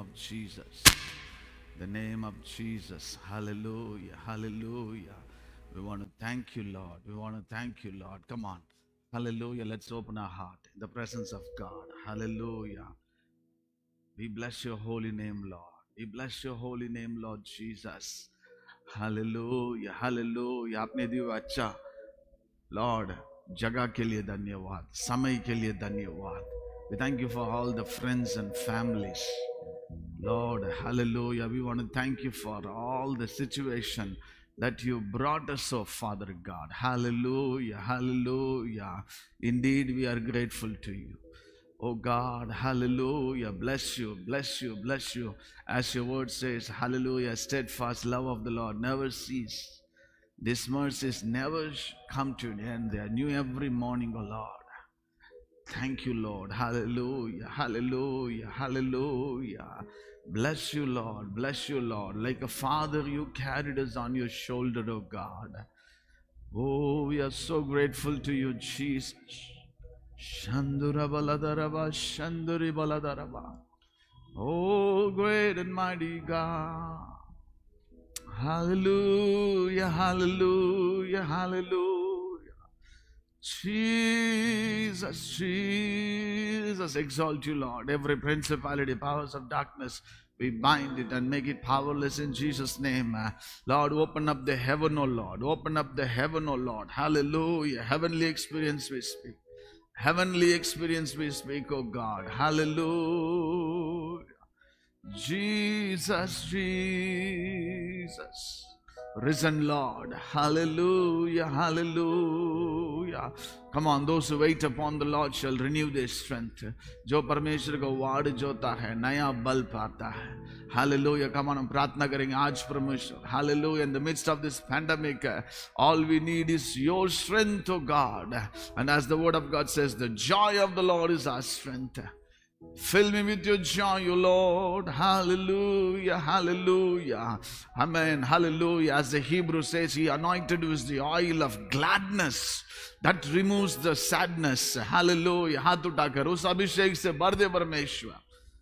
Jesus. The name of Jesus. Hallelujah. Hallelujah. We want to thank you, Lord. We want to thank you, Lord. Come on. Hallelujah. Let's open our heart in the presence of God. Hallelujah. We bless your holy name, Lord. We bless your holy name, Lord Jesus. Hallelujah. Hallelujah. आपने दिया अच्छा. Lord, जगह के लिए धन्यवाद. समय के लिए धन्यवाद. We thank you for all the friends and families. Lord, hallelujah. We want to thank you for all the situation that you brought us, oh Father God. Hallelujah, hallelujah. Indeed, we are grateful to you. Oh God, hallelujah. Bless you, bless you, bless you. As your word says, hallelujah, steadfast love of the Lord never cease. These mercies never come to an end. They are new every morning, oh Lord. Thank you, Lord. Hallelujah, hallelujah, hallelujah. Bless you, Lord. Bless you, Lord. Like a father, you carried us on your shoulder, oh God. Oh, we are so grateful to you, Jesus. Shandura baladaraba, shanduri baladaraba. Oh, great and mighty God. Hallelujah, hallelujah, hallelujah. Jesus, Jesus, exalt you, Lord. Every principality, powers of darkness, we bind it and make it powerless in Jesus' name. Lord, open up the heaven, oh Lord. Open up the heaven, oh Lord. Hallelujah. Heavenly experience we speak. Heavenly experience we speak, oh God. Hallelujah. Jesus, Jesus. Risen Lord. Hallelujah, hallelujah. Come on, those who wait upon the Lord shall renew their strength. जो परमेश्वर को वाड़ जोता है नया बल पाता है. Hallelujah. Come on, हम प्रार्थना करेंगे आज परमेश्वर. Hallelujah. In the midst of this pandemic, all we need is your strength, oh God. And as the word of God says, the joy of the Lord is our strength. Fill me with your joy, O Lord. Hallelujah, hallelujah. Amen, hallelujah. As the Hebrew says, he anointed with the oil of gladness that removes the sadness. Hallelujah. हाथ उठाकर उस अभिषेक से भर दे परमेश्वर.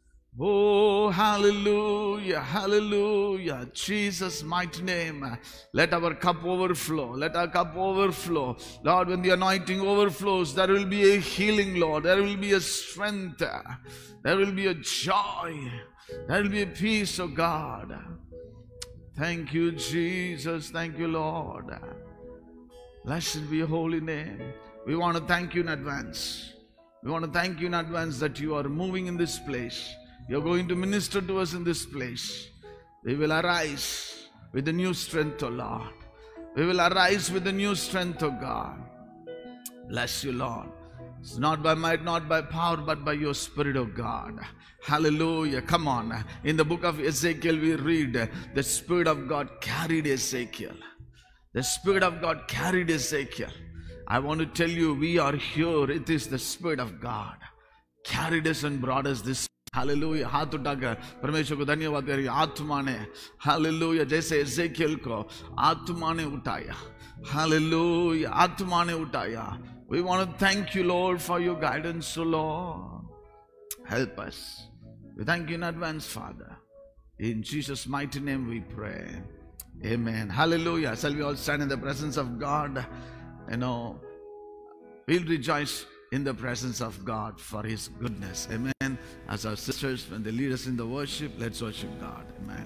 Oh, hallelujah, hallelujah. Jesus' mighty name. Let our cup overflow. Let our cup overflow. Lord, when the anointing overflows, there will be a healing, Lord. There will be a strength. There will be a joy. There will be a peace, oh God. Thank you, Jesus. Thank you, Lord. Blessed be your holy name. We want to thank you in advance. We want to thank you in advance that you are moving in this place. You're going to minister to us in this place. We will arise with the new strength, O Lord. We will arise with the new strength, O God. Bless you, Lord. It's not by might, not by power, but by your Spirit, O God. Hallelujah. Come on. In the book of Ezekiel, we read the Spirit of God carried Ezekiel. The Spirit of God carried Ezekiel. I want to tell you, we are here. It is the Spirit of God carried us and brought us this. Hallelujah. हाथ उठाकर परमेश्वर को धन्यवाद करेंगे. आत्मा ने hallelujah जैसे Ezekiel को आत्मा ने उठाया. हालेलुया. आत्मा ने उठाया. We want to thank you, Lord, for your guidance, O Lord. Help us. We thank you in advance, Father. In Jesus' mighty name we pray. Amen. Hallelujah. Shall we all stand in the presence of God? You know, we'll rejoice in the presence of God for His goodness. Amen. As our sisters, when they lead us in the worship, let's worship God. Amen.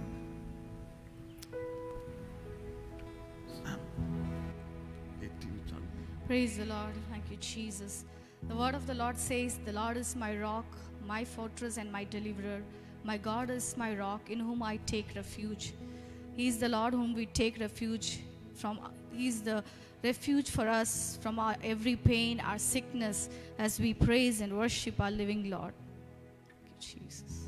Praise the Lord. Thank you, Jesus. The word of the Lord says, the Lord is my rock, my fortress and my deliverer. My God is my rock, in whom I take refuge. He is the Lord whom we take refuge from. He is the refuge for us from our every pain, our sickness, as we praise and worship our living Lord. Thank you, Jesus.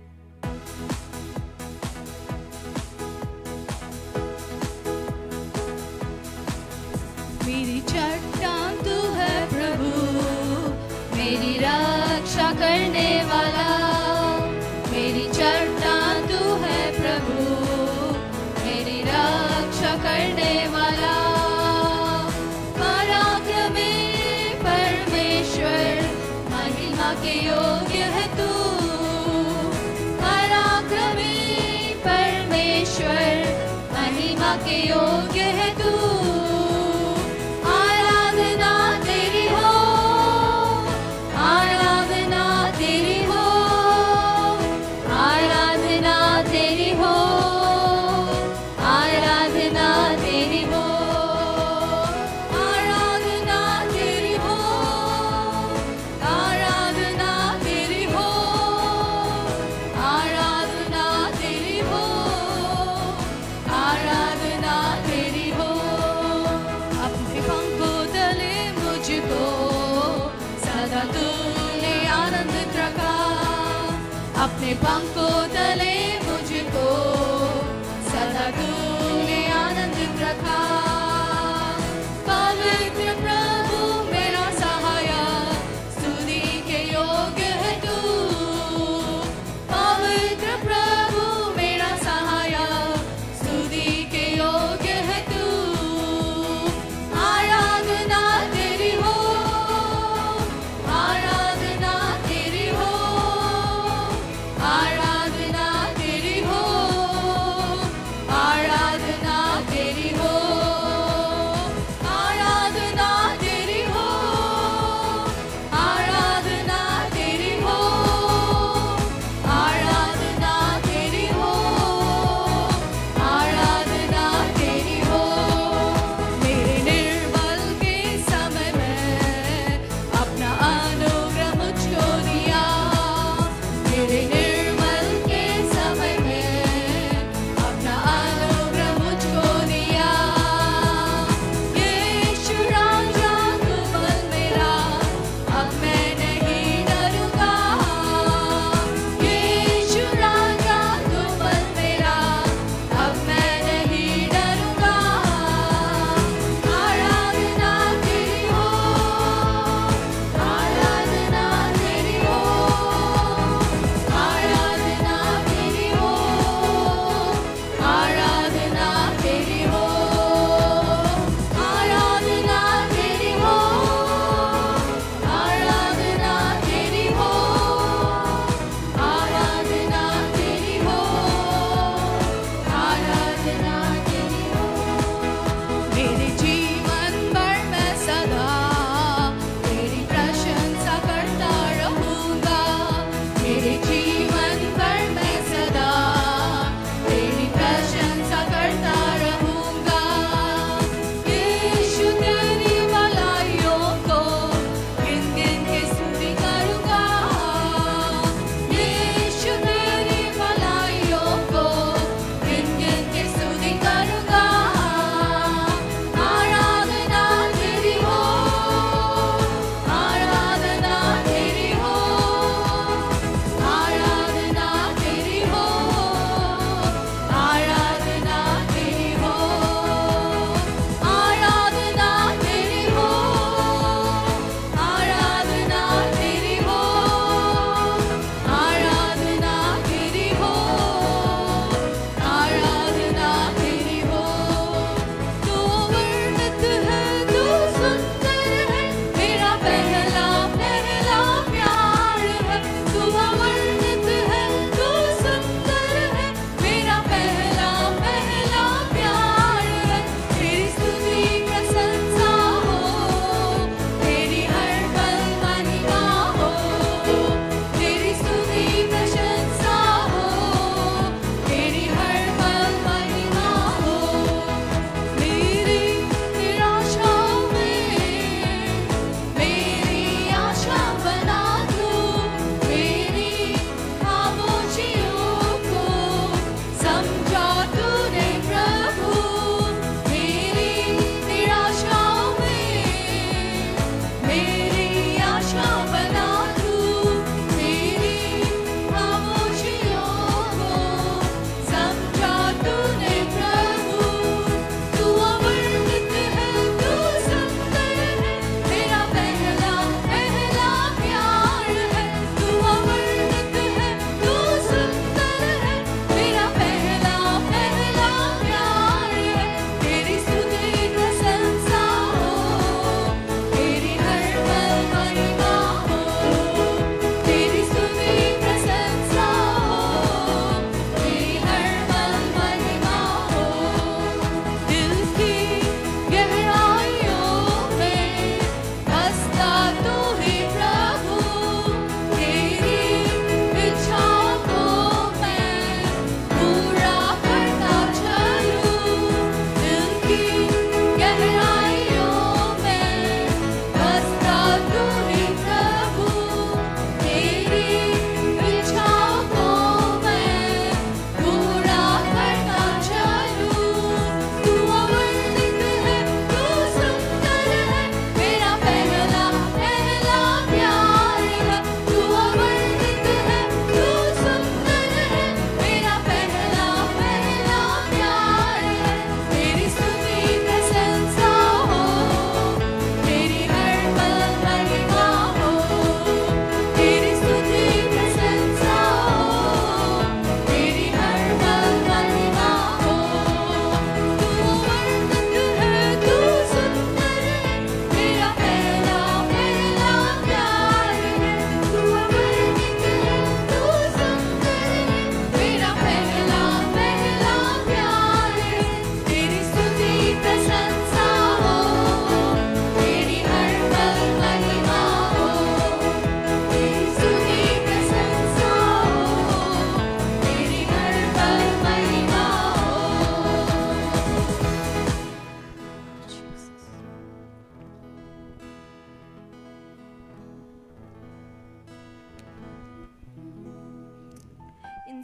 मेरी चट्टान तू है प्रभु, मेरी रक्षा करने वाला. मेरी चट्टान तू है प्रभु, मेरी रक्षा करने वाला. पराक्रमी परमेश्वर, महिमा के योग्य है तू. पराक्रमी ईश्वर महिमा के योग्य है तू आराधना तेरी हो आराधना तेरी हो आराधना तेरी हो आराधना तेरी हो आराधना तेरी हो आराधना तेरी हो आराधना तेरी हो आराधना तेरी हो अपने पंखों तले मुझको सदा तूने आनंदित रखा अपने पंखों तले मुझको सदा तूने आनंदित रखा पवित्र प्रभु मेरा सहायक स्तुति के योग्य है तू पवित्र प्रभु मेरा सहायक स्तुति के योग्य है तू आराधना तेरी हो आराधना तेरी हो आराधना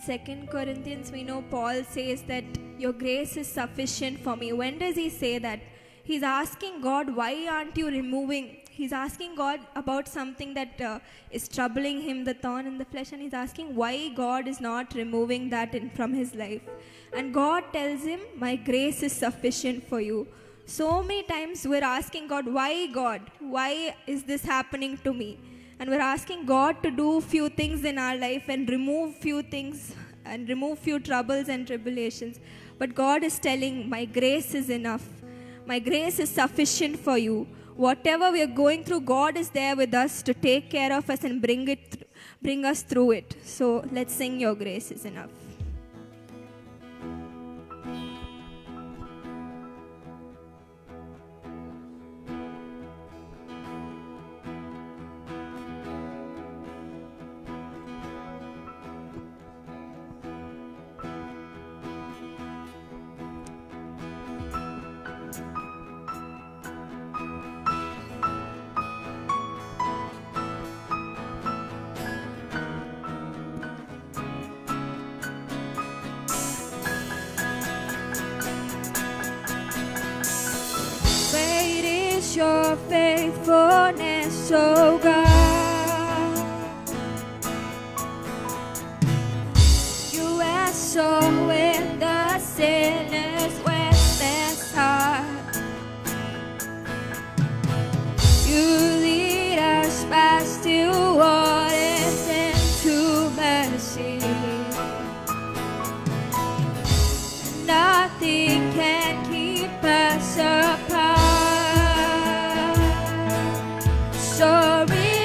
2 Corinthians, we know Paul says that your grace is sufficient for me. When does he say that? He's asking God, why aren't you removing? He's asking God about something that is troubling him, the thorn in the flesh, and he's asking why God is not removing that from his life. And God tells him, my grace is sufficient for you. So many times we're asking God, why God? Why is this happening to me? And we're asking God to do few things in our life and remove few things and remove few troubles and tribulations. But God is telling, my grace is enough. My grace is sufficient for you. Whatever we are going through, God is there with us to take care of us and bring us through it. So let's sing Your Grace is Enough. Your faithfulness, oh God. You are so in the sinner's wetness heart. You lead us past to waters and to mercy. Nothing can keep us apart. Sorry.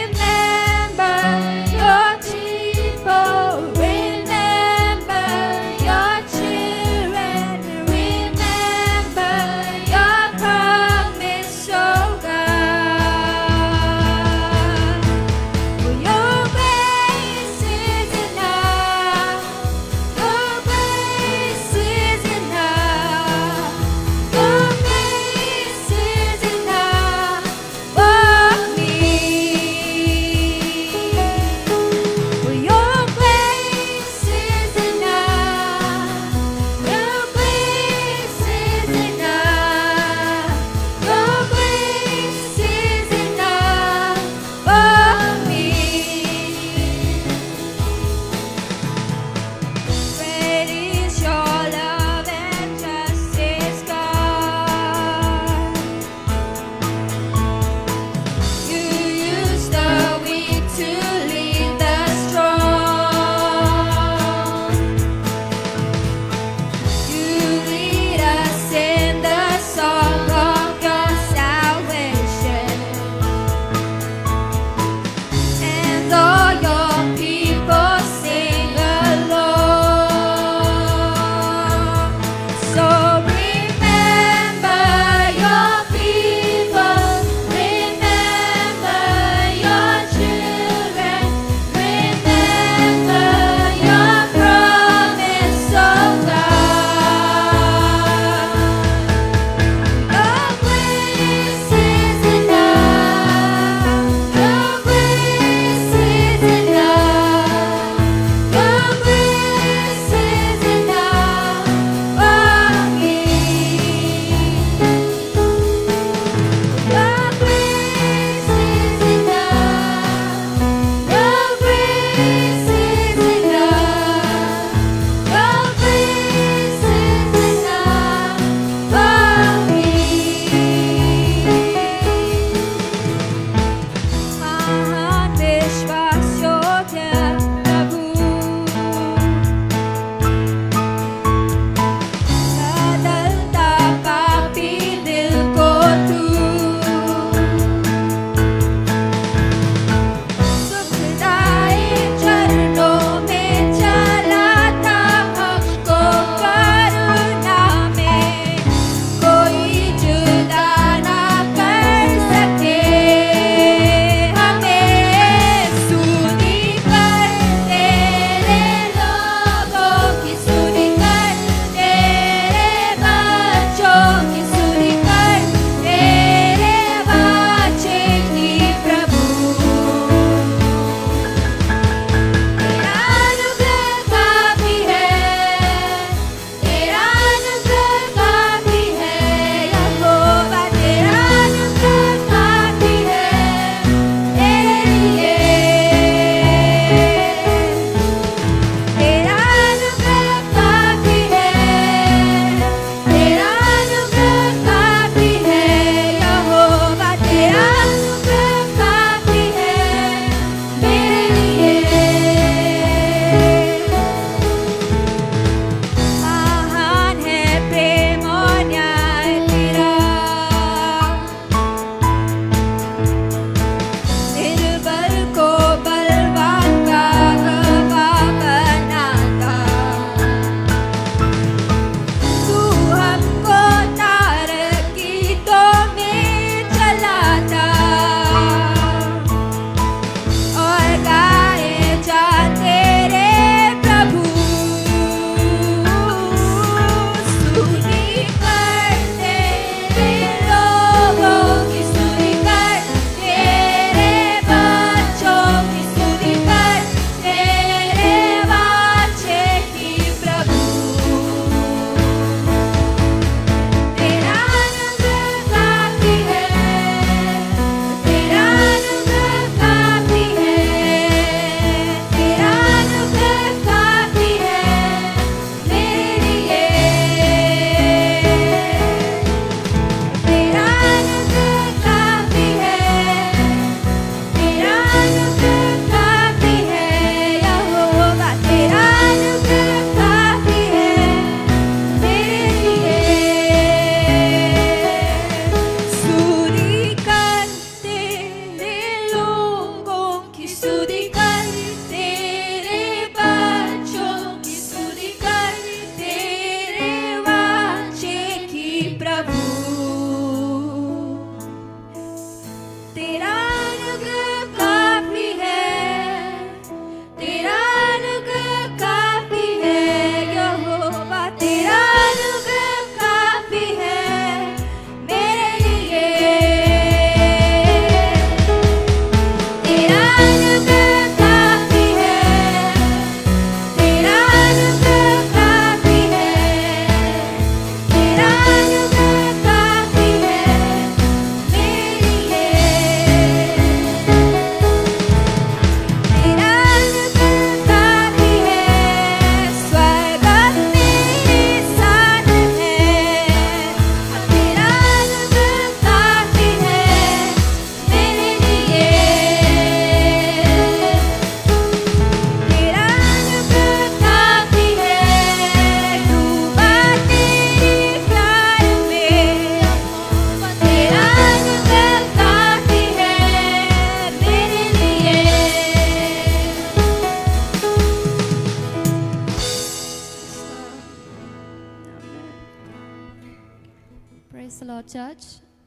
Praise the Lord, church.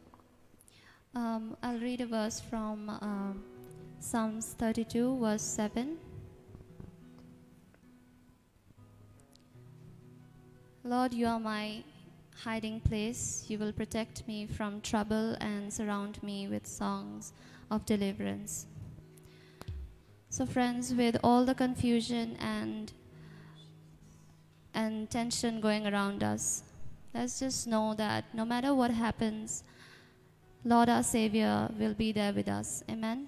I'll read a verse from Psalms 32, verse 7. Lord, you are my hiding place. You will protect me from trouble and surround me with songs of deliverance. So friends, with all the confusion and tension going around us, let's just know that no matter what happens, Lord our Savior will be there with us. Amen.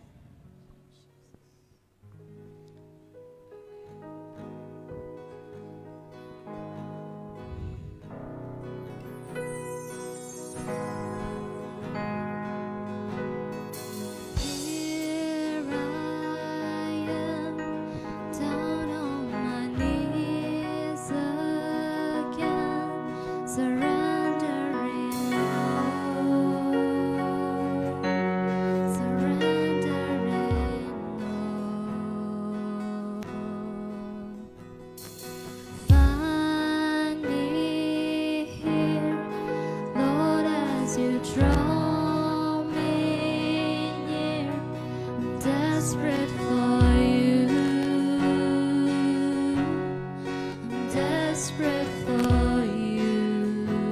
Here I am, down on my knees again, surrendering all, surrendering all. Find me here, Lord, as you draw me near. I'm desperate for you. I'm desperate for you.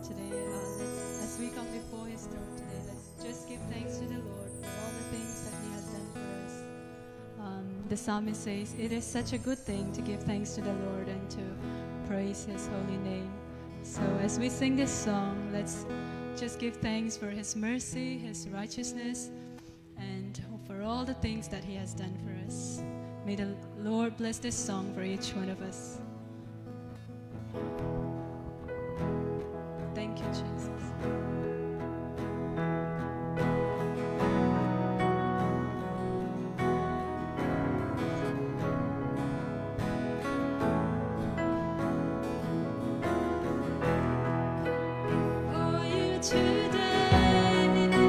today. As we come before His throne today, let's just give thanks to the Lord for all the things that He has done for us. The psalmist says, "It is such a good thing to give thanks to the Lord and to praise His holy name." So as we sing this song, let's just give thanks for His mercy, His righteousness, and for all the things that He has done for us. May the Lord bless this song for each one of us. Thank you, Jesus. For you today,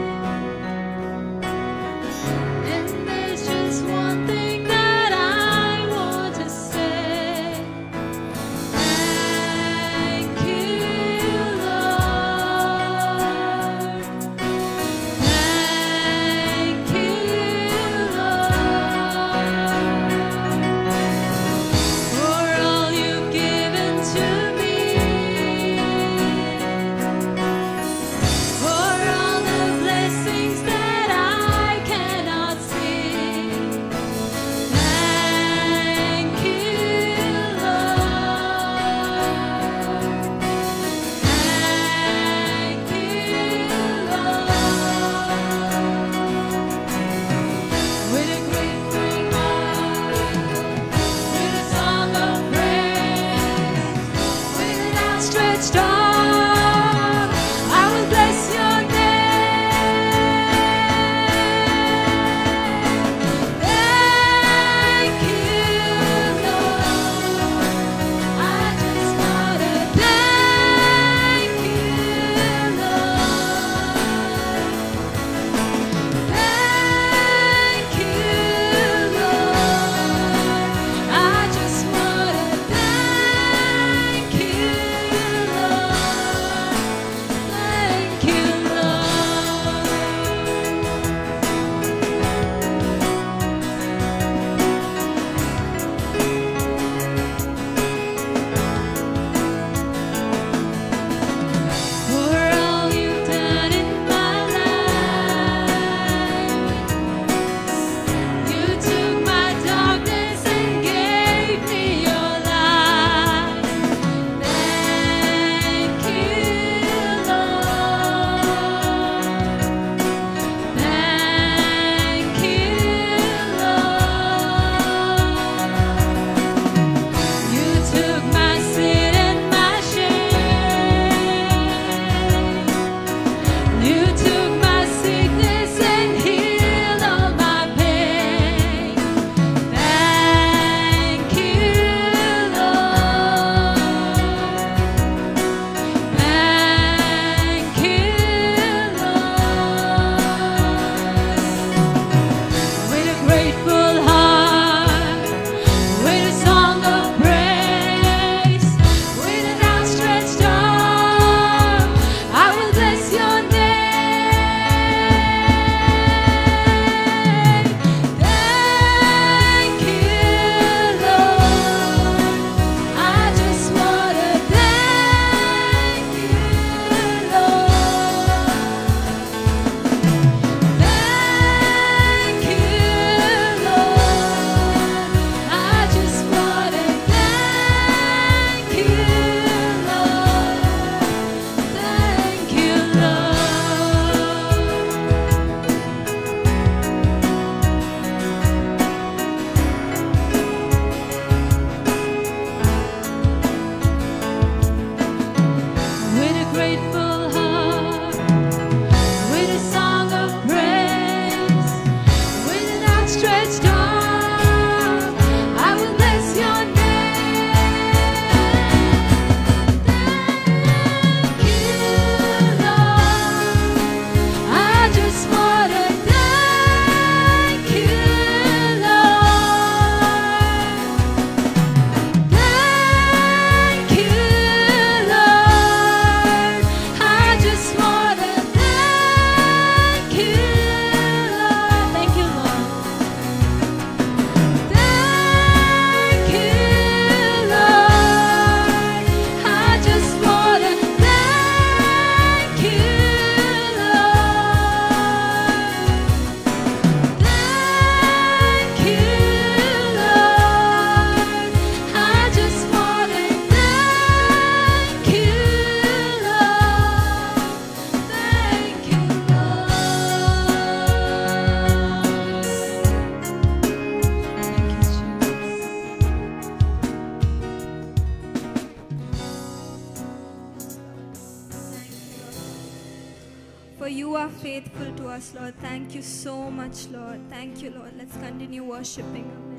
and there's just one thing that I want to say. Thank you, Lord. Thank you, Lord, for all you've given to me, for all the blessings that I cannot see. Thank you, Lord. Thank you, Lord. With a grateful heart, with a song of praise, with an outstretched arm, I will bless your name. Thank you, Lord. I just want to thank you, Lord. Thank you, Lord. I just want to thank you, Lord. For you are faithful to us, Lord. Thank you so much, Lord. Thank you, Lord. Let's continue worshiping. Amen.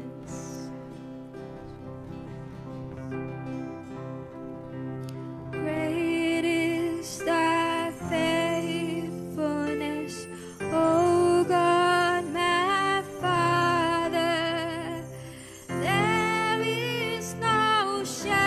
Great is thy faithfulness, O God, my Father. There is no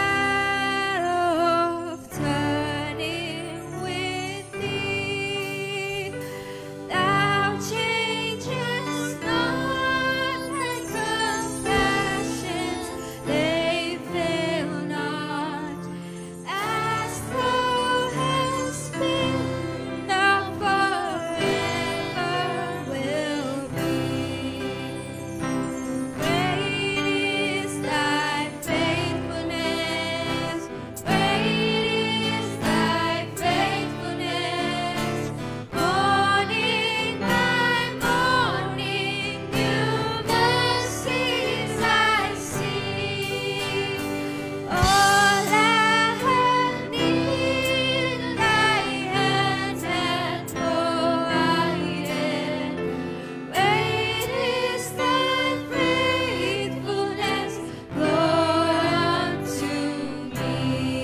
shadow of turning with thee. Thou changest not, thy compassions, they fail not. As thou hast been, thou forever will be. Great is thy faithfulness, great is thy faithfulness. Morning by morning, new mercies I see. All I have needed, thy hand hath provided. Great is thy faithfulness, Lord, unto me.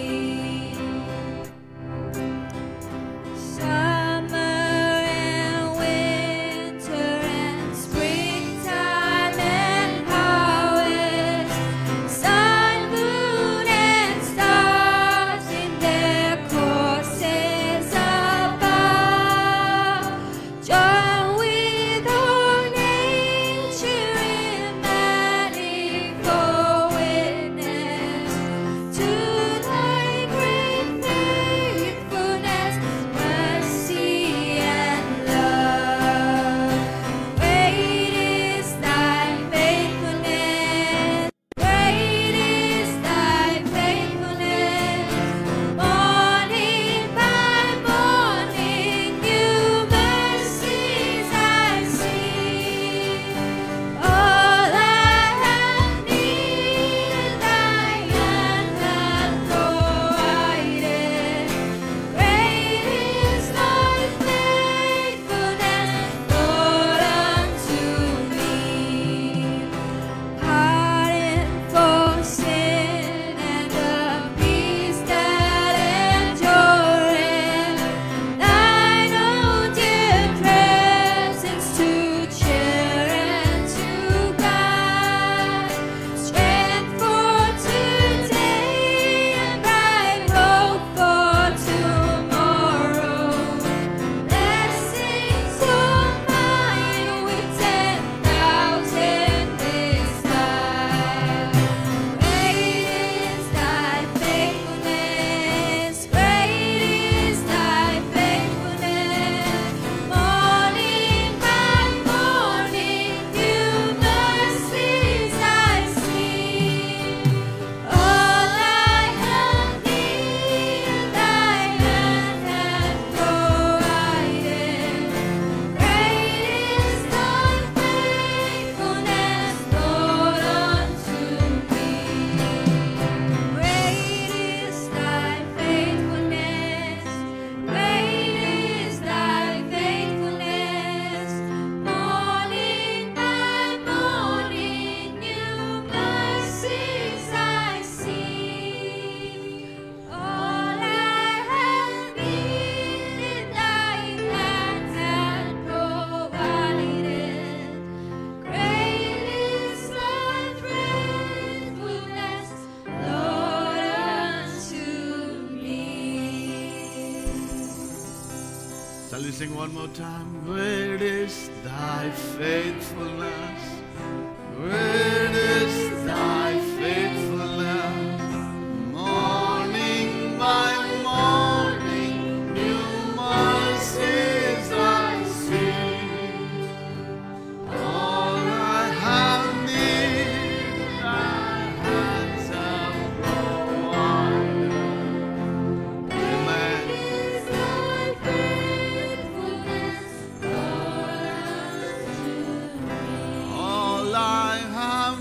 Summer and winter and springtime and harvest, sun, moon, and stars in their courses above, join with all nature in manifold witness to thy great faithfulness, mercy, and love. Great is thy faithfulness, great is thy faithfulness. Morning by morning, new mercies I see. All I have needed, thy hand hath provided. Great is thy faithfulness, Lord, unto me. Pardon for sin and a peace that endureth. Thine own dear presence to cheer and to guide. Strength for today and bright hope for tomorrow. Blessings all mine with 10,000 beside. Great is thy faithfulness, great is thy faithfulness. Morning by morning, new mercies I see. All I have needed, thy hand hath provided. Great is thy faithfulness, Lord, unto me. Great is thy faithfulness, great is thy faithfulness. Morning by morning, new mercies I see. All I have needed, thy hand hath provided. Great is thy faithfulness, Lord, unto me. Shall we sing one more time? Great is thy faithfulness, great is thy faithfulness. Morning by morning, new mercies I see. All I have needed, thy hands have provided. Amen. Is thy faithfulness, Lord, unto me. All I have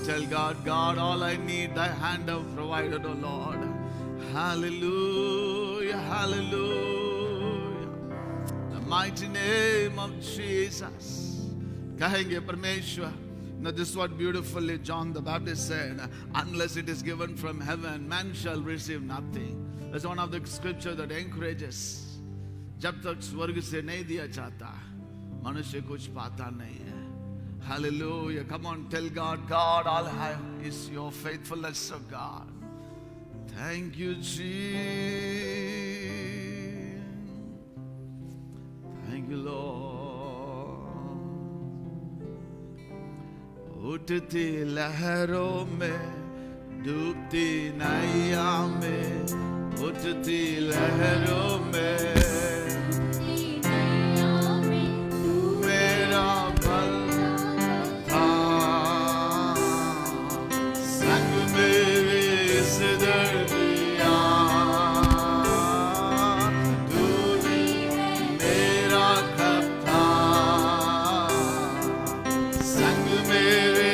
Tell God, God, all I need, thy hand have provided, O Lord. Hallelujah, hallelujah. The mighty name of Jesus. Kahenge Parmeshwar. Now this is what beautifully John the Baptist said, unless it is given from heaven, man shall receive nothing. That's one of the scriptures that encourages. जब तक स्वर्ग से नहीं दिया जाता, मनुष्य कुछ पाता नहीं है. Hallelujah. Come on, tell God, God, all I have is your faithfulness, of God. Thank you, Jesus. Thank you, Lord. उठती लहरों में, डूबती नैया में, उठती लहरों में, मेरा बल था, संग मेरे इस दर्दिया, तूने मेरा कब था, संग मेरे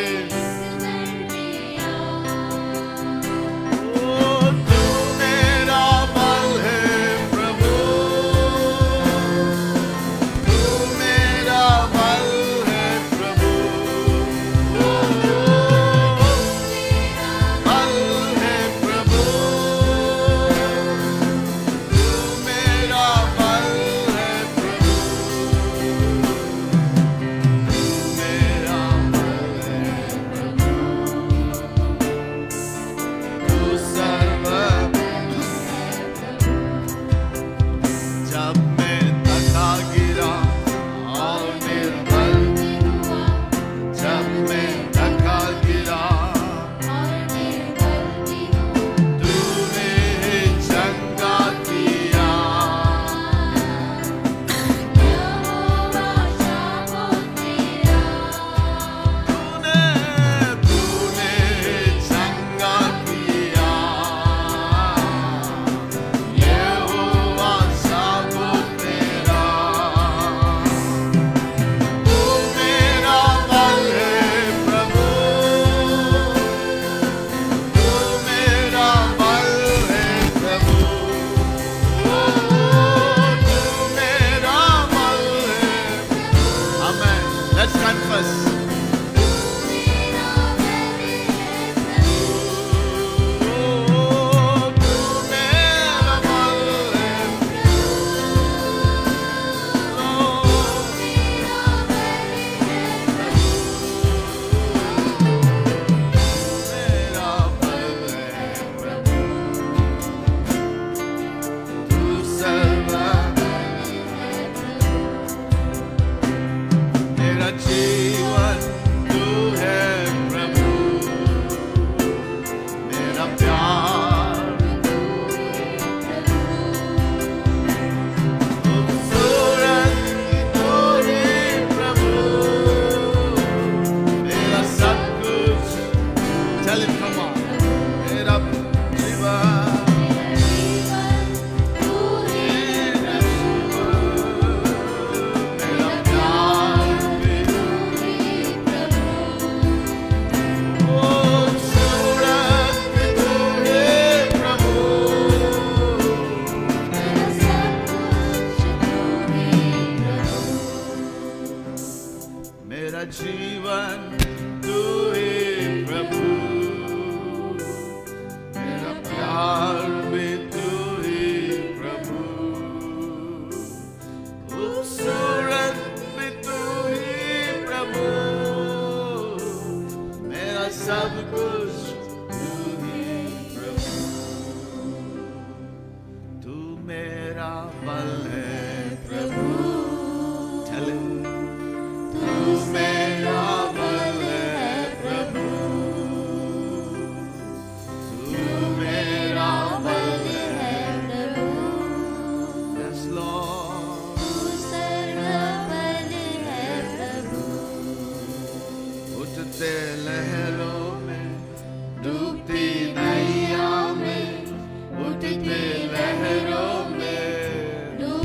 डूबते लहरों में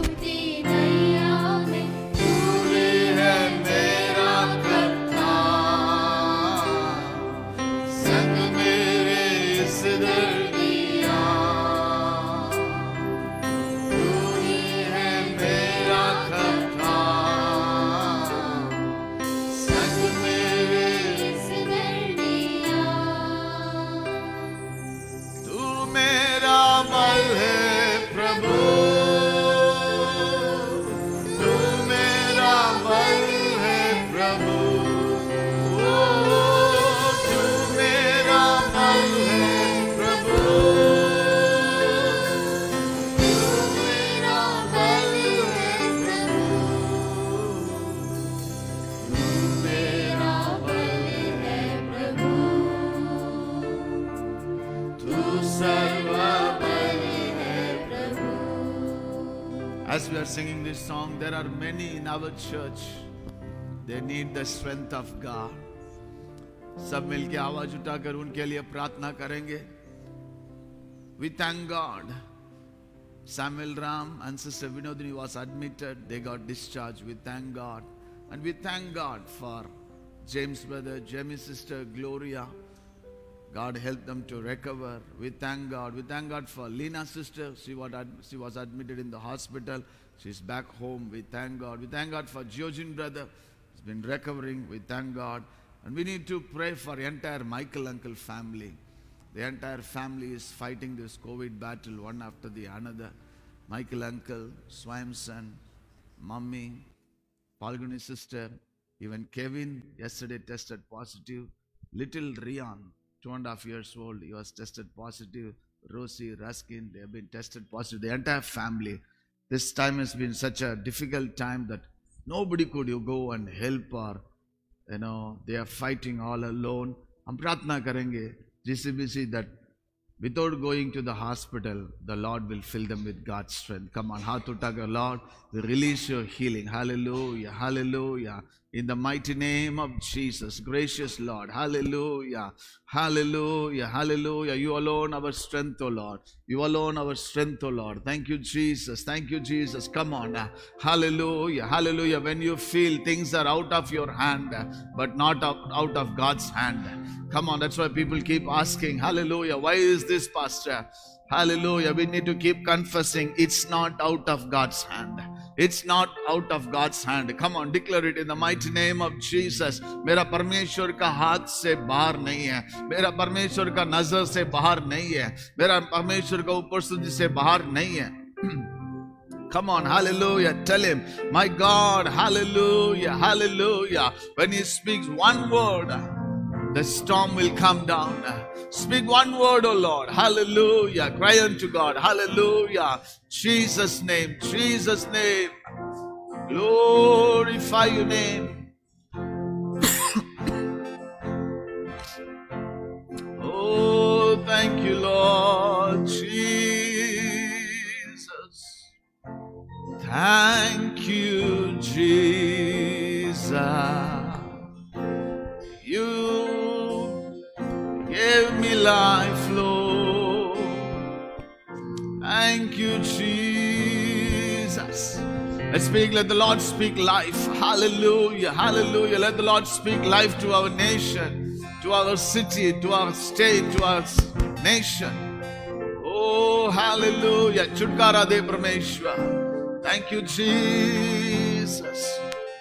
As we are singing this song, there are many in our church. They need the strength of God. सब मिलके आवाज उठाकर उनके लिए प्रार्थना करेंगे. We thank God. Samuel Ram and Sister Vinodini was admitted. They got discharged. We thank God. And we thank God for James brother, Jamie's sister Gloria. God helped them to recover. We thank God. We thank God for Lina's sister. She was admitted in the hospital. She's back home. We thank God. We thank God for Georgian brother. He's been recovering. We thank God. And we need to pray for entire Michael uncle family. The entire family is fighting this COVID battle one after the another. Michael uncle, Swamson, mummy, Palguni sister, even Kevin yesterday tested positive. Little Rian, 2.5 years old, he was tested positive. Rosie, Ruskin, they have been tested positive. The entire family. This time has been such a difficult time that nobody could go and help or, they are fighting all alone. हम प्रार्थना करेंगे GCBC that without going to the hospital, the Lord will fill them with God's strength. Come on, हाथ उठाकर Lord, we release your healing. Hallelujah, hallelujah. In the mighty name of Jesus, gracious Lord, hallelujah, hallelujah, hallelujah. You alone our strength, O Lord. You alone our strength, O Lord. Thank you, Jesus. Thank you, Jesus. Come on, hallelujah, hallelujah. When you feel things are out of your hand, but not out of God's hand. Come on, that's why people keep asking, hallelujah, why is this, Pastor? Hallelujah, we need to keep confessing, it's not out of God's hand. It's not out of God's hand. Come on, declare it in the mighty name of Jesus. मेरा परमेश्वर का हाथ से बाहर नहीं है. मेरा परमेश्वर का नजर से बाहर नहीं है. मेरा परमेश्वर का उपस्थिति से बाहर नहीं है. Come on, hallelujah. Tell him, my God, hallelujah, hallelujah. When he speaks one word, the storm will come down. Speak one word, O Lord. Hallelujah. Cry unto God. Hallelujah. Jesus' name. Jesus' name. Glorify your name. Oh, thank you, Lord Jesus. Thank you, Jesus. You gave me life, Lord. Thank you, Jesus. Let's speak. Let the Lord speak life. Hallelujah. Hallelujah. Let the Lord speak life to our nation, to our city, to our state, to our nation. Oh, hallelujah. Chutkara de Parameshwar. Thank you, Jesus.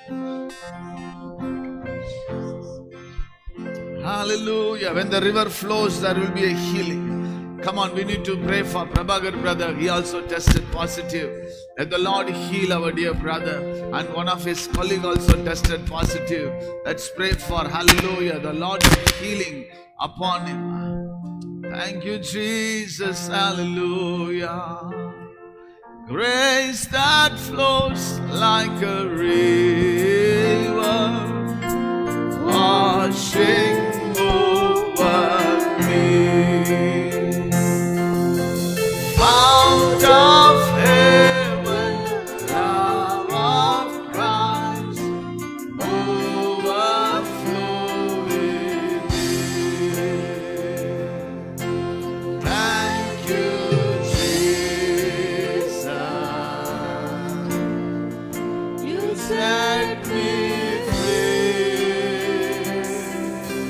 Hallelujah. When the river flows, there will be a healing. Come on, we need to pray for Prabhagar brother. He also tested positive. Let the Lord heal our dear brother. And one of his colleagues also tested positive. Let's pray for, hallelujah, the Lord's healing upon him. Thank you, Jesus. Hallelujah. Grace that flows like a river, washing over me. Fount of heaven, love of Christ, overflow in me. Thank you, Jesus. You set me free.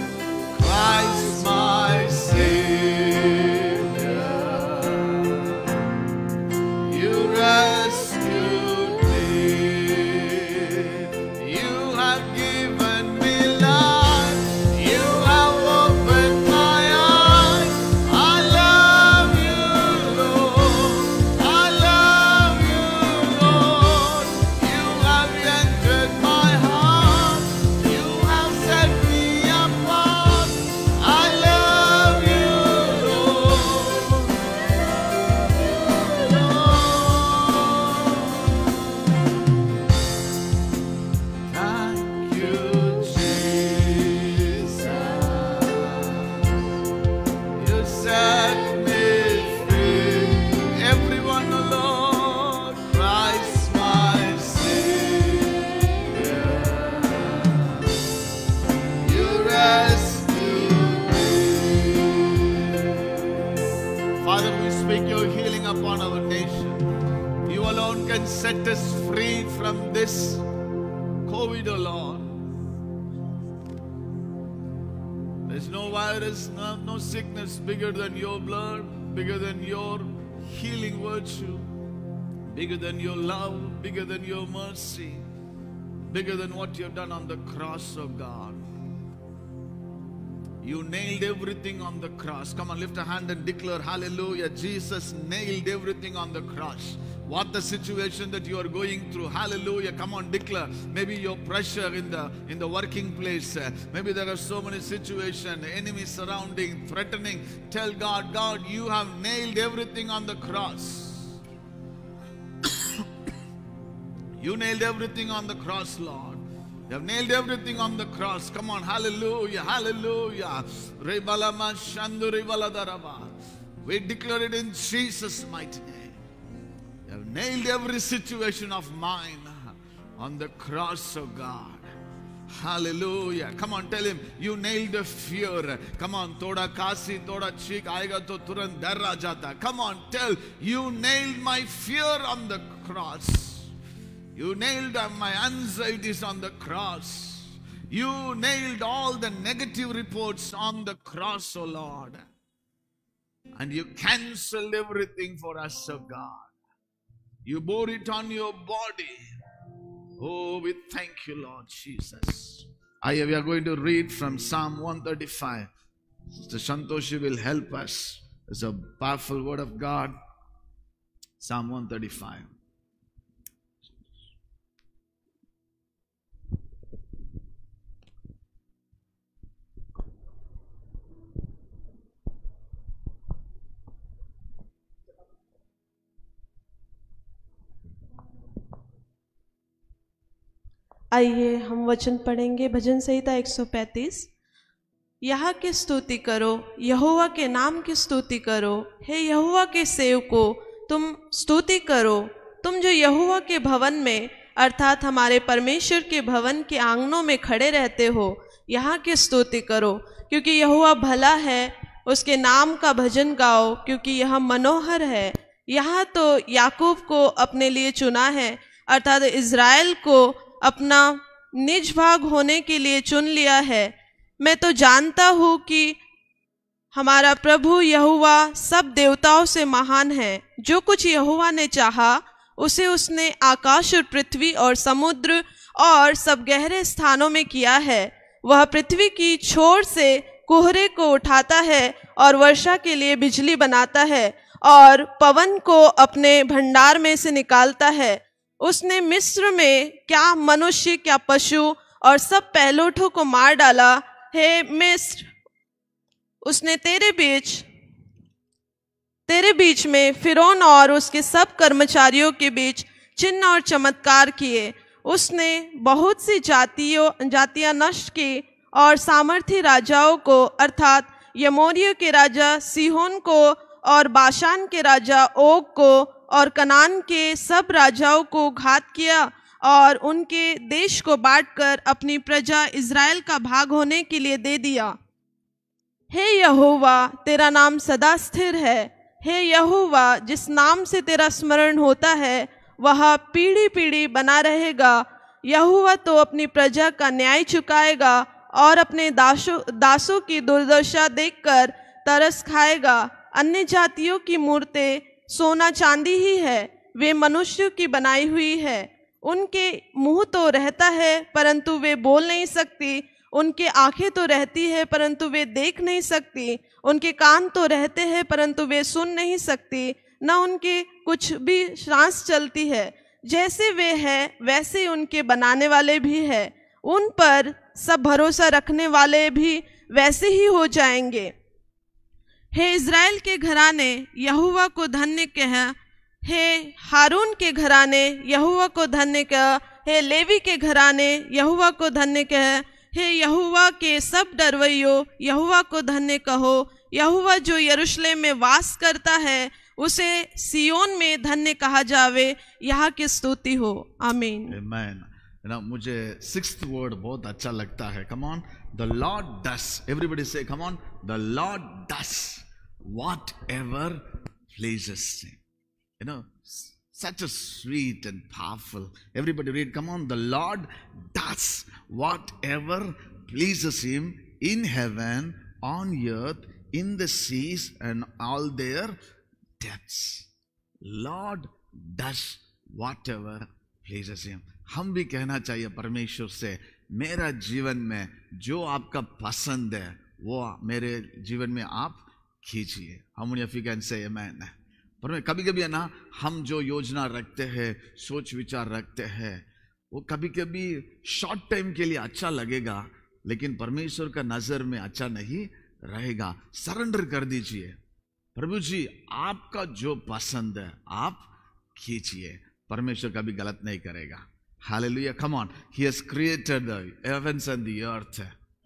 can set us free from this COVID, oh Lord. There's no virus, no sickness bigger than your blood, bigger than your healing virtue, bigger than your love, bigger than your mercy, bigger than what you've done on the cross, oh God. You nailed everything on the cross. Come on, lift a hand and declare hallelujah. Jesus nailed everything on the cross. What the situation that you are going through, hallelujah. Come on, declare. Maybe your pressure in the working place. Maybe there are so many situations, enemies surrounding, threatening. Tell God, God, you have nailed everything on the cross. You nailed everything on the cross, Lord. You have nailed everything on the cross. Come on, hallelujah, hallelujah. We declare it in Jesus' mighty name. You have nailed every situation of mine on the cross of God. Hallelujah. Come on, tell him, you nailed the fear. Come on, thoda kasi, thoda cheek aayega to turant dar aa jata. Come on, tell, you nailed my fear on the cross. You nailed my anxieties on the cross. You nailed all the negative reports on the cross, oh Lord. And you canceled everything for us, oh God. You bore it on your body. Oh, we thank you, Lord Jesus. We are going to read from Psalm 135. Sister Shantoshi will help us. It's a powerful word of God. Psalm 135. आइए हम वचन पढ़ेंगे। भजन संहिता 135। यह की स्तुति करो, यहोवा के नाम की स्तुति करो। हे यहोवा के सेवको, तुम स्तुति करो। तुम जो यहोवा के भवन में अर्थात हमारे परमेश्वर के भवन के आंगनों में खड़े रहते हो, यहाँ की स्तुति करो, क्योंकि यहोवा भला है। उसके नाम का भजन गाओ, क्योंकि यह मनोहर है। यहाँ तो याकूब को अपने लिए चुना है, अर्थात इज़राइल को अपना निज भाग होने के लिए चुन लिया है। मैं तो जानता हूँ कि हमारा प्रभु यहोवा सब देवताओं से महान है। जो कुछ यहोवा ने चाहा उसे उसने आकाश और पृथ्वी और समुद्र और सब गहरे स्थानों में किया है। वह पृथ्वी की छोर से कोहरे को उठाता है और वर्षा के लिए बिजली बनाता है और पवन को अपने भंडार में से निकालता है। उसने मिस्र में क्या मनुष्य क्या पशु और सब पहलोठों को मार डाला। हे मिस्र, उसने तेरे बीच में फिरौन और उसके सब कर्मचारियों के बीच चिन्ह और चमत्कार किए। उसने बहुत सी जातियां नष्ट की और सामर्थी राजाओं को अर्थात यमोरियों के राजा सीहोन को और बाशान के राजा ओग को और कनान के सब राजाओं को घात किया और उनके देश को बांटकर अपनी प्रजा इज़राइल का भाग होने के लिए दे दिया। हे यहोवा, तेरा नाम सदा स्थिर है। हे यहोवा, जिस नाम से तेरा स्मरण होता है वह पीढ़ी पीढ़ी बना रहेगा। यहोवा तो अपनी प्रजा का न्याय चुकाएगा और अपने दासों की दुर्दशा देखकर तरस खाएगा। अन्य जातियों की मूर्तें सोना चांदी ही है, वे मनुष्यों की बनाई हुई है। उनके मुंह तो रहता है परंतु वे बोल नहीं सकती। उनके आंखें तो रहती है परंतु वे देख नहीं सकती। उनके कान तो रहते हैं परंतु वे सुन नहीं सकती। न उनके कुछ भी सांस चलती है। जैसे वे हैं वैसे उनके बनाने वाले भी है। उन पर सब भरोसा रखने वाले भी वैसे ही हो जाएंगे। हे इज़राइल के घराने, यहोवा को धन्य कह। हे हारून के घराने, यहोवा को धन्य कह। हे लेवी के घराने, यहोवा को धन्य कह। हे यहोवा के सब डरवैयों, यहोवा को धन्य कहो। यहोवा जो यरूशलेम में वास करता है उसे सियोन में धन्य कहा जावे। यहाँ की स्तुति हो। आमीन। Amen. मुझे 6th word बहुत अच्छा लगता है। Come on, the Lord does. Everybody say, come on, the Lord does whatever pleases him. Such a sweet and powerful. Everybody read, come on. The Lord does whatever pleases him in heaven, on earth, in the seas and all their depths. Lord does whatever pleases him. हम भी कहना चाहिए परमेश्वर से, मेरा जीवन में जो आपका पसंद है वो मेरे जीवन में आप खींचिए. How many of you can say amen? पर कभी कभी है ना, हम जो योजना रखते हैं, सोच विचार रखते हैं, वो कभी कभी शॉर्ट टाइम के लिए अच्छा लगेगा, लेकिन परमेश्वर का नजर में अच्छा नहीं रहेगा. सरेंडर कर दीजिए. प्रभु जी आपका जो पसंद है आप खींचिए, परमेश्वर कभी गलत नहीं करेगा. Hallelujah. Come on. He has created the heavens and the earth.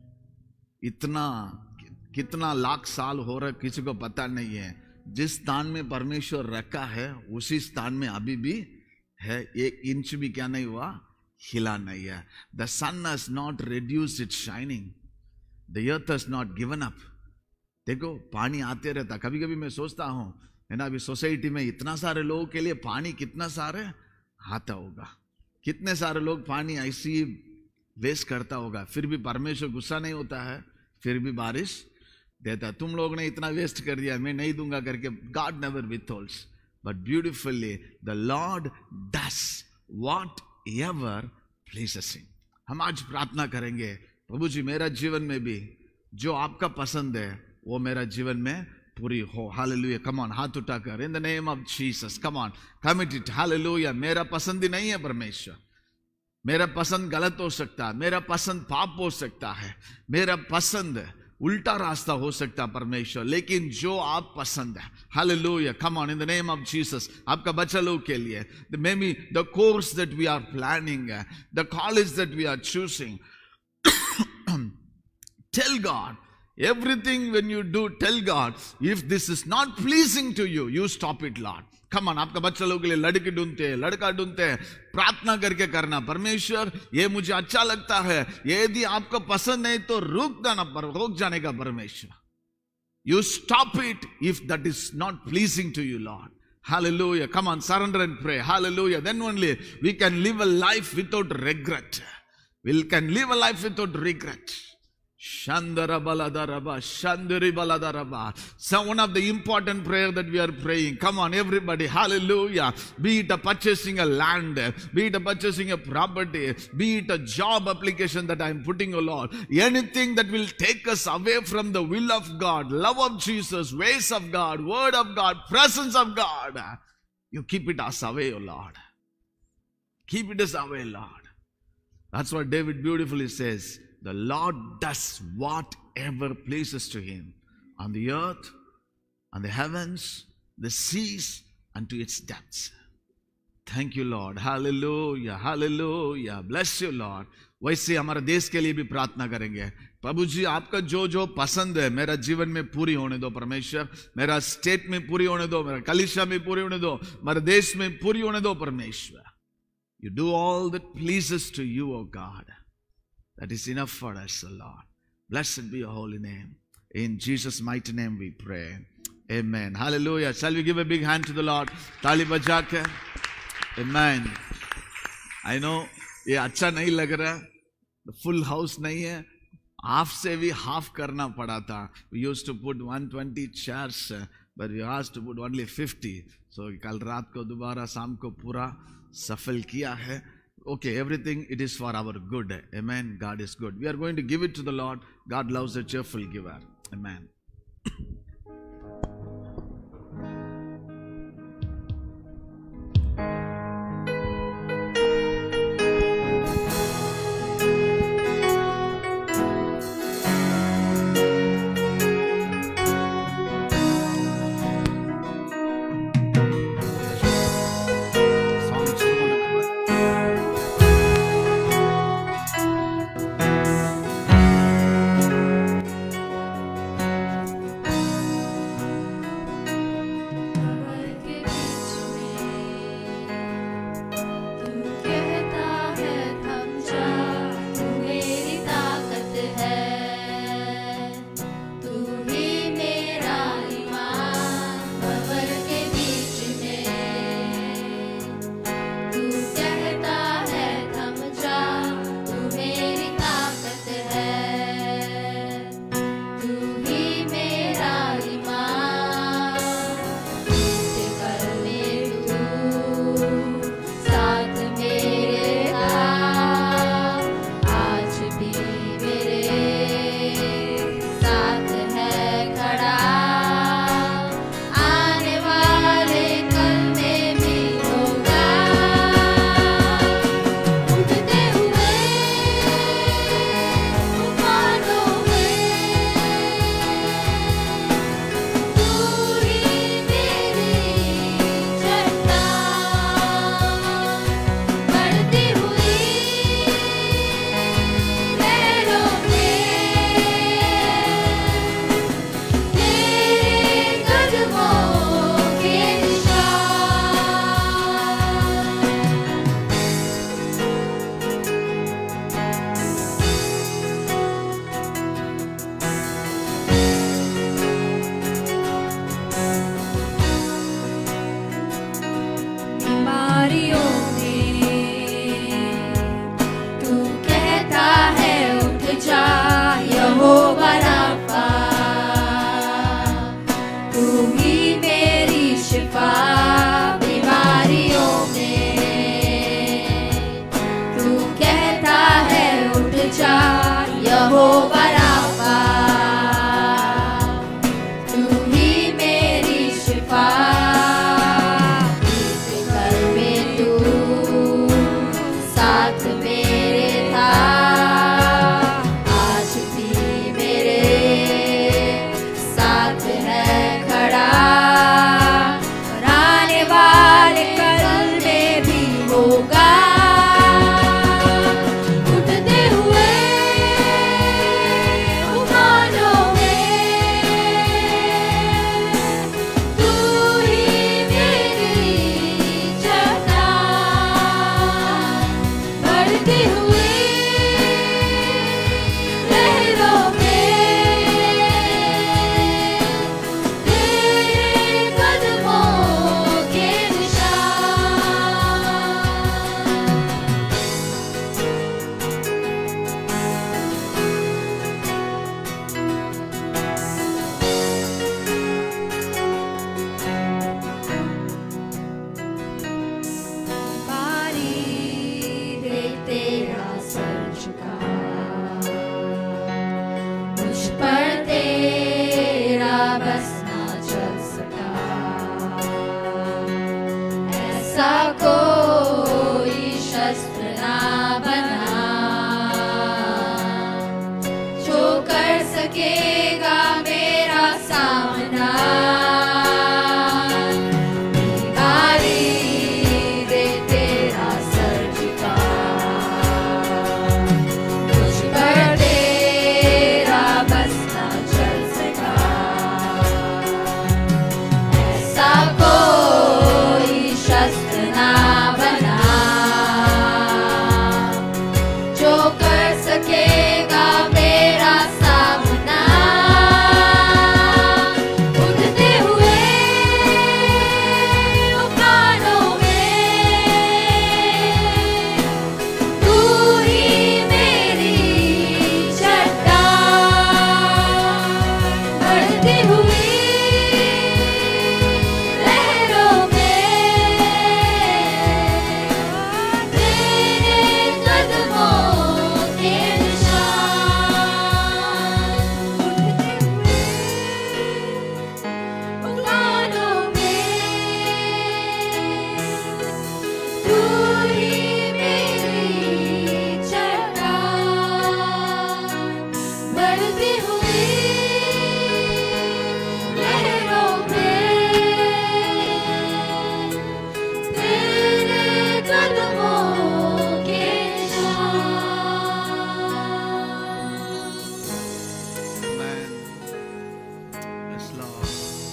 इतना कितना लाख साल हो रहा है किसी को पता नहीं है. जिस स्थान में परमेश्वर रखा है उसी स्थान में अभी भी है. एक इंच भी क्या नहीं हुआ, हिला नहीं है. The sun has not reduced its shining. The earth has not given up. देखो पानी आते रहता. कभी कभी मैं सोचता हूँ है ना, अभी सोसाइटी में इतना सारे लोगों के लिए पानी कितना सारे आता होगा, कितने सारे लोग पानी ऐसी वेस्ट करता होगा, फिर भी परमेश्वर गुस्सा नहीं होता है, फिर भी बारिश देता. तुम लोग ने इतना वेस्ट कर दिया, मैं नहीं दूंगा करके. God never withholds, but beautifully the Lord does whatever pleases him. हम आज प्रार्थना करेंगे, प्रभु जी मेरा जीवन में भी जो आपका पसंद है वो मेरा जीवन में पूरी हो. हालेलुया. कम ऑन, हाथ उठाकर in the name of Jesus, come on, commit it. Hallelujah. मेरा पसंद ही नहीं है परमेश्वर. मेरा पसंद गलत हो सकता है, मेरा पसंद पाप हो सकता है, मेरा पसंद उल्टा रास्ता हो सकता है परमेश्वर, लेकिन जो आप पसंद है. Hallelujah. Come on, in the name of Jesus. आपका बच्चा लोग के लिए may be the course that we are planning, the college that we are choosing, tell God everything. When you do, tell God, if this is not pleasing to you, you stop it, Lord. Come on. आपका बच्चा लोग के लिए लड़की ढूंढते हैं, लड़का ढूंढते हैं, प्रार्थना करके करना, परमेश्वर ये मुझे अच्छा लगता है, यदि आपको पसंद नहीं तो रुक जाने का परमेश्वर. You stop it if that is not pleasing to you, Lord. Hallelujah. Come on, surrender and pray. Hallelujah. Then only we can live a life without regret. We can live a life without regret. Shandara baladaraba, Shandari baladaraba. So one of the important prayer that we are praying. Come on, everybody. Hallelujah. Be it a purchasing a land, be it a purchasing a property, be it a job application that I am putting, O Lord. Anything that will take us away from the will of God, love of Jesus, ways of God, word of God, presence of God. You keep it us away, O Lord. Keep it us away, Lord. That's what David beautifully says. The Lord does whatever pleases to him on the earth, on the heavens, the seas, and to its depths. Thank you, Lord. Hallelujah. Hallelujah. Bless you, Lord. वैसे हमारे देश के लिए भी प्रार्थना करेंगे. प्रभु जी आपका जो जो पसंद है मेरा जीवन में पूरी होने दो परमेश्वर. मेरा स्टेट में पूरी होने दो, मेरा कलीसिया में पूरी होने दो, मेरे देश में पूरी होने दो परमेश्वर. You do all that pleases to you, O God. That is enough for us, O Lord. Blessed be your holy name. In Jesus' mighty name we pray. Amen. Hallelujah. Shall we give a big hand to the Lord? Tali baja ke. Amen. I know ये अच्छा नहीं लग रहा, full house नहीं है, half से भी half करना पड़ा था. We used to put 120 chairs, but we asked to put only 50. So कल रात को दोबारा शाम को पूरा सफल किया है. Okay, everything it is for our good. Amen. God is good. We are going to give it to the Lord. God loves a cheerful giver. Amen. बीमारियों में। तू कहता है उठ जा यहोवा राफा, तू ही मेरी शिफा बीमारियों में। तू कहता है उठ जा यहोवा राफा, तू ही मेरी शिफा। कल में तू साथ मेरे था, आज भी मेरे साथ है खड़ा। और आने वाले कल में भी होगा। उठते हुए उफानों में तू ही मेरी चट्टान, बढ़ती हुई लहरों में तेरे कदमों के निशान। बारी देख तेरा सर झुका, मुझ पर तेरा बस ना चल सका। ऐसा कोई शस्त्र ना बना जो कर सकेगा मेरा सामना। बीमारी दे तेरा सर झुका, मुझ पर तेरा बस ना चल सका। ऐसा कोई शस्त्र ना बना जो कर सकेगा मेरा सामना। उठते हुए उफानों में तू ही मेरी चट्टान, बढ़ती हुई लहरों में तेरे कदमों के निशान। उफानों में तू ही मेरी चट्टान, बढ़ती हुई लहरों में तेरे कदमों के निशान। Amen. Yes, Lord.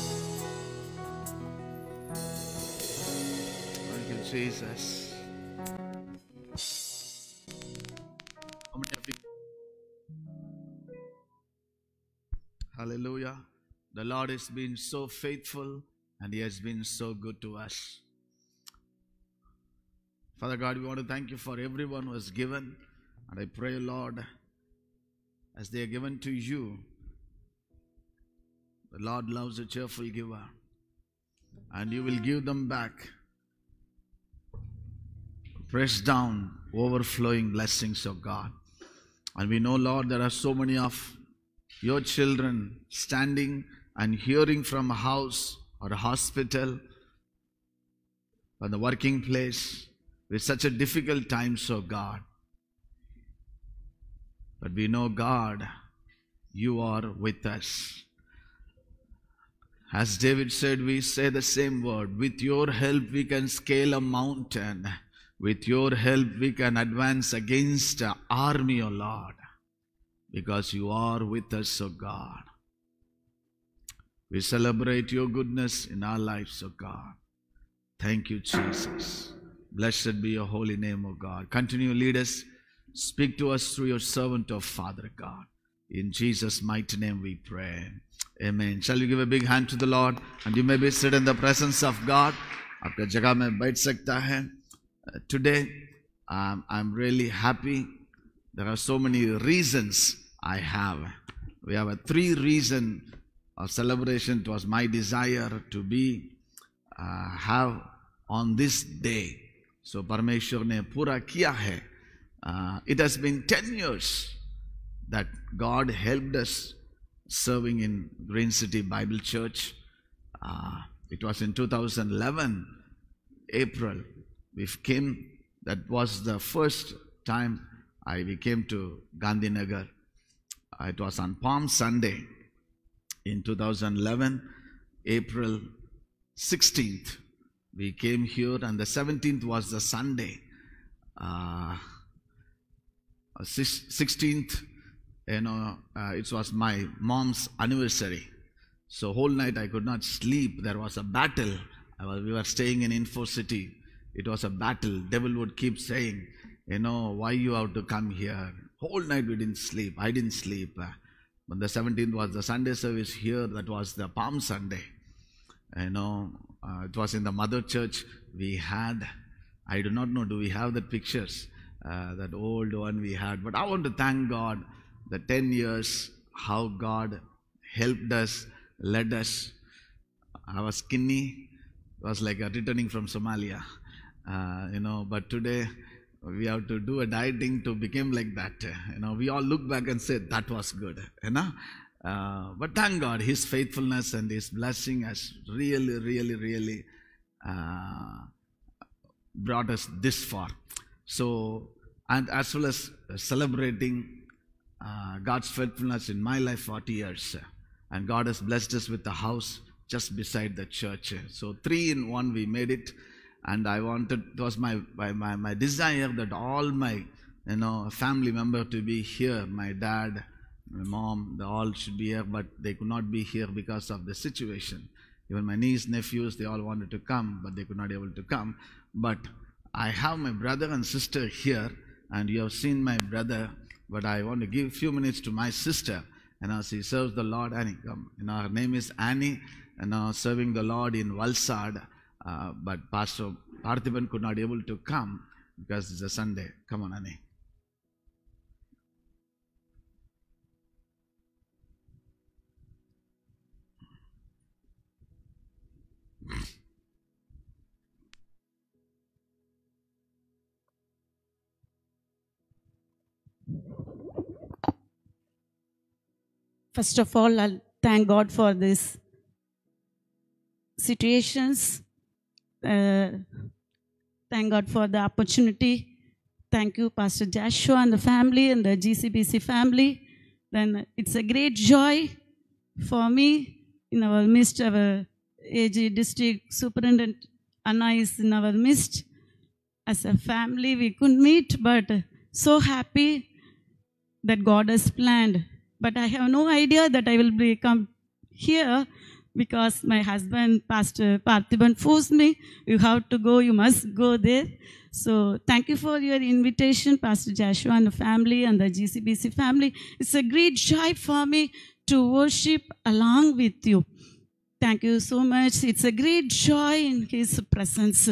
Thank you, Jesus. How many of you? Hallelujah. The Lord has been so faithful and He has been so good to us. Father God, we want to thank you for everyone who has given. And I pray, Lord, as they are given to you, the Lord loves a cheerful giver. And you will give them back. Pressed down, overflowing blessings of God. And we know, Lord, there are so many of your children standing and hearing from a house or a hospital or the working place with such a difficult time, so God. But we know, God, you are with us. As David said, we say the same word. With your help, we can scale a mountain. With your help, we can advance against an army, O Lord. Because you are with us, O God. We celebrate your goodness in our lives, O God. Thank you, Jesus. Blessed be your holy name, O God. Continue to lead us. Speak to us through your servant, O Father God. In Jesus' mighty name we pray. Amen. Shall we give a big hand to the Lord? And you may be seated in the presence of God. आपका जगह में बैठ सकता है. Today, I'm really happy. There are so many reasons I have. We have a 3 reason of celebration. It was my desire to be, have on this day. So Parmeshwar ne pura kiya hai. It has been 10 years that God helped us serving in Green City Bible Church. It was in 2011, April. We came, that was the first time we came to Gandhinagar. It was on Palm Sunday in 2011, April 16th. We came here, and the 17th was the Sunday. 16th, it was my mom's anniversary. So whole night I could not sleep. There was a battle. We were staying in Info City. It was a battle. Devil would keep saying, why you have to come here? Whole night we didn't sleep. I didn't sleep. But the 17th was the Sunday service here. That was the Palm Sunday. It was in the mother church. We had, I do not know, do we have the pictures? That old one we had. But I want to thank God the 10 years, how God helped us, led us. I was skinny. It was like returning from Somalia. But today we have to do a dieting to become like that. We all look back and say, that was good. But thank God, His faithfulness and His blessing has really, really, really brought us this far. So, and as well as celebrating God's faithfulness in my life, 40 years. And God has blessed us with a house just beside the church. So 3 in 1 we made it. And I wanted, it was my desire that all my family members to be here. My dad, my mom, they all should be here, but they could not be here because of the situation. Even my niece, nephews, they all wanted to come, but they could not be able to come. But I have my brother and sister here, and you have seen my brother, but I want to give a few minutes to my sister. She serves the Lord. Annie, come. Her name is Annie, serving the Lord in Valsad. But Pastor Parthiban could not be able to come because it's a Sunday. Come on, Annie. First of all, I'll thank God for these situations. Thank God for the opportunity. Thank you, Pastor Joshua and the family and the GCBC family. Then it's a great joy for me in our midst. Our AG District Superintendent Anna is in our midst. As a family, we couldn't meet, but so happy that God has planned. But I have no idea that I will come here because my husband, Pastor Parthiban, forced me. You have to go, you must go there. So thank you for your invitation, Pastor Joshua and the family and the GCBC family. It's a great joy for me to worship along with you. Thank you so much. It's a great joy in His presence.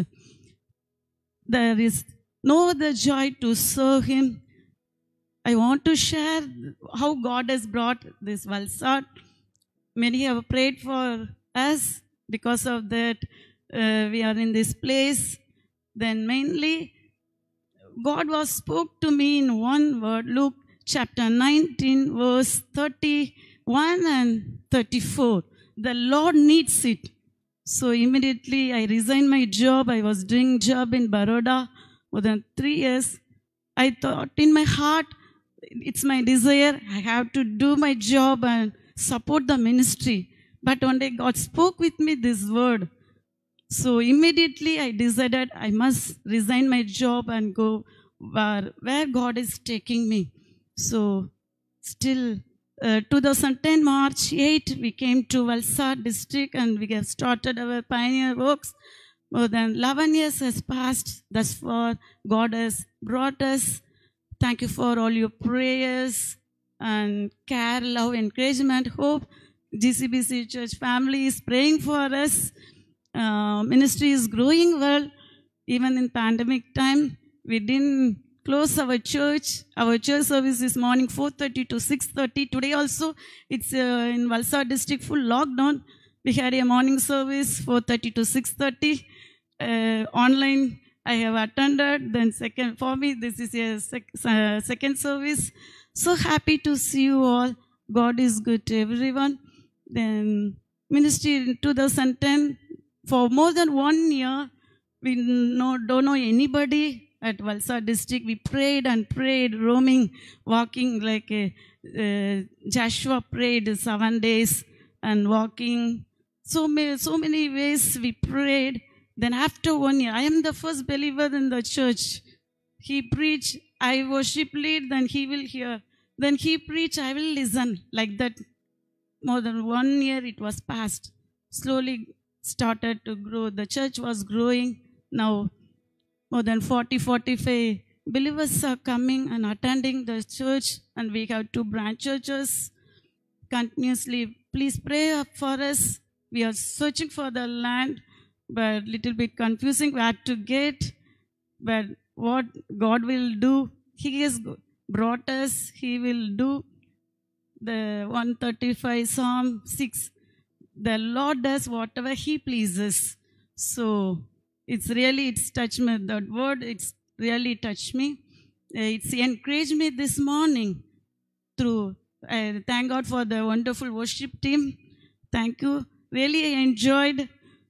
There is no other joy to serve Him. I want to share how God has brought this Valsad. Many have prayed for us. Because of that, we are in this place. Then mainly, God spoke to me in one word, Luke chapter 19, verse 31 and 34. The Lord needs it. So immediately I resigned my job. I was doing job in Baroda more than 3 years. I thought in my heart, it's my desire. I have to do my job and support the ministry. But one day God spoke with me this word. So immediately I decided I must resign my job and go where God is taking me. So still 2010 March 8, we came to Valsad district and we have started our pioneer works. More than 11 years has passed. Thus far, God has brought us. Thank you for all your prayers and care, love, encouragement, hope. GCBC Church family is praying for us. Ministry is growing well. Even in pandemic time, we didn't close our church. Our church service is morning 4:30 to 6:30. Today also, it's in Valsad district full lockdown. We had a morning service 4:30 to 6:30. Online, I have attended. Then second, for me, this is a second service. So happy to see you all. God is good to everyone. Then ministry in 2010, for more than 1 year, we don't know anybody at Valsad district. We prayed and prayed, roaming, walking like Joshua prayed 7 days and walking. So many ways we prayed. Then after 1 year, I am the first believer in the church. He preached, I worship lead, then he will hear. Then he preach, I will listen. Like that, more than 1 year it was passed. Slowly started to grow. The church was growing. Now more than 45 believers are coming and attending the church, and we have 2 branch churches continuously. Please pray up for us. We are searching for the land, but little bit confusing where to get. But what God will do, He has brought us, He will do. The 135 Psalm 6, the Lord does whatever He pleases. So it's touched me. That word, it's really touched me. It's encouraged me this morning through. Thank God for the wonderful worship team. Thank you. Really enjoyed.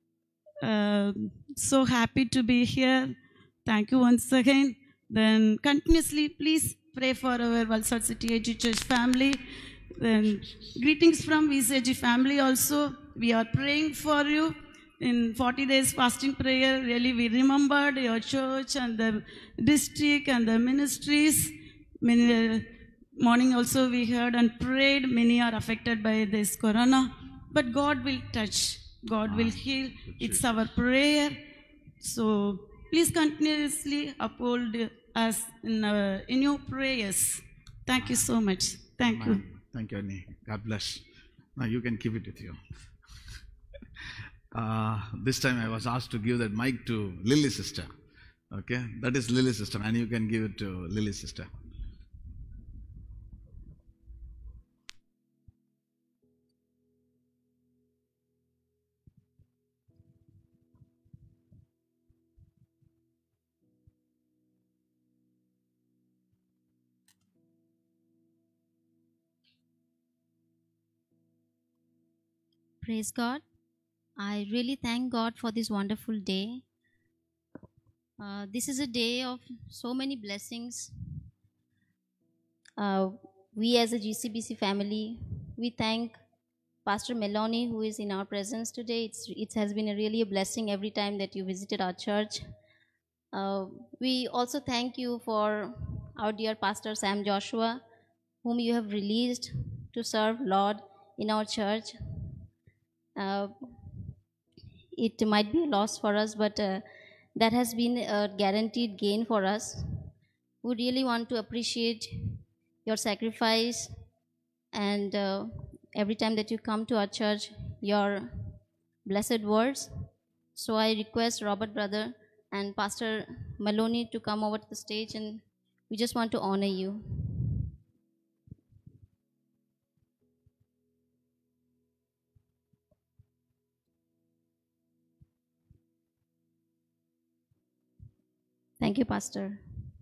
So happy to be here. Thank you once again. Then continuously, please pray for our Valsad City AG Church family. Then greetings from VCG family also. We are praying for you. In 40 days fasting prayer, really we remembered your church and the district and the ministries. Many, morning also we heard and prayed. Many are affected by this corona. But God will touch. God will heal. It's our prayer. So please continuously uphold us in your prayers. Thank you so much. Thank you. Thank you, Annie. God bless. Now you can keep it with you. This time I was asked to give that mic to Lily's sister. Okay, that is Lily's sister, and you can give it to Lily's sister. Praise God. I really thank God for this wonderful day. This is a day of so many blessings. We as a GCBC family, we thank Pastor Meloni, who is in our presence today. It has been really a blessing every time that you visited our church. We also thank you for our dear Pastor Sam Joshua, whom you have released to serve Lord in our church. It might be a loss for us, but that has been a guaranteed gain for us. We really want to appreciate your sacrifice and every time that you come to our church, your blessed words. So I request Robert brother and Pastor Maloney to come over to the stage, and we just want to honor you. Thank you, Pastor.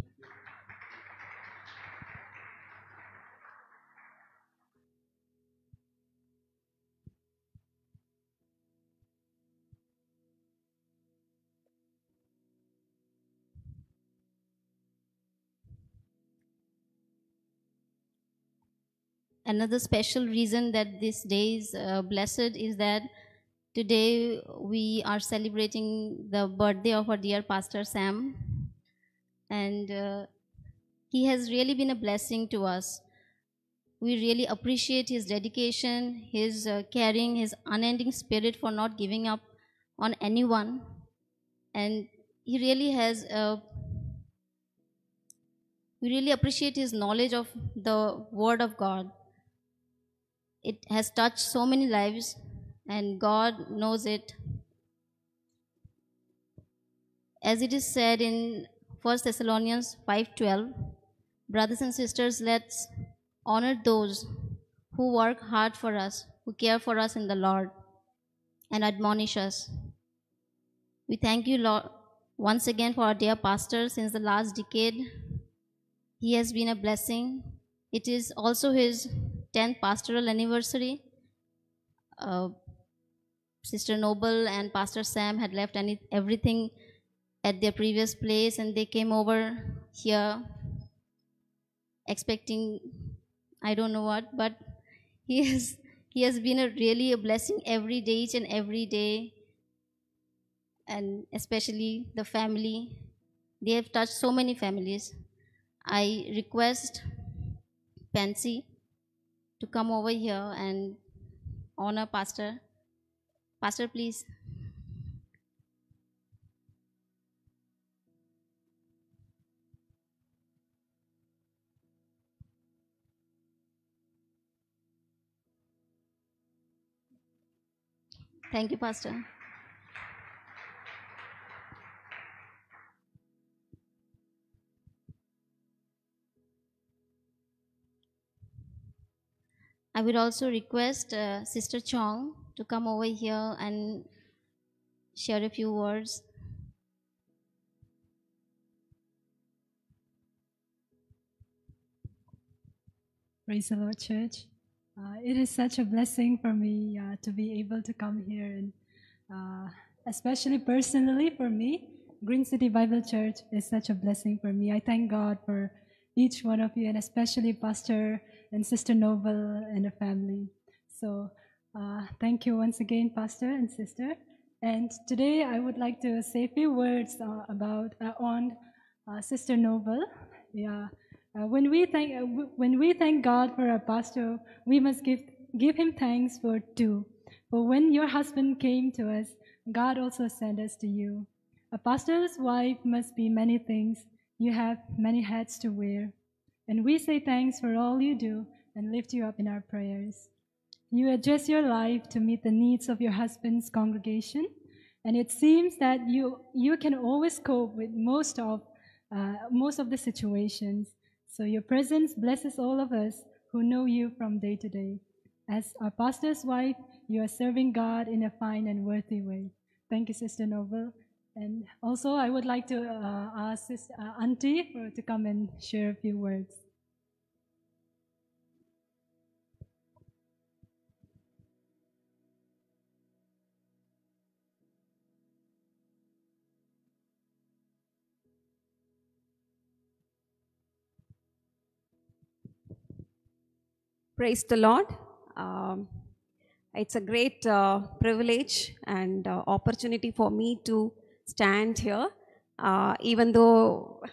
Another special reason that this day is blessed is that today we are celebrating the birthday of our dear Pastor Sam. And he has really been a blessing to us. We really appreciate his dedication, his caring, his unending spirit for not giving up on anyone. And he really has, we really appreciate his knowledge of the Word of God. It has touched so many lives, and God knows it. As it is said in 1 Thessalonians 5:12, brothers and sisters, let's honor those who work hard for us, who care for us in the Lord and admonish us. We thank you, Lord, once again for our dear pastor since the last decade. He has been a blessing. It is also his 10th pastoral anniversary. Sister Noble and Pastor Sam had left everything at their previous place, and they came over here expecting I don't know what, but he has been really a blessing every day, each and every day, and especially the family. They have touched so many families. I request Pansy to come over here and honor Pastor. Pastor, please. Thank you, Pastor. I would also request Sister Chong to come over here and share a few words. Praise the Lord, church. It is such a blessing for me to be able to come here, and especially personally for me, Green City Bible Church is such a blessing for me. I thank God for each one of you, and especially Pastor and Sister Noble and the family. So thank you once again, Pastor and Sister. And today I would like to say a few words on Sister Noble. Yeah. When we thank God for our pastor, we must give him thanks for two. For when your husband came to us, God also sent us to you. A pastor's wife must be many things. You have many hats to wear. And we say thanks for all you do and lift you up in our prayers. You adjust your life to meet the needs of your husband's congregation, and it seems that you can always cope with most of the situations. So your presence blesses all of us who know you from day to day. As our pastor's wife, you are serving God in a fine and worthy way. Thank you, Sister Noble. And also, I would like to ask Auntie to come and share a few words. Praise the Lord. It's a great privilege and opportunity for me to stand here, even though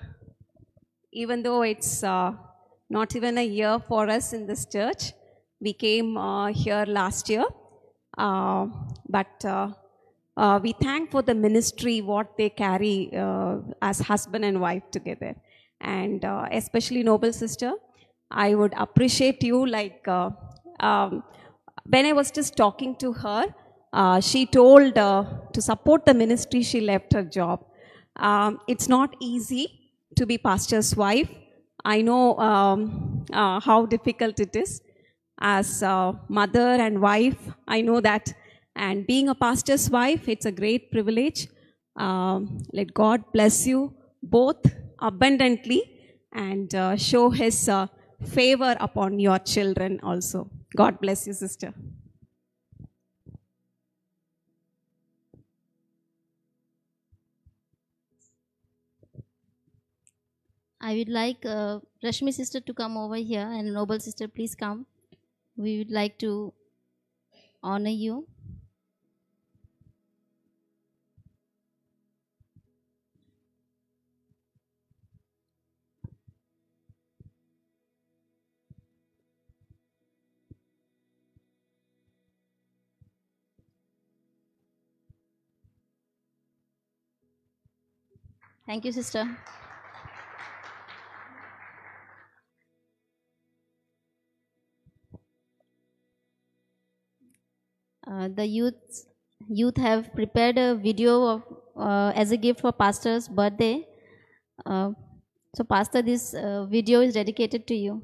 it's not even a year for us in this church. We came here last year, but we thank for the ministry, what they carry as husband and wife together. And especially Noble Sister, I would appreciate you, like when I was just talking to her, she told to support the ministry, she left her job. It's not easy to be pastor's wife. I know how difficult it is. As a mother and wife, I know that. And being a pastor's wife, it's a great privilege. Let God bless you both abundantly and show His favor upon your children also. God bless you, sister. I would like Rashmi sister to come over here, and Noble sister, please come. We would like to honor you. Thank you, sister. The youth have prepared a video as a gift for Pastor's birthday. So Pastor, this video is dedicated to you.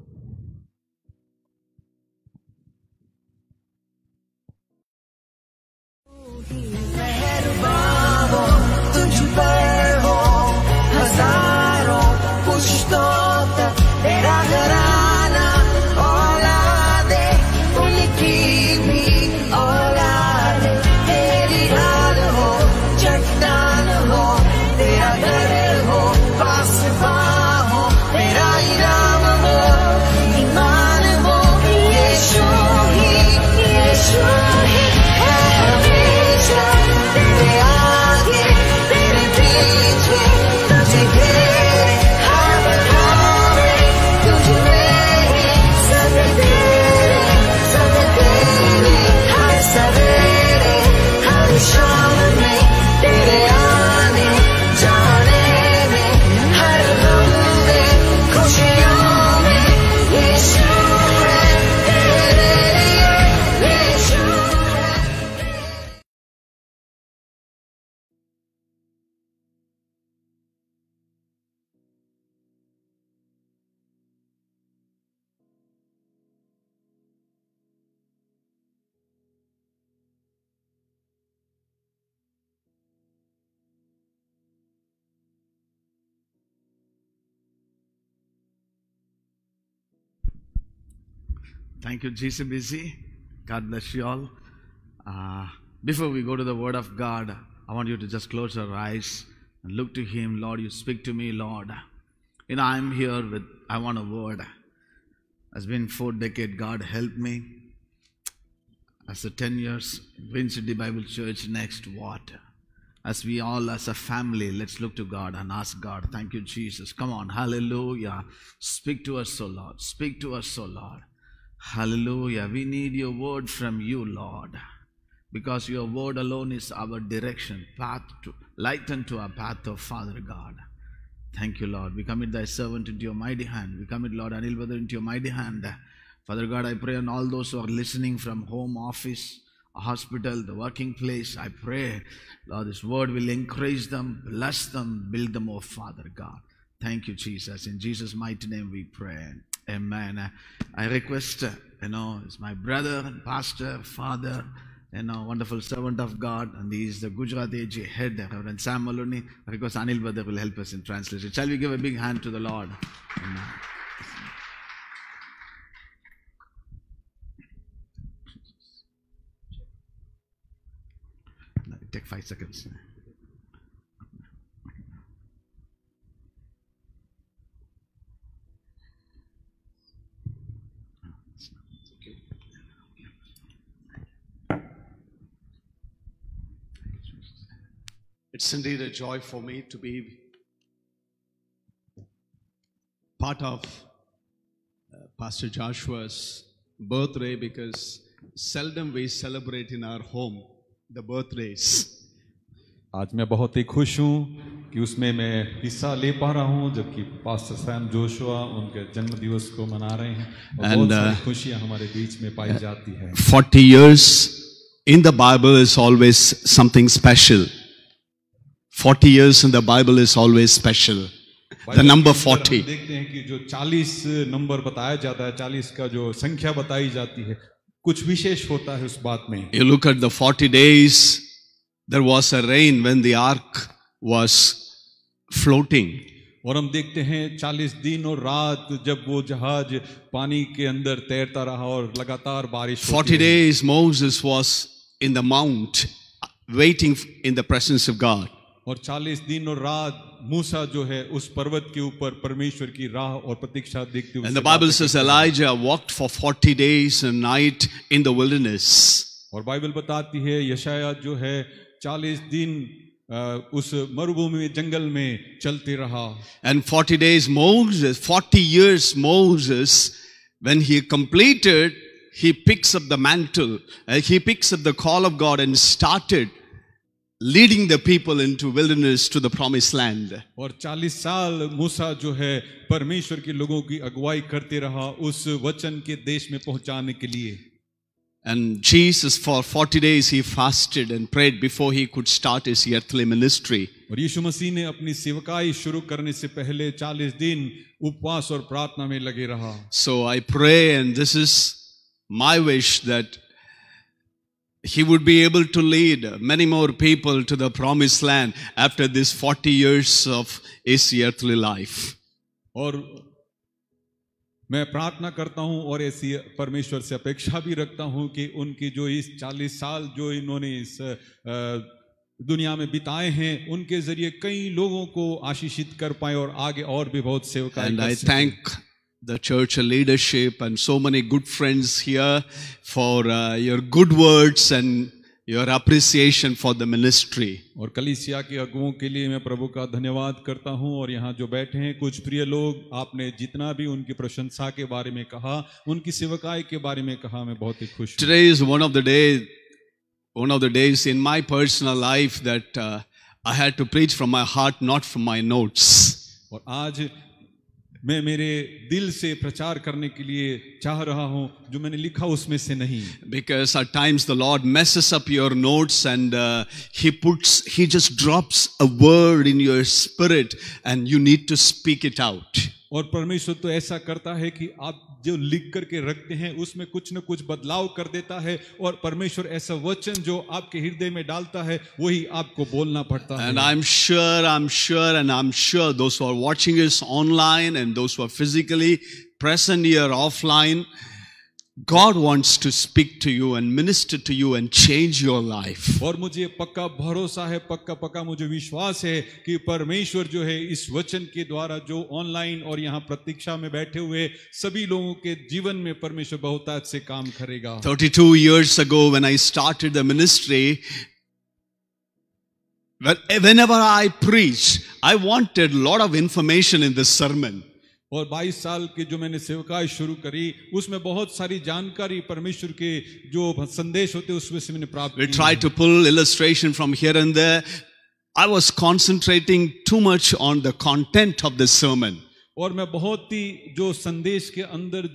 Thank you, GCBC. God bless you all. Before we go to the Word of God, I want you to just close your eyes and look to Him. Lord, you speak to me, Lord. I'm here with, I want a word. It's been 4 decades. God help me. As a 10 years, Green City Bible Church, next what? As we all, as a family, let's look to God and ask God. Thank you, Jesus. Come on, hallelujah. Speak to us, O Lord. Speak to us, O Lord. Hallelujah. We need your word from you, Lord. Because your word alone is our direction, path to light unto our path, of Father God. Thank you, Lord. We commit thy servant into your mighty hand. We commit, Lord, Anil brother into your mighty hand. Father God, I pray on all those who are listening from home, office, hospital, the working place. I pray, Lord, this word will encourage them, bless them, build them, oh Father God. Thank you, Jesus. In Jesus' mighty name we pray. Amen. I request, it's my brother and pastor, father, wonderful servant of God, and he is the Gujarati AG head, Reverend Sam Maloney. I request Anil brother will help us in translation. Shall we give a big hand to the Lord? Amen. Take 5 seconds. It's indeed a joy for me to be part of Pastor Joshua's birthday, because seldom we celebrate in our home the birthdays. आज मैं बहुत ही खुश हूँ कि उसमें मैं हिस्सा ले पा रहा हूँ, जबकि पास्टर सैम जोशुआ उनके जन्म दिवस को मना रहे हैं और बहुत सारी खुशियाँ हमारे बीच में पाई जाती है. 40 years in the Bible is always something special. 40 years in the Bible is always special. The number 40. देखते हैं कि जो 40 नंबर बताया जाता है, 40 का जो संख्या बताई जाती है, कुछ विशेष होता है उस बात में. You look at the 40 days, there was a rain when the ark was floating. और हम देखते हैं 40 दिन और रात जब वो जहाज पानी के अंदर तैरता रहा और लगातार बारिश होती 40 days Moses was in the mount waiting in the presence of God. और 40 दिन और रात मूसा जो है उस पर्वत के ऊपर परमेश्वर की राह और प्रतीक्षा देखते हुए. And the Bible says Elijah walked for 40 days and night in the wilderness. और बाइबल बताती है यशाया जो है 40 दिन उस मरुभूमि में जंगल में चलते रहा. And 40 days Moses, 40 years Moses, when he completed, he picks up the mantle, he picks up the call of God and started leading the people into wilderness to the promised land. और 40 साल मूसा जो है परमेश्वर के लोगों की अगुवाई करते रहा उस वचन के देश में पहुंचाने के लिए. And Jesus for 40 days he fasted and prayed before he could start his earthly ministry. और यीशु मसीह ने अपनी सेवकाई शुरू करने से पहले 40 दिन उपवास और प्रार्थना में लगे रहा. So I pray, and this is my wish, that he would be able to lead many more people to the promised land after this 40 years of his earthly life. और मैं प्रार्थना करता हूं और ऐसी परमेश्वर से अपेक्षा भी रखता हूं कि उनकी जो इस 40 साल जो इन्होंने इस दुनिया में बिताए हैं, उनके जरिए कई लोगों को आशीषित कर पाए और आगे और भी बहुत सेवकाई And कर I सकें. thank the church leadership and so many good friends here for your good words and your appreciation for the ministry. और कलीसिया के अगुओं के लिए मैं प्रभु का धन्यवाद करता हूं. और यहाँ जो बैठे हैं कुछ प्रिय लोग, आपने जितना भी उनकी प्रशंसा के बारे में कहा, उनकी सेवकाई के बारे में कहा, मैं बहुत ही खुश हूं. Today is one of the days in my personal life that I had to preach from my heart, not from my notes. और आज मैं मेरे दिल से प्रचार करने के लिए चाह रहा हूं, जो मैंने लिखा उसमें से नहीं. Because at times the Lord messes up your notes and he just drops a word in your spirit and you need to speak it out. और परमेश्वर तो ऐसा करता है कि आप जो लिख करके रखते हैं उसमें कुछ न कुछ बदलाव कर देता है, और परमेश्वर ऐसा वचन जो आपके हृदय में डालता है वही आपको बोलना पड़ता है. And I'm sure those who are watching us online and those who are physically present here offline, God wants to speak to you and minister to you and change your life. और मुझे पक्का भरोसा है, पक्का मुझे विश्वास है कि परमेश्वर जो है इस वचन के द्वारा जो ऑनलाइन और यहाँ प्रतीक्षा में बैठे हुए सभी लोगों के जीवन में परमेश्वर बहुतायत से काम करेगा. 32 years ago when I started the ministry, whenever I preached, I wanted a lot of information in the sermon. और 22 साल के जो मैंने सेवकाई शुरू करी, उसमें बहुत सारी जानकारी परमेश्वर के जो संदेश होते उसमें से मैंने प्राप्त की. We tried to pull illustration from here and there. I was concentrating too much on the content of the sermon. और मैं बहुत ही जो संदेश के अंदर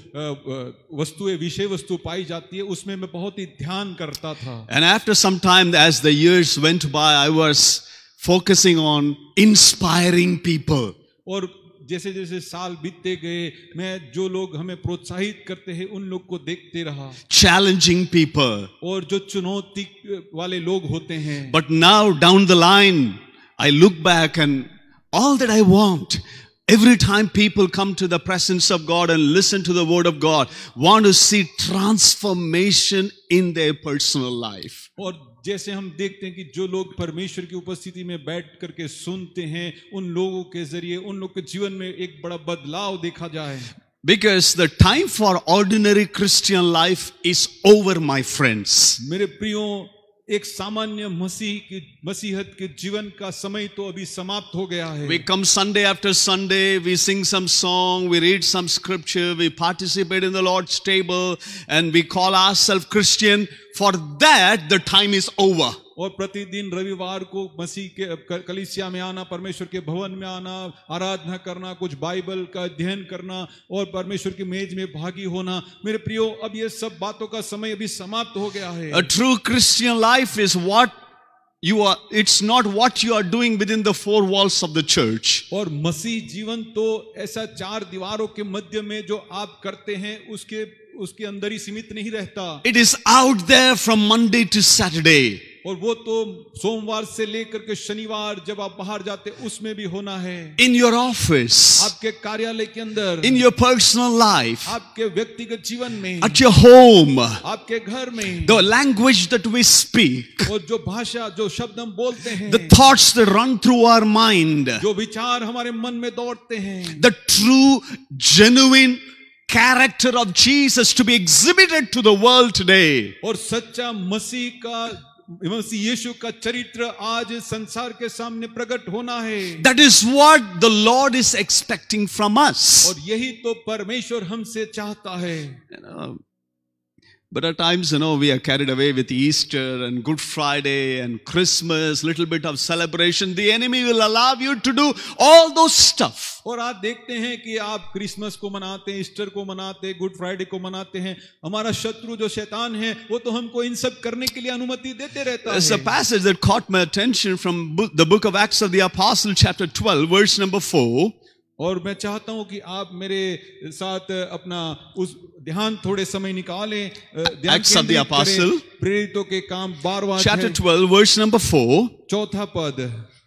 जो वस्तुएं विषय वस्तु पाई जाती है उसमें मैं बहुत ही ध्यान करता था. And after some time, as the years went by, I was focusing on inspiring people. और जैसे जैसे साल बीतते गए, मैं जो लोग हमें प्रोत्साहित करते हैं उन लोग को देखते रहा. Challenging people. और जो चुनौती वाले लोग होते हैं. But now down the line, I look back and all that I want, every time people come to the presence of God and listen to the word of God, want to see transformation in their personal life. और जैसे हम देखते हैं कि जो लोग परमेश्वर की उपस्थिति में बैठ करके सुनते हैं, उन लोगों के जरिए उन लोगों के जीवन में एक बड़ा बदलाव देखा जाए. Because the time for ordinary Christian life is over, my friends. मेरे प्रियो, एक सामान्य मसीहत के जीवन का समय तो अभी समाप्त हो गया है. We come Sunday after Sunday, we sing some song, we read some scripture, we participate in the Lord's table, and we call ourselves Christian. For that, the time is over. और प्रतिदिन रविवार को मसीह के कलीसिया में आना, परमेश्वर के भवन में आना, आराधना करना, कुछ बाइबल का अध्ययन करना और परमेश्वर की मेज में भागी होना, मेरे प्रियो, अब ये सब बातों का समय अभी समाप्त हो गया है. A true Christian life is what you are. It's not what you are doing within the four walls of the church. और मसीह जीवन तो ऐसा चार दीवारों के मध्य में जो आप करते हैं उसके अंदर ही सीमित नहीं रहता. It is out there from Monday to Saturday. और वो तो सोमवार से लेकर के शनिवार जब आप बाहर जाते उसमें भी होना है. In your office, आपके कार्यालय के अंदर, in your personal life, आपके व्यक्तिगत जीवन में, at your home, आपके घर में, the language that we speak, और जो भाषा जो शब्द हम बोलते हैं, the thoughts that run through our mind, जो विचार हमारे मन में दौड़ते हैं, the true, genuine character of Jesus to be exhibited to the world today. और सच्चा मसीह यीशु का चरित्र आज संसार के सामने प्रकट होना है. That is what the Lord is expecting from us. और यही तो परमेश्वर हमसे चाहता है. But at times, we are carried away with Easter and Good Friday and Christmas, little bit of celebration. The enemy will allow you to do all those stuff. और आप देखते हैं कि आप क्रिसमस को मनाते हैं, ईस्टर को मनाते हैं, गुड फ्राइडे को मनाते हैं. हमारा शत्रु जो शैतान है वो तो हमको इन सब करने के लिए अनुमति देते रहता है. There's a passage that caught my attention from the book of Acts of the Apostle, chapter 12, verse number 4. और मैं चाहता हूं कि आप मेरे साथ अपना उस ध्यान थोड़े समय निकालें. Acts of the Apostle, प्रेरितों के काम 12वां chapter 12, verse number 4. चौथा पद.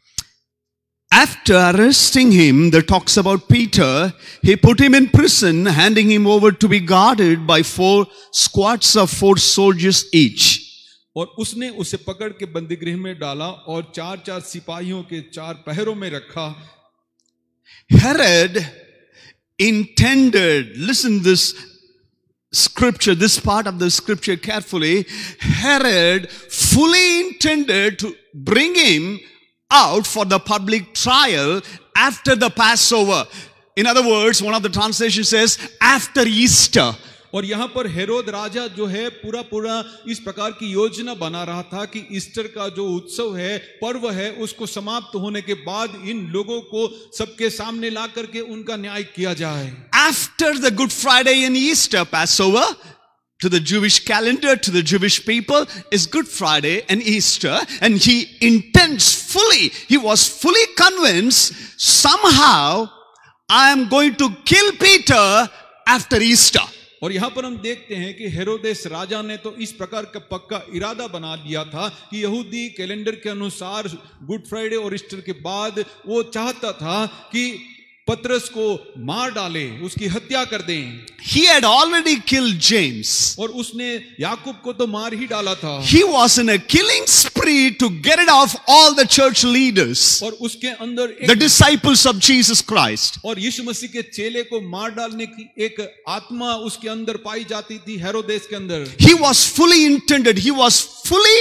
After arresting him, that talks about Peter, he put him in prison, handing him over to be guarded by 4 squads of 4 soldiers each. और उसने उसे पकड़ के बंदीगृह में डाला और 4-4 सिपाहियों के 4 पहरों में रखा. Herod intended, listen this scripture, this part of the scripture carefully. Herod fully intended to bring him out for the public trial after the Passover. In other words, one of the translations says after Easter. और यहाँ पर हेरोद राजा जो है पूरा इस प्रकार की योजना बना रहा था कि ईस्टर का जो उत्सव है, पर्व है, उसको समाप्त होने के बाद इन लोगों को सबके सामने ला करके उनका न्याय किया जाए. After the Good Friday and Easter, Passover, to the Jewish calendar, to the Jewish people, is Good Friday and Easter, and he intends fully, he was fully convinced, somehow I am going to kill Peter after Easter. और यहाँ पर हम देखते हैं कि हेरोदेस राजा ने तो इस प्रकार का पक्का इरादा बना लिया था कि यहूदी कैलेंडर के अनुसार गुड फ्राइडे और ईस्टर के बाद वो चाहता था कि पतरस को मार डाले, उसकी हत्या कर दें. He had already killed James. और उसने याकूब को तो मार ही डाला था. He was in a killing spree to get rid of all the church leaders, और उसके अंदर the disciples of Jesus Christ. और यीशु मसीह के चेले को मार डालने की एक आत्मा उसके अंदर पाई जाती थी हेरोदेस के अंदर. He was fully intended, he was fully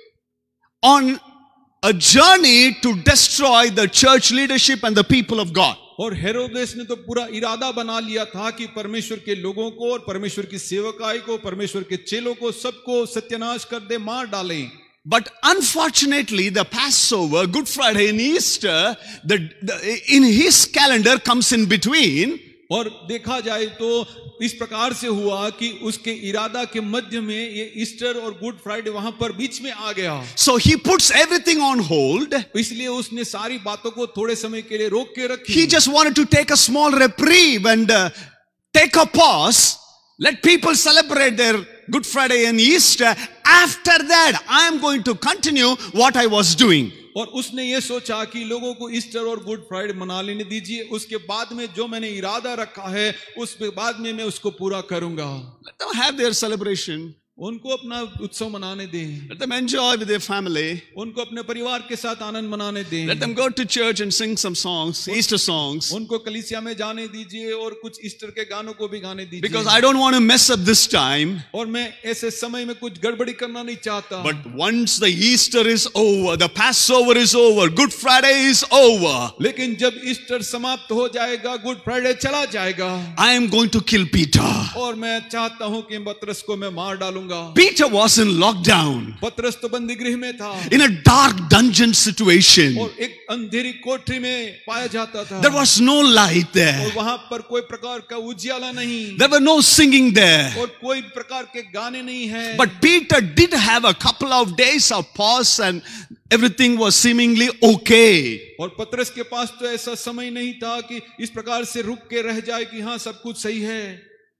on a journey to destroy the church leadership and the people of God. और हेरोदेस ने तो पूरा इरादा बना लिया था कि परमेश्वर के लोगों को और परमेश्वर की सेवकाई को, परमेश्वर के चेलों को, सबको सत्यानाश कर दे, मार डाले. But unfortunately, the Passover, Good Friday and Easter, in his calendar comes in between. और देखा जाए तो इस प्रकार से हुआ कि उसके इरादा के मध्य में ये ईस्टर और गुड फ्राइडे वहां पर बीच में आ गया. So he puts everything on hold. इसलिए उसने सारी बातों को थोड़े समय के लिए रोक के रखी. He just wanted to take a small reprieve and take a pause. Let people celebrate their Good Friday and Easter. After that, I am going to continue what I was doing. और उसने ये सोचा कि लोगों को Easter और good Friday मना लेने दीजिए, उसके बाद में जो मैंने इरादा रखा है उसके बाद में मैं उसको पूरा करूंगा. Let them have their celebration. उनको अपना उत्सव मनाने दें. Let them enjoy with their family. उनको अपने परिवार के साथ आनंद मनाने दें. Let them go to church and sing some songs, Easter songs. उनको कलीसिया में जाने दीजिए और कुछ ईस्टर के गानों को भी गाने दीजिए. Because I don't want to mess up this time. और मैं ऐसे समय में कुछ गड़बड़ी करना नहीं चाहता. But once the Easter is over, the Passover is over, Good Friday is over. लेकिन जब ईस्टर समाप्त हो जाएगा, गुड फ्राइडे चला जाएगा, I am going to kill Peter. और मैं चाहता हूं कि पतरस को मैं मार डालूंगा. Peter was in lockdown. पतरस तो बंदीगृह में था. In a dark dungeon situation. और एक अंधेरी कोठरी में पाया जाता था. There was no light there. और वहां पर कोई प्रकार का उजियाला नहीं. There were no singing there. और कोई प्रकार के गाने नहीं हैं. But Peter did have a couple of days of pause and everything was seemingly okay. और पतरस के पास तो ऐसा समय नहीं था कि इस प्रकार से रुक के रह जाए कि हाँ सब कुछ सही है.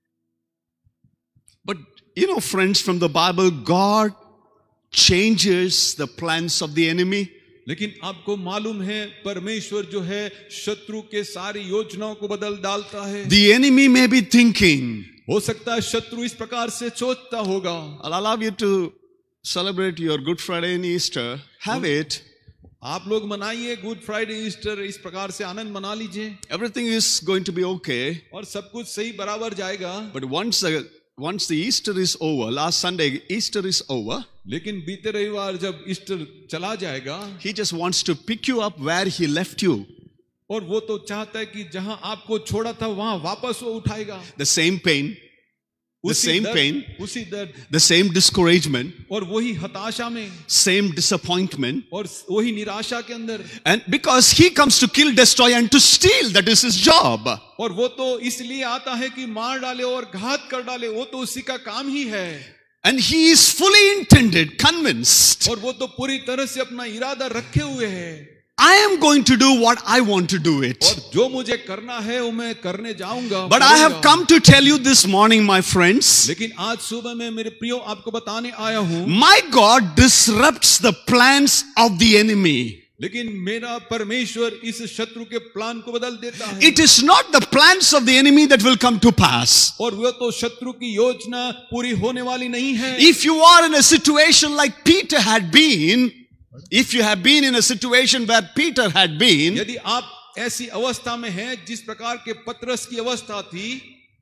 But you know, friends, from the Bible, God changes the plans of the enemy. लेकिन आपको मालूम है परमेश्वर जो है शत्रु के सारी योजनाओं को बदल डालता है. The enemy may be thinking, हो सकता है शत्रु इस प्रकार से सोचता होगा, I'll allow you to celebrate your Good Friday and Easter. Have it. आप लोग मनाइए गुड फ्राइडे ईस्टर, इस प्रकार से आनंद मना लीजिए. Everything is going to be okay. और सब कुछ सही बराबर जाएगा. But once the Easter is over, last Sunday Easter is over. लेकिन बीते रविवार जब ईस्टर चला जाएगा, he just wants to pick you up where he left you. और वो तो चाहता है कि जहां आपको छोड़ा था वहां वापस वो उठाएगा. The same pain, the same pain, उसी दर्द, the same discouragement, और वही हताशा में, same disappointment. और वही निराशा के अंदर. And because he comes to kill, destroy and to steal, that is his job. और वो तो इसलिए आता है कि मार डाले और घात कर डाले, वो तो उसी का काम ही है. And he is fully intended, convinced. और वो तो पूरी तरह से अपना इरादा रखे हुए है. I am going to do what I want to do it. और जो मुझे करना है वो मैं करने जाऊंगा. But I have come to tell you this morning, my friends. लेकिन आज सुबह में मेरे प्रियो आपको बताने आया हूँ. My God disrupts the plans of the enemy. लेकिन मेरा परमेश्वर इस शत्रु के प्लान को बदल देता है. It is not the plans of the enemy that will come to pass. और वो तो शत्रु की योजना पूरी होने वाली नहीं है. If you are in a situation like Peter had been, if you have been in a situation where Peter had been, यदि आप ऐसी अवस्था में हैं जिस प्रकार के पतरस की अवस्था थी,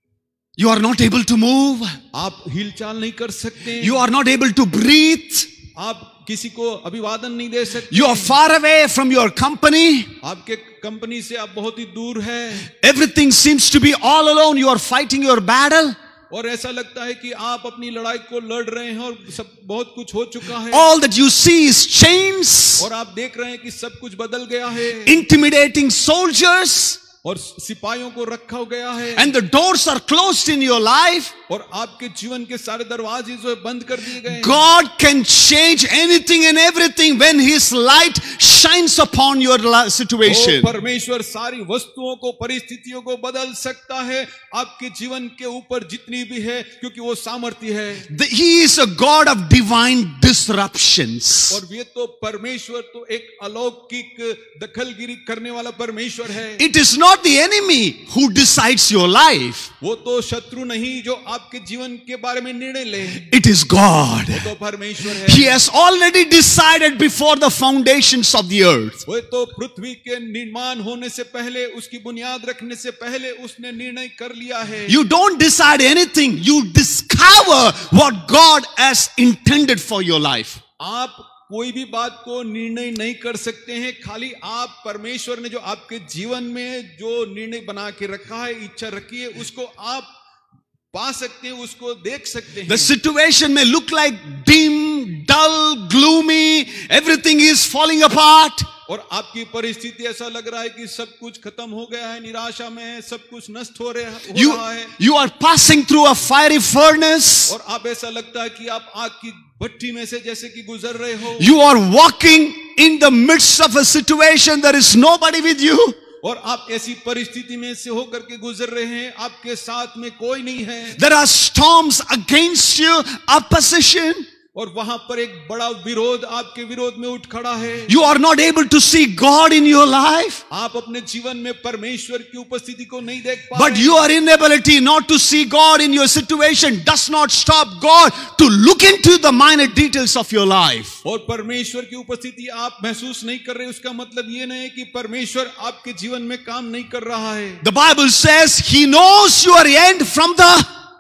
you are not able to move. आप हिलचाल नहीं कर सकते. You are not able to breathe. आप किसी को अभिवादन नहीं दे सकते. You are far away from your company. आपके कंपनी से आप बहुत ही दूर है. Everything seems to be all alone. You are fighting your battle. और ऐसा लगता है कि आप अपनी लड़ाई को लड़ रहे हैं और सब बहुत कुछ हो चुका है. All that you see is chains. और आप देख रहे हैं कि सब कुछ बदल गया है. Intimidating soldiers. और सिपाहियों को रखा गया है. And the doors are closed in your life. और आपके जीवन के सारे दरवाजे जो बंद कर दिए गए. God can change anything and everything when His light shines upon your situation. परमेश्वर सारी वस्तुओं को, परिस्थितियों को बदल सकता है आपके जीवन के ऊपर जितनी भी है, क्योंकि वो सामर्थ्य है. He is a God of divine disruptions. और ये तो परमेश्वर तो एक अलौकिक दखलगिरी करने वाला परमेश्वर है. It is not the enemy who decides your life. वो तो शत्रु नहीं जो आपके जीवन के बारे में निर्णय ले. It is God. वो तो परमेश्वर है. He has already decided before the foundations of the earth. वो तो पृथ्वी के निर्माण होने से पहले, उसकी बुनियाद रखने से पहले उसने निर्णय कर लिया है. You don't decide anything. You discover what God has intended for your life. आप कोई भी बात को निर्णय नहीं कर सकते हैं. खाली आप परमेश्वर ने जो आपके जीवन में जो निर्णय बना के रखा है, इच्छा रखी है, उसको आप पा सकते हैं, उसको देख सकते हैं. The situation may look like dim, dull, gloomy. Everything is falling apart. और आपकी परिस्थिति ऐसा लग रहा है कि सब कुछ खत्म हो गया है, निराशा में है, सब कुछ नष्ट हो रहा है. You are passing through a fiery furnace. और आप ऐसा लगता है कि आप आग की भट्टी में से जैसे कि गुजर रहे हो. You are walking in the midst of a situation. There is nobody with you. और आप ऐसी परिस्थिति में से होकर के गुजर रहे हैं, आपके साथ में कोई नहीं है. There are storms against you, opposition. और वहां पर एक बड़ा विरोध आपके विरोध में उठ खड़ा है. You are not able to see God in your life. आप अपने जीवन में परमेश्वर की उपस्थिति को नहीं देख पा But your inability not to see God in your situation does not stop God to look into the minor details of your life. और परमेश्वर की उपस्थिति आप महसूस नहीं कर रहे, उसका मतलब ये नहीं कि परमेश्वर आपके जीवन में काम नहीं कर रहा है. The Bible says He knows your end from the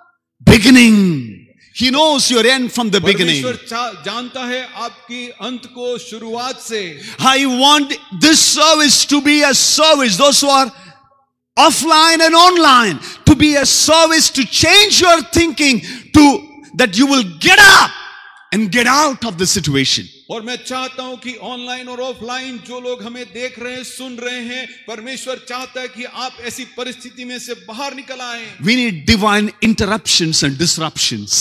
beginning. He knows your end from the beginning. परमेश्वर जानता है आपकी अंत को शुरुआत से. I want this service to be a service, those who are offline and online, to be a service to change your thinking, to that you will get up and get out of the situation. और मैं चाहता हूं कि online और offline जो लोग हमें देख रहे हैं, सुन रहे हैं, परमेश्वर चाहता है कि आप ऐसी परिस्थिति में से बाहर निकल आए. We need divine interruptions and disruptions.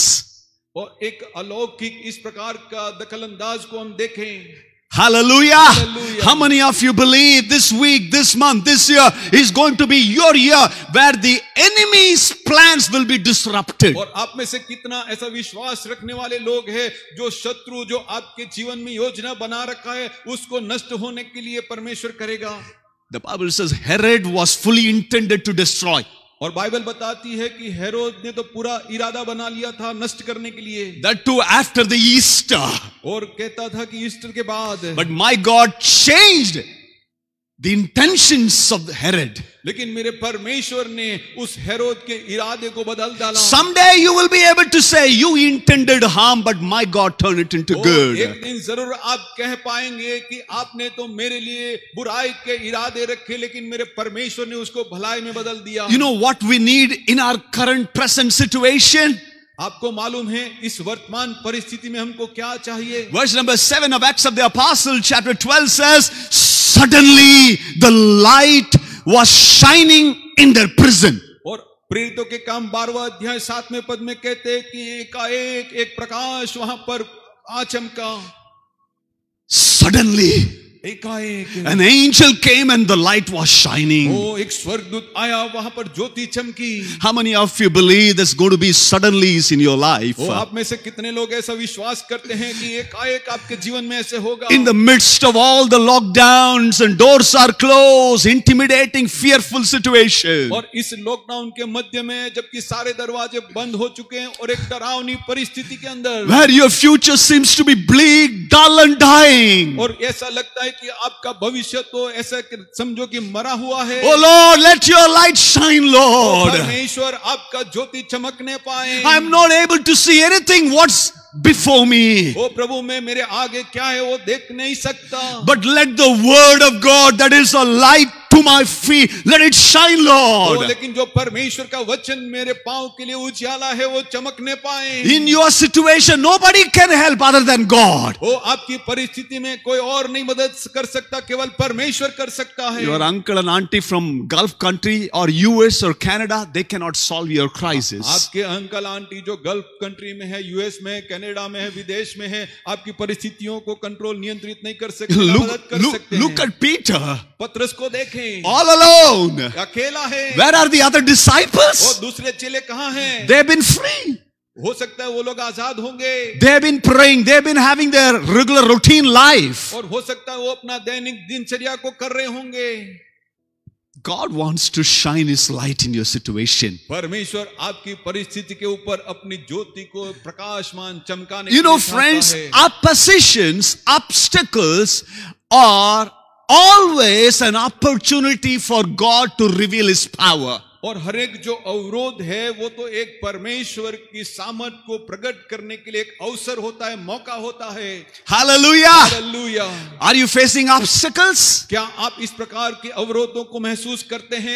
और एक अलौकिक इस प्रकार का दखलंदाज को हम देखें. Hallelujah. Hallelujah. How many of you believe this week, this month, this year is going to be your year where the enemy's plans will be disrupted? और आप में से कितना ऐसा विश्वास रखने वाले लोग हैं जो शत्रु जो आपके जीवन में योजना बना रखा है उसको नष्ट होने के लिए परमेश्वर करेगा? The Bible says Herod was fully intended to destroy. और बाइबल बताती है कि हेरोद ने तो पूरा इरादा बना लिया था नष्ट करने के लिए. That too after the Easter. और कहता था कि ईस्टर के बाद. But my God changed the intentions of Herod. लेकिन मेरे परमेश्वर ने उस हेरोद के इरादे को बदल डाला. Someday you will be able to say you intended harm, but my God turned it into good. एक दिन जरूर आप कह पाएंगे कि आपने तो मेरे लिए बुराई के इरादे रखे, लेकिन मेरे परमेश्वर ने उसको भलाई में बदल दिया. You know what we need in our current present situation? आपको मालूम है इस वर्तमान परिस्थिति में हमको क्या चाहिए? Verse number 7 of Acts of the Apostle chapter 12 says, suddenly the light was shining in their prison. और प्रेरितों के काम 12वां अध्याय 7वें पद में कहते हैं कि एकाएक एक प्रकाश वहां पर आ चमका. Suddenly एकाएक an angel came and the light was shining. वो एक स्वर्गदूत आया, वहां पर ज्योति चमकी. How many of you believe there's going to be suddenlies in your life? वो आप में से कितने लोग ऐसा विश्वास करते हैं कि एकाएक आपके जीवन में ऐसे होगा? In the midst of all the lockdowns and doors are closed, intimidating, fearful situation. और इस लॉकडाउन के मध्य में जबकि सारे दरवाजे बंद हो चुके हैं और एक डरावनी परिस्थिति के अंदर, where your future seems to be bleak, dull and dying. और ऐसा लगता है कि आपका भविष्य तो ऐसा समझो कि मरा हुआ है. Oh Lord, let your light shine, Lord. परमेश्वर आपका ज्योति चमकने पाए. I am not able to see anything what's before me. ओ प्रभु, मैं मेरे आगे क्या है वो देख नहीं सकता. But let the word of God, that is a light to my feet, let it shine, Lord. लेकिन जो परमेश्वर का वचन मेरे पांव के लिए उजाला है वो चमकने पाए. In your situation, nobody can help other than God. वो आपकी परिस्थिति में कोई और नहीं मदद कर सकता, केवल परमेश्वर कर सकता है. Your uncle and auntie from Gulf country or US or Canada, they cannot solve your crisis. आपके अंकल आंटी जो गल्फ कंट्री में है, यूएस में है, कनाडा में है, विदेश में है, आपकी परिस्थितियों को कंट्रोल नियंत्रित नहीं कर सकते, मदद कर सकते हैं. Look at Peter. पतरस को देखें. All alone. अकेला है. Where are the other disciples? और दूसरे चेले कहाँ हैं? They have been free. हो सकता है वो लोग आजाद होंगे. They have been praying. They have been having their regular routine life. और हो सकता है वो अपना दैनिक दिनचर्या को कर रहे होंगे. God wants to shine His light in your situation. परमेश्वर आपकी परिस्थिति के ऊपर अपनी ज्योति को प्रकाशमान चमकाने. You know, friends, oppositions, obstacles are always an opportunity for God to reveal His power. और हर एक जो अवरोध है वो तो एक परमेश्वर की सामर्थ को प्रकट करने के लिए एक अवसर होता है, मौका होता है. Hallelujah. Hallelujah. Are you facing obstacles? क्या आप इस प्रकार के अवरोधों को महसूस करते हैं?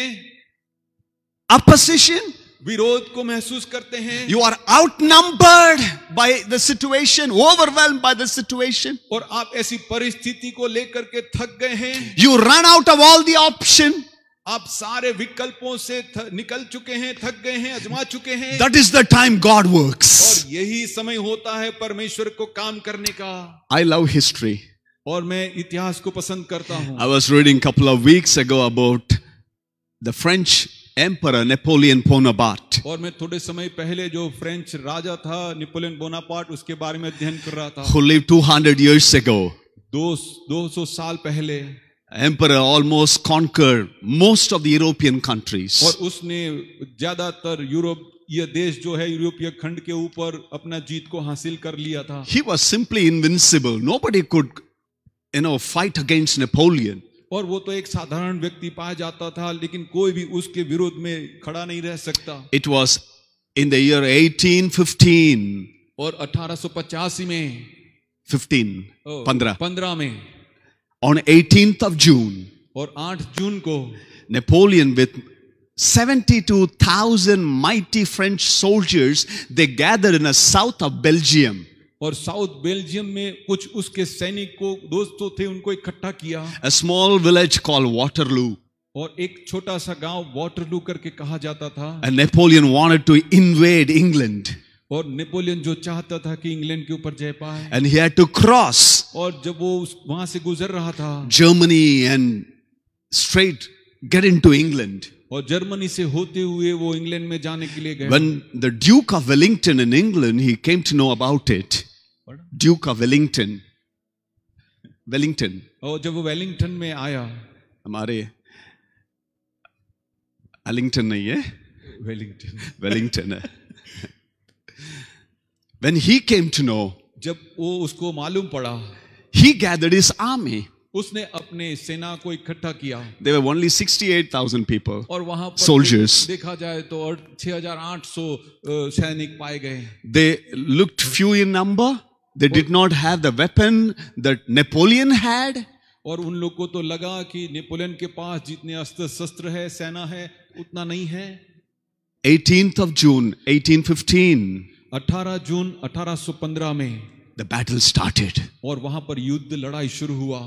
Opposition? विरोध को महसूस करते हैं? You are outnumbered by the situation, overwhelmed by the situation. और आप ऐसी परिस्थिति को लेकर के थक गए हैं. You run out of all the option. आप सारे विकल्पों से निकल चुके हैं, थक गए हैं, आजमा चुके हैं. That is the time God works. और यही समय होता है परमेश्वर को काम करने का. I love history. और मैं इतिहास को पसंद करता हूं. I was reading a couple of weeks ago about the French Emperor Napoleon Bonaparte. और मैं थोड़े समय पहले जो फ्रेंच राजा था नेपोलियन बोनापार्ट, उसके बारे में अध्ययन कर रहा था. Who lived 200 years ago. 200 साल पहले. Emperor almost conquered most of the European countries. और उसने ज्यादातर यूरोपीय देश जो है यूरोपीय खंड के ऊपर अपना जीत को हासिल कर लिया था. He was simply invincible. Nobody could, fight against Napoleon. और वो तो एक साधारण व्यक्ति पाया जाता था, लेकिन कोई भी उसके विरोध में खड़ा नहीं रह सकता. It was in the year 1815. और 1885 में 15 में on 18th of June, और 8 जून को Napoleon with 72,000 mighty French soldiers, they gathered in the south of Belgium. और साउथ बेल्जियम में कुछ उसके सैनिक को दोस्तों थे, उनको इकट्ठा किया. A small village called Waterloo. और एक छोटा सा गांव वाटरलू करके कहा जाता था. And Napoleon wanted to invade England. और नेपोलियन जो चाहता था कि इंग्लैंड के ऊपर जय पाए. And he had to cross. और जब वो वहां से गुजर रहा था, Germany and straight get into England. और जर्मनी से होते हुए वो इंग्लैंड में जाने के लिए गए. When the Duke of Wellington in England, he came to know about it. Duke of Wellington. और जब वो वेलिंगटन में आया, हमारे वेलिंगटन नहीं है, वेलिंगटन है. When he came to know, जब वो उसको मालूम पड़ा, he gathered his army. उसने अपने सेना को इकट्ठा किया. There were only 68,000 people. और वहां पर soldiers. देखा जाए तो 6,800 सैनिक पाए गए. They looked few in number. They did not have the weapon that Napoleon had. और उन लोगों को तो लगा कि नेपोलियन के पास जितने अस्त्र शस्त्र है, सेना है, उतना नहीं है. 18th of June 1815. 18 जून 1815 में the battle started. और वहां पर युद्ध लड़ाई शुरू हुआ।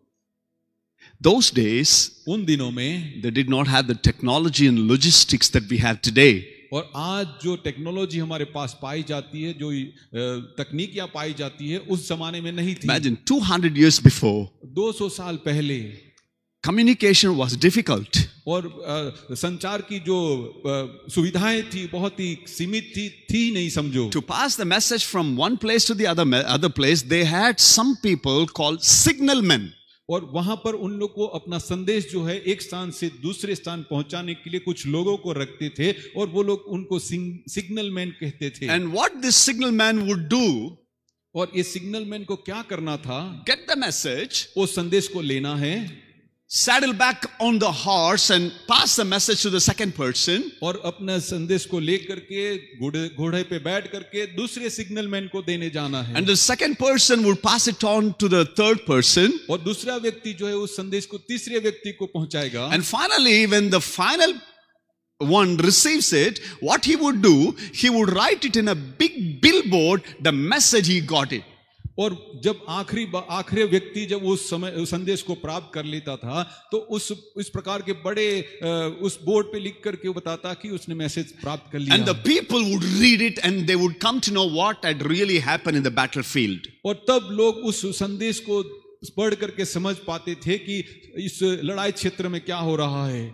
Those days, उन दिनों में they did not have the technology and logistics that we have today. और आज जो टेक्नोलॉजी हमारे पास पाई जाती है, जो तकनीकियां पाई जाती है, उस जमाने में नहीं थी। Imagine 200 years before, 200 साल पहले communication was difficult. और संचार की जो सुविधाएं थी बहुत ही सीमित थी नहीं समझो। To pass the message from one place to the other place, they had some people called signalmen. और वहां पर उन लोग को अपना संदेश जो है एक स्थान से दूसरे स्थान पहुंचाने के लिए कुछ लोगों को रखते थे और वो लोग उनको सिग्नल मैन कहते थे। And what this signal man would do, और ये सिग्नल मैन को क्या करना था? get the message, वो संदेश को लेना है, saddle back on the horse and pass the message to the second person, और अपना संदेश को लेकर के घोड़े पे बैठ करके दूसरे सिग्नल मैन को देने जाना है। and the second person would pass it on to the third person, और दूसरा व्यक्ति जो है उस संदेश को तीसरे व्यक्ति को पहुंचाएगा। and finally when the final one receives it, what he would do, he would write it in a big billboard, the message he got it. और जब आखिरी व्यक्ति जब उस समय उस संदेश को प्राप्त कर लेता था तो इस प्रकार के बड़े उस बोर्ड पे लिख करके वो बताता कि उसने मैसेज प्राप्त कर लिया। And the people would read it and they would come to know what had really happened in the battlefield. और तब लोग उस संदेश को पढ़ करके समझ पाते थे कि इस लड़ाई क्षेत्र में क्या हो रहा है।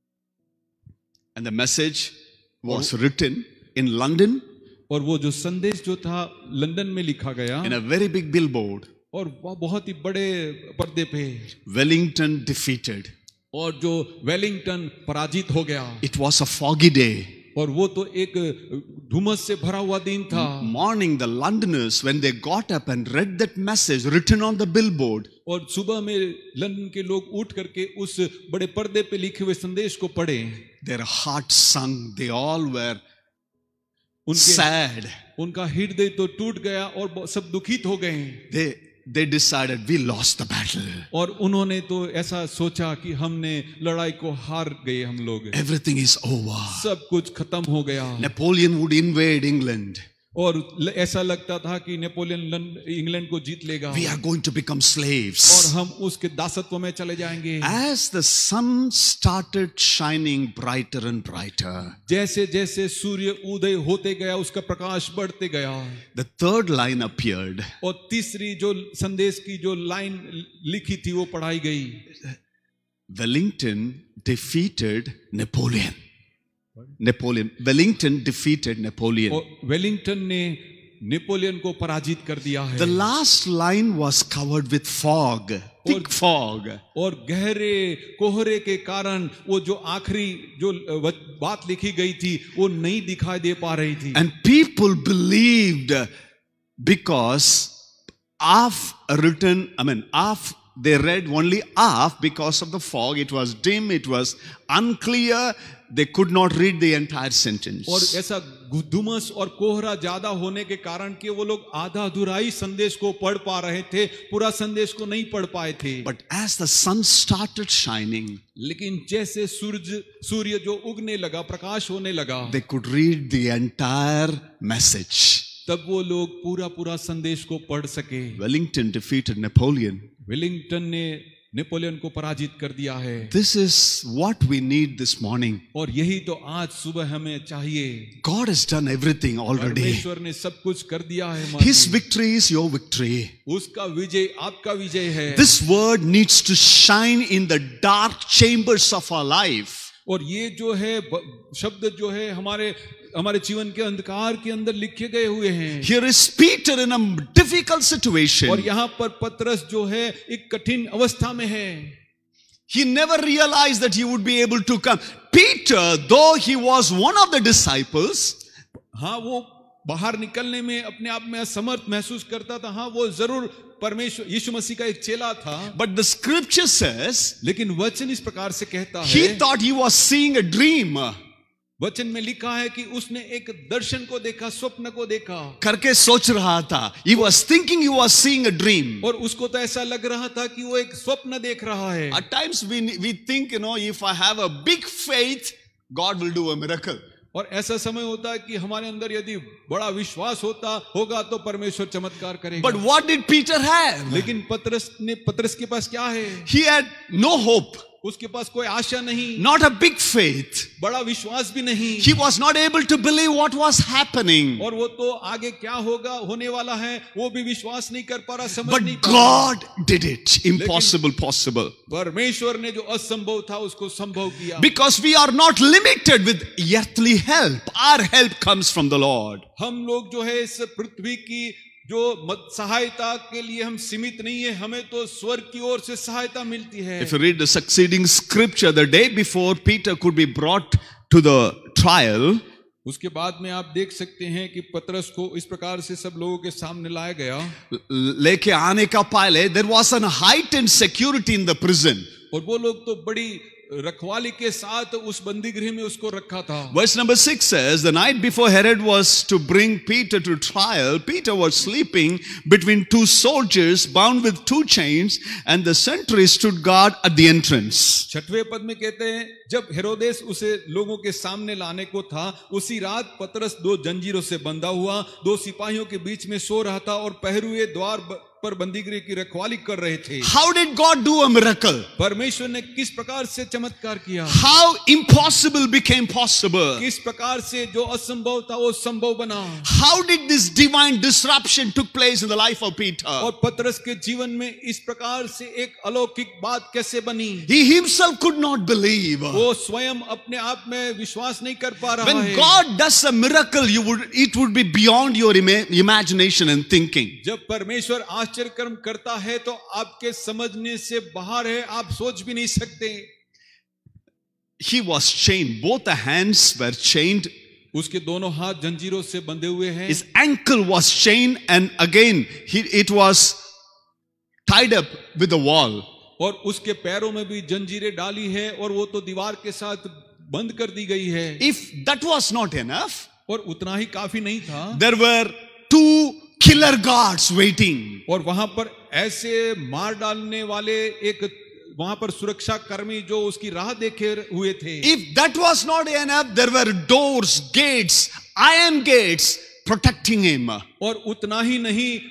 And the message was written in London. और वो जो संदेश जो था लंदन में लिखा गया, in a very big billboard, और बहुत ही बड़े पर्दे पे, Wellington defeated, और जो वेलिंगटन पराजित हो गया। It was a foggy day, और वो तो एक धुमस से भरा हुआ दिन था। Morning, the Londoners, when they got up and read that message written on the billboard, और सुबह में लंदन के लोग उठ करके उस बड़े पर्दे पे लिखे हुए संदेश को पढ़े, their hearts sunk, they all were sad. उनका हृदय तो टूट गया और सब दुखित हो गए। They decided we lost the battle. और उन्होंने तो ऐसा सोचा कि हमने लड़ाई को हार गए हम लोग। Everything is over. सब कुछ खत्म हो गया। Napoleon would invade England. और ऐसा लगता था कि नेपोलियन इंग्लैंड को जीत लेगा। We are going to become slaves. और हम उसके दासत्व में चले जाएंगे। As the sun started shining brighter and brighter, जैसे जैसे सूर्य उदय होते गया उसका प्रकाश बढ़ते गया, the third line appeared. और तीसरी जो संदेश की जो लाइन लिखी थी वो पढ़ाई गई। Wellington defeated Napoleon. Wellington defeated Napoleon. Wellington ने नेपोलियन को पराजित कर दिया है। The last line was covered with fog, thick fog. और गहरे कोहरे के कारण वो जो आखिरी जो बात लिखी गई थी वो नहीं दिखाई दे पा रही थी। And people believed because they read only half because of the fog. It was dim, it was unclear. They could not read the entire sentence. और ऐसा धुमस और कोहरा ज्यादा होने के कारण कि वो लोग आधा अधूरा ही संदेश को पढ़ पा रहे थे, पूरा संदेश को नहीं पढ़ पाए थे। But as the sun started shining, लेकिन जैसे सूर्य जो उगने लगा, प्रकाश होने लगा, they could read the entire message. तब वो लोग पूरा संदेश को पढ़ सके। Wellington defeated Napoleon. वेलिंगटन ने नेपोलियन को पराजित कर दिया है। This is what we need this morning. और यही तो आज सुबह हमें चाहिए। God has done everything already. परमेश्वर ने सब कुछ कर दिया है। His victory is your victory. उसका विजय आपका विजय है। This word needs to shine in the dark chambers of our life. और ये जो है शब्द जो है हमारे जीवन के अंधकार के अंदर लिखे गए हुए हैं। Here is Peter in a difficult situation. और यहाँ पर पतरस जो है एक कठिन अवस्था में है। He never realized that he would be able to come. Peter, though he was one of the disciples, हाँ वो बाहर निकलने में अपने आप में असमर्थ महसूस करता था। हाँ वो जरूर परमेश्वर यीशु मसीह का एक चेला था। But the scripture says, लेकिन वचन इस प्रकार से कहता है, he thought he was seeing a dream. वचन में लिखा है कि उसने एक दर्शन को देखा, स्वप्न को देखा करके सोच रहा था। He was thinking he was seeing a dream. और उसको तो ऐसा लग रहा था कि वो एक स्वप्न देख रहा है। At times we think, if I have a big faith, God will do a miracle. और ऐसा समय होता है कि हमारे अंदर यदि बड़ा विश्वास होगा तो परमेश्वर चमत्कार करेगा। But what did Peter have? लेकिन पतरस के पास क्या है? He had no hope. उसके पास कोई आशा नहीं, not a big faith. बड़ा विश्वास भी नहीं। He was not able to believe what was happening. और वो तो आगे क्या होगा, होने वाला है, वो भी विश्वास नहीं कर पा रहा, समझ But नहीं पा God did it. Impossible possible. परमेश्वर ने जो असंभव था उसको संभव किया। Because we are not limited with earthly help. Our help comes from the Lord. हम लोग जो है इस पृथ्वी की जो सहायता के लिए हम सीमित नहीं है, हमें तो स्वर्ग की ओर से सहायता मिलती है। If you read the succeeding scripture, the day before Peter could be brought to the trial, उसके बाद में आप देख सकते हैं कि पतरस को इस प्रकार से सब लोगों के सामने लाया गया। लेके आने का पहले there was a heightened security in the prison. और वो लोग तो बड़ी रखवाली के साथ उस बंदी गृह में उसको रखा था। Verse number 6 says, the night before Herod was to bring Peter to trial, Peter was sleeping between two soldiers bound with two chains, and the sentry stood guard at the entrance. 6वें पद में कहते हैं, जब हेरोदेस उसे लोगों के सामने लाने को था, उसी रात पतरस 2 जंजीरों से बंधा हुआ 2 सिपाहियों के बीच में सो रहा था और पहरुए द्वार पर बंदीगृह की रखवाली कर रहे थे। How did God do a miracle? परमेश्वर ने किस प्रकार से चमत्कार किया? How impossible became possible? किस प्रकार से जो असंभव था वो संभव बना? How did this divine disruption took place in the life of Peter? और पतरस के जीवन में इस प्रकार से एक अलौकिक बात कैसे बनी? He himself could not believe. वो स्वयं अपने आप में विश्वास नहीं कर पा रहा है। When God does a miracle, it would be beyond your imagination and thinking. जब परमेश्वर आश्चर्य कर्म करता है तो आपके समझने से बाहर है, आप सोच भी नहीं सकते। He was chained. Both the hands were chained. उसके दोनों हाथ जंजीरों से बंधे हुए हैं। His ankle was chained, and again it was tied up with the wall. और उसके पैरों में भी जंजीरें डाली है और वो तो दीवार के साथ बंद कर दी गई है। If that was not enough, और उतना ही काफी नहीं था, there were 2 killer guards waiting. और वहां पर ऐसे मार डालने वाले एक वहां पर सुरक्षा कर्मी जो उसकी राह देखे हुए थे। If that was not enough, there were doors, gates, iron gates protecting him. और उतना ही नहीं,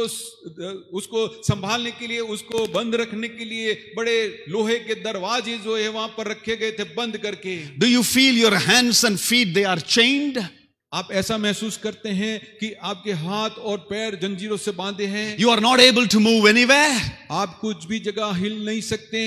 उसको संभालने के लिए, उसको बंद रखने के लिए बड़े लोहे के दरवाजे जो है वहां पर रखे गए थे बंद करके। Do you feel your hands and feet, they are chained? आप ऐसा महसूस करते हैं कि आपके हाथ और पैर जंजीरों से बांधे हैं। You are not able to move anywhere. आप कुछ भी जगह हिल नहीं सकते।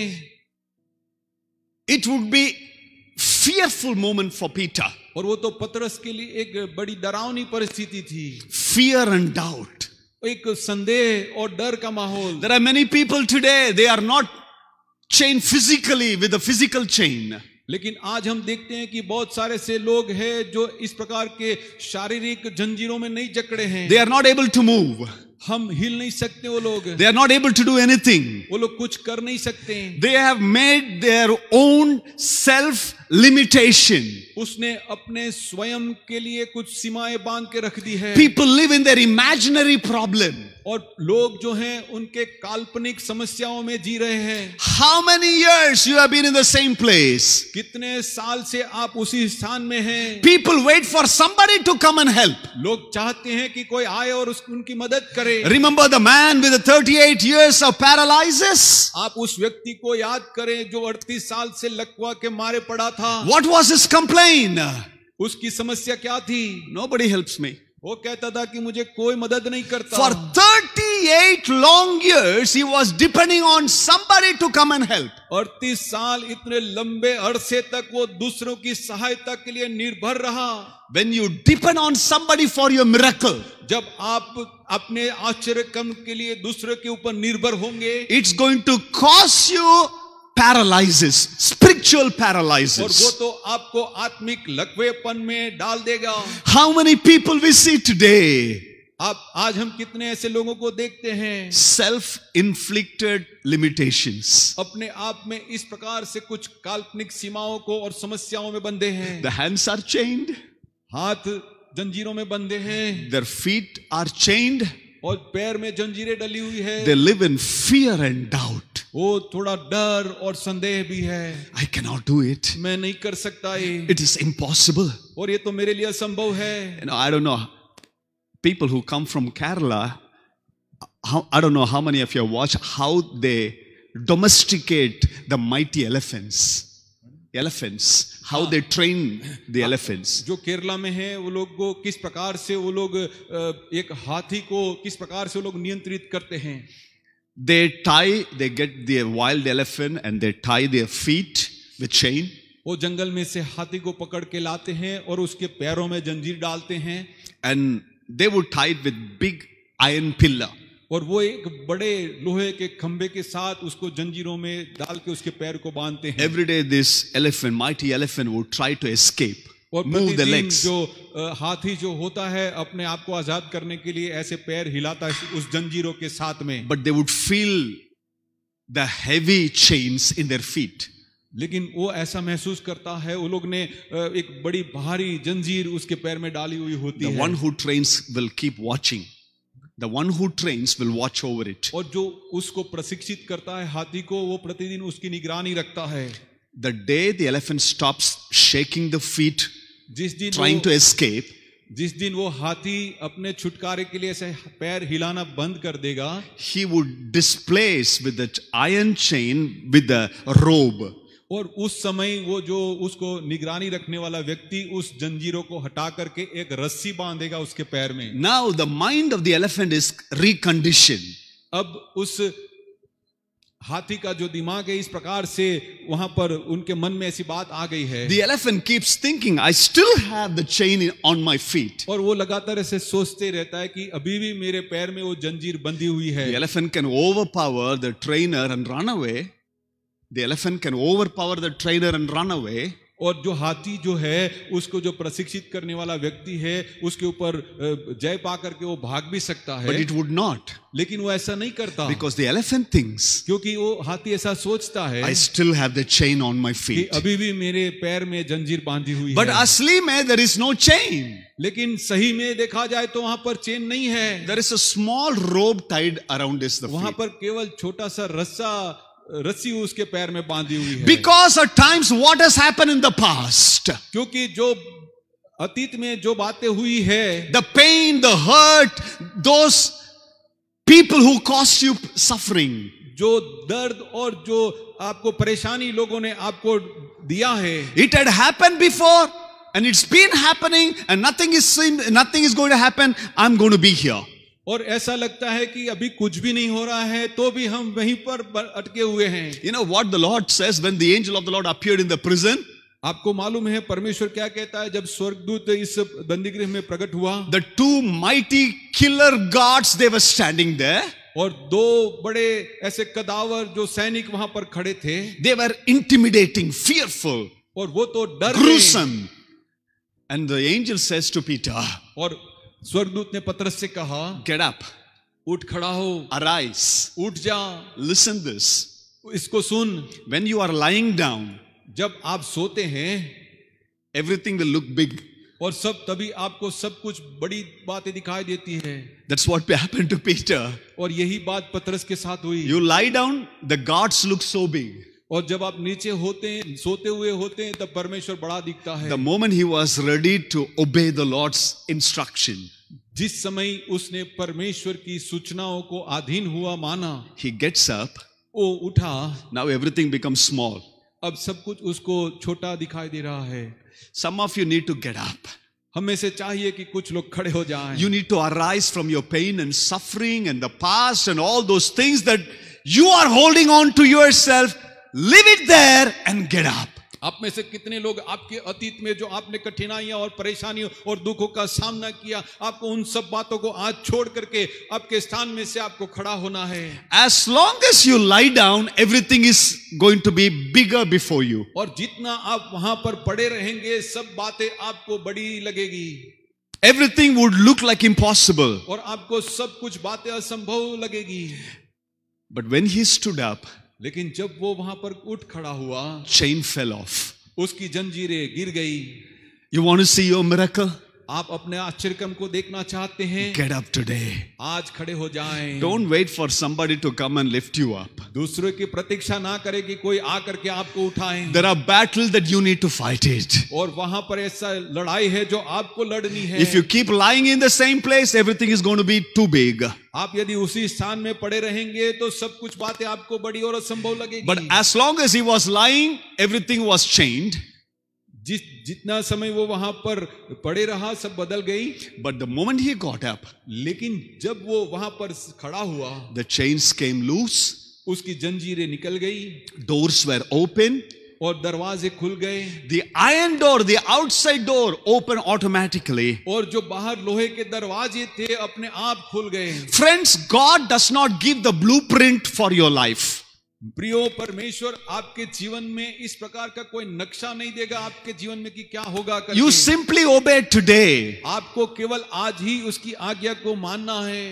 It would be fearful moment for Peter. और वो तो पतरस के लिए एक बड़ी डरावनी परिस्थिति थी। Fear and doubt. एक संदेह और डर का माहौल। There are many people today, they are not chained physically with a physical chain. लेकिन आज हम देखते हैं कि बहुत सारे से लोग हैं जो इस प्रकार के शारीरिक जंजीरों में नहीं जकड़े हैं। They are not able to move. हम हिल नहीं सकते वो लोग। They are not able to do anything. वो लोग कुछ कर नहीं सकते। They have made their own self limitation. उसने अपने स्वयं के लिए कुछ सीमाएं बांध के रख दी है। People live in their imaginary problem. और लोग जो हैं उनके काल्पनिक समस्याओं में जी रहे हैं। How many years you have been in the same place? कितने साल से आप उसी स्थान में हैं? People wait for somebody to come and help. लोग चाहते हैं कि कोई आए और उनकी मदद करे। Remember the man with the 38 years of paralysis? आप उस व्यक्ति को याद करें जो 38 साल से लकवा के मारे पड़ा था। What was his complaint? उसकी समस्या क्या थी? Nobody helps me. वो कहता था कि मुझे कोई मदद नहीं करता। For 38 long years he was depending on somebody to come and help. 38 साल इतने लंबे अरसे तक वो दूसरों की सहायता के लिए निर्भर रहा। When you depend on somebody for your miracle, जब आप अपने आश्चर्य कर्म के लिए दूसरे के ऊपर निर्भर होंगे, it's going to cause you paralysis, spiritual paralysis. और वो तो आपको आत्मिक लकवेपन में डाल देगा। How many people we see today? आज हम कितने ऐसे लोगों को देखते हैं? Self-inflicted limitations. अपने आप में इस प्रकार से कुछ काल्पनिक सीमाओं को और समस्याओं में बंधे हैं। The hands are chained. हाथ जंजीरों में बंधे हैं। Their feet are chained. और पैर में जंजीरें डली हुई है। They live in fear and doubt. वो थोड़ा डर और संदेह भी है. I cannot do it. मैं नहीं कर सकता ये. It is impossible. और ये तो मेरे लिए असंभव है. You know, I don't know. People who come from Kerala, I don't know how many of you watch how they domesticate the mighty elephants. Elephants, how they train the elephants. जो केरला में है वो लोग को किस प्रकार से वो लोग एक हाथी को किस प्रकार से वो लोग नियंत्रित करते हैं. They get the wild elephant and they tie their feet with chain. वो जंगल में से हाथी को पकड़ के लाते हैं और उसके पैरों में जंजीर डालते हैं. And they would tie it with big iron pillar. और वो एक बड़े लोहे के खंबे के साथ उसको जंजीरों में डाल के उसके पैर को बांधते हैं. Every day this elephant, mighty elephant, would try to escape, और move the प्रतिदिन legs. जो हाथी जो होता है अपने आप को आजाद करने के लिए ऐसे पैर हिलाता है उस जंजीरों के साथ में. But they would feel the heavy chains in their feet. लेकिन वो ऐसा महसूस करता है वो लोग ने एक बड़ी भारी जंजीर उसके पैर में डाली हुई होती है. The one who trains will keep watching. The one who trains will watch over it. और जो उसको प्रशिक्षित करता है हाथी को वो प्रतिदिन उसकी निगरानी रखता है. The day the elephant stops shaking the feet, जिस दिन trying to escape, जिस दिन वो हाथी अपने छुटकारे के लिए ऐसे पैर हिलाना बंद कर देगा, he would displace with that iron chain with the robe. और उस समय वो जो उसको निगरानी रखने वाला व्यक्ति उस जंजीरों को हटा करके एक रस्सी बांधेगा उसके पैर में. Now the mind of the elephant is reconditioned. अब उस हाथी का जो दिमाग है इस प्रकार से वहां पर उनके मन में ऐसी बात आ गई है. The elephant keeps thinking, I still have the chain on my feet. और वो लगातार ऐसे सोचते रहता है कि अभी भी मेरे पैर में वो जंजीर बंधी हुई है. The elephant can overpower the trainer and run away. The elephant can overpower the trainer and run away. और जो हाथी जो है उसको जो प्रशिक्षित करने वाला व्यक्ति है उसके ऊपर जय पा करके वो भाग भी सकता है. But it would not. लेकिन वो ऐसा नहीं करता. Because the elephant thinks, क्योंकि वो हाथी ऐसा सोचता है, I still have the chain on my feet. कि अभी भी मेरे पैर में जंजीर बांधी हुई है. But असली में there is no chain. लेकिन सही में देखा जाए तो वहां पर चेन नहीं है. There is a small rope tied around his feet. वहां पर केवल छोटा सा रस्सी उसके पैर में बांधी हुई है. Because at times what has happened in the past, क्योंकि जो अतीत में जो बातें हुई है, the pain, the hurt, those people who caused you suffering, जो दर्द और जो आपको परेशानी लोगों ने आपको दिया है, it had happened before and it's been happening and nothing is going to happen. I'm going to be here. और ऐसा लगता है कि अभी कुछ भी नहीं हो रहा है तो भी हम वहीं पर अटके हुए हैं. You know what the Lord says when the angel of the Lord appeared in the prison? आपको मालूम है परमेश्वर क्या कहता है जब स्वर्गदूत इस बंदीगृह में प्रकट हुआ? The two mighty killer guards, they were standing there. और दो बड़े ऐसे कदावर जो सैनिक वहां पर खड़े थे. They were intimidating, fearful, और वो तो डर gruesome. And the angel says to Peter, और स्वर्गदूत ने पतरस से कहा, get up, उठ खड़ा हो, arise, उठ जा. listen this, इसको सुन. when you are lying down, जब आप सोते हैं, everything will look big. और सब तभी आपको सब कुछ बड़ी बातें दिखाई देती है. That's what happened to Peter. और यही बात पतरस के साथ हुई. You lie down, the guards look so big. और जब आप नीचे होते हैं, सोते हुए होते हैं, तब परमेश्वर बड़ा दिखता है. The moment he was ready to obey the Lord's instruction, जिस समय उसने परमेश्वर की सूचनाओं को अधीन हुआ माना, he gets up. वो उठा. Now everything becomes small. अब सब कुछ उसको छोटा दिखाई दे रहा है. Some of you need to get up. हमें से चाहिए कि कुछ लोग खड़े हो जाएं. You need to arise from your pain and suffering and the past and all those things that you are holding on to yourself. Leave it there and get up. आप में से कितने लोग आपके अतीत में जो आपने कठिनाइयां और परेशानियों और दुखों का सामना किया, आपको उन सब बातों को आज छोड़ करके आपके स्थान में से आपको खड़ा होना है. As long as you lie down, everything is going to be bigger before you. और जितना आप वहां पर पड़े रहेंगे सब बातें आपको बड़ी लगेगी. Everything would look like impossible. और आपको सब कुछ बातें असंभव लगेगी. But when he stood up, लेकिन जब वो वहां पर उठ खड़ा हुआ, chain fell off. उसकी जंजीरें गिर गई. You want to see your miracle? आप अपने आश्चर्यक्रम को देखना चाहते हैं, get up today. आज खड़े हो जाएं. Don't wait for somebody to come and lift you up. दूसरों की प्रतीक्षा ना करें कि कोई आकर के आपको उठाएं. There are battles that you need to fight it. और वहां पर ऐसा लड़ाई है जो आपको लड़नी है. If you keep lying in the same place, everything is going to be too big. आप यदि उसी स्थान में पड़े रहेंगे तो सब कुछ बातें आपको बड़ी और असंभव लगेगी. But as long as he was lying, everything was chained. जितना समय वो वहां पर पड़े रहा सब बदल गई. But the moment he got up, लेकिन जब वो वहां पर खड़ा हुआ, the chains came loose. उसकी जंजीरें निकल गई. Doors were open. और दरवाजे खुल गए. The iron door, the outside door, opened automatically. और जो बाहर लोहे के दरवाजे थे अपने आप खुल गए. Friends, God does not give the blueprint for your life. प्रियो, परमेश्वर आपके जीवन में इस प्रकार का कोई नक्शा नहीं देगा आपके जीवन में कि क्या होगा करके. You simply obey today. आपको केवल आज ही उसकी आज्ञा को मानना है.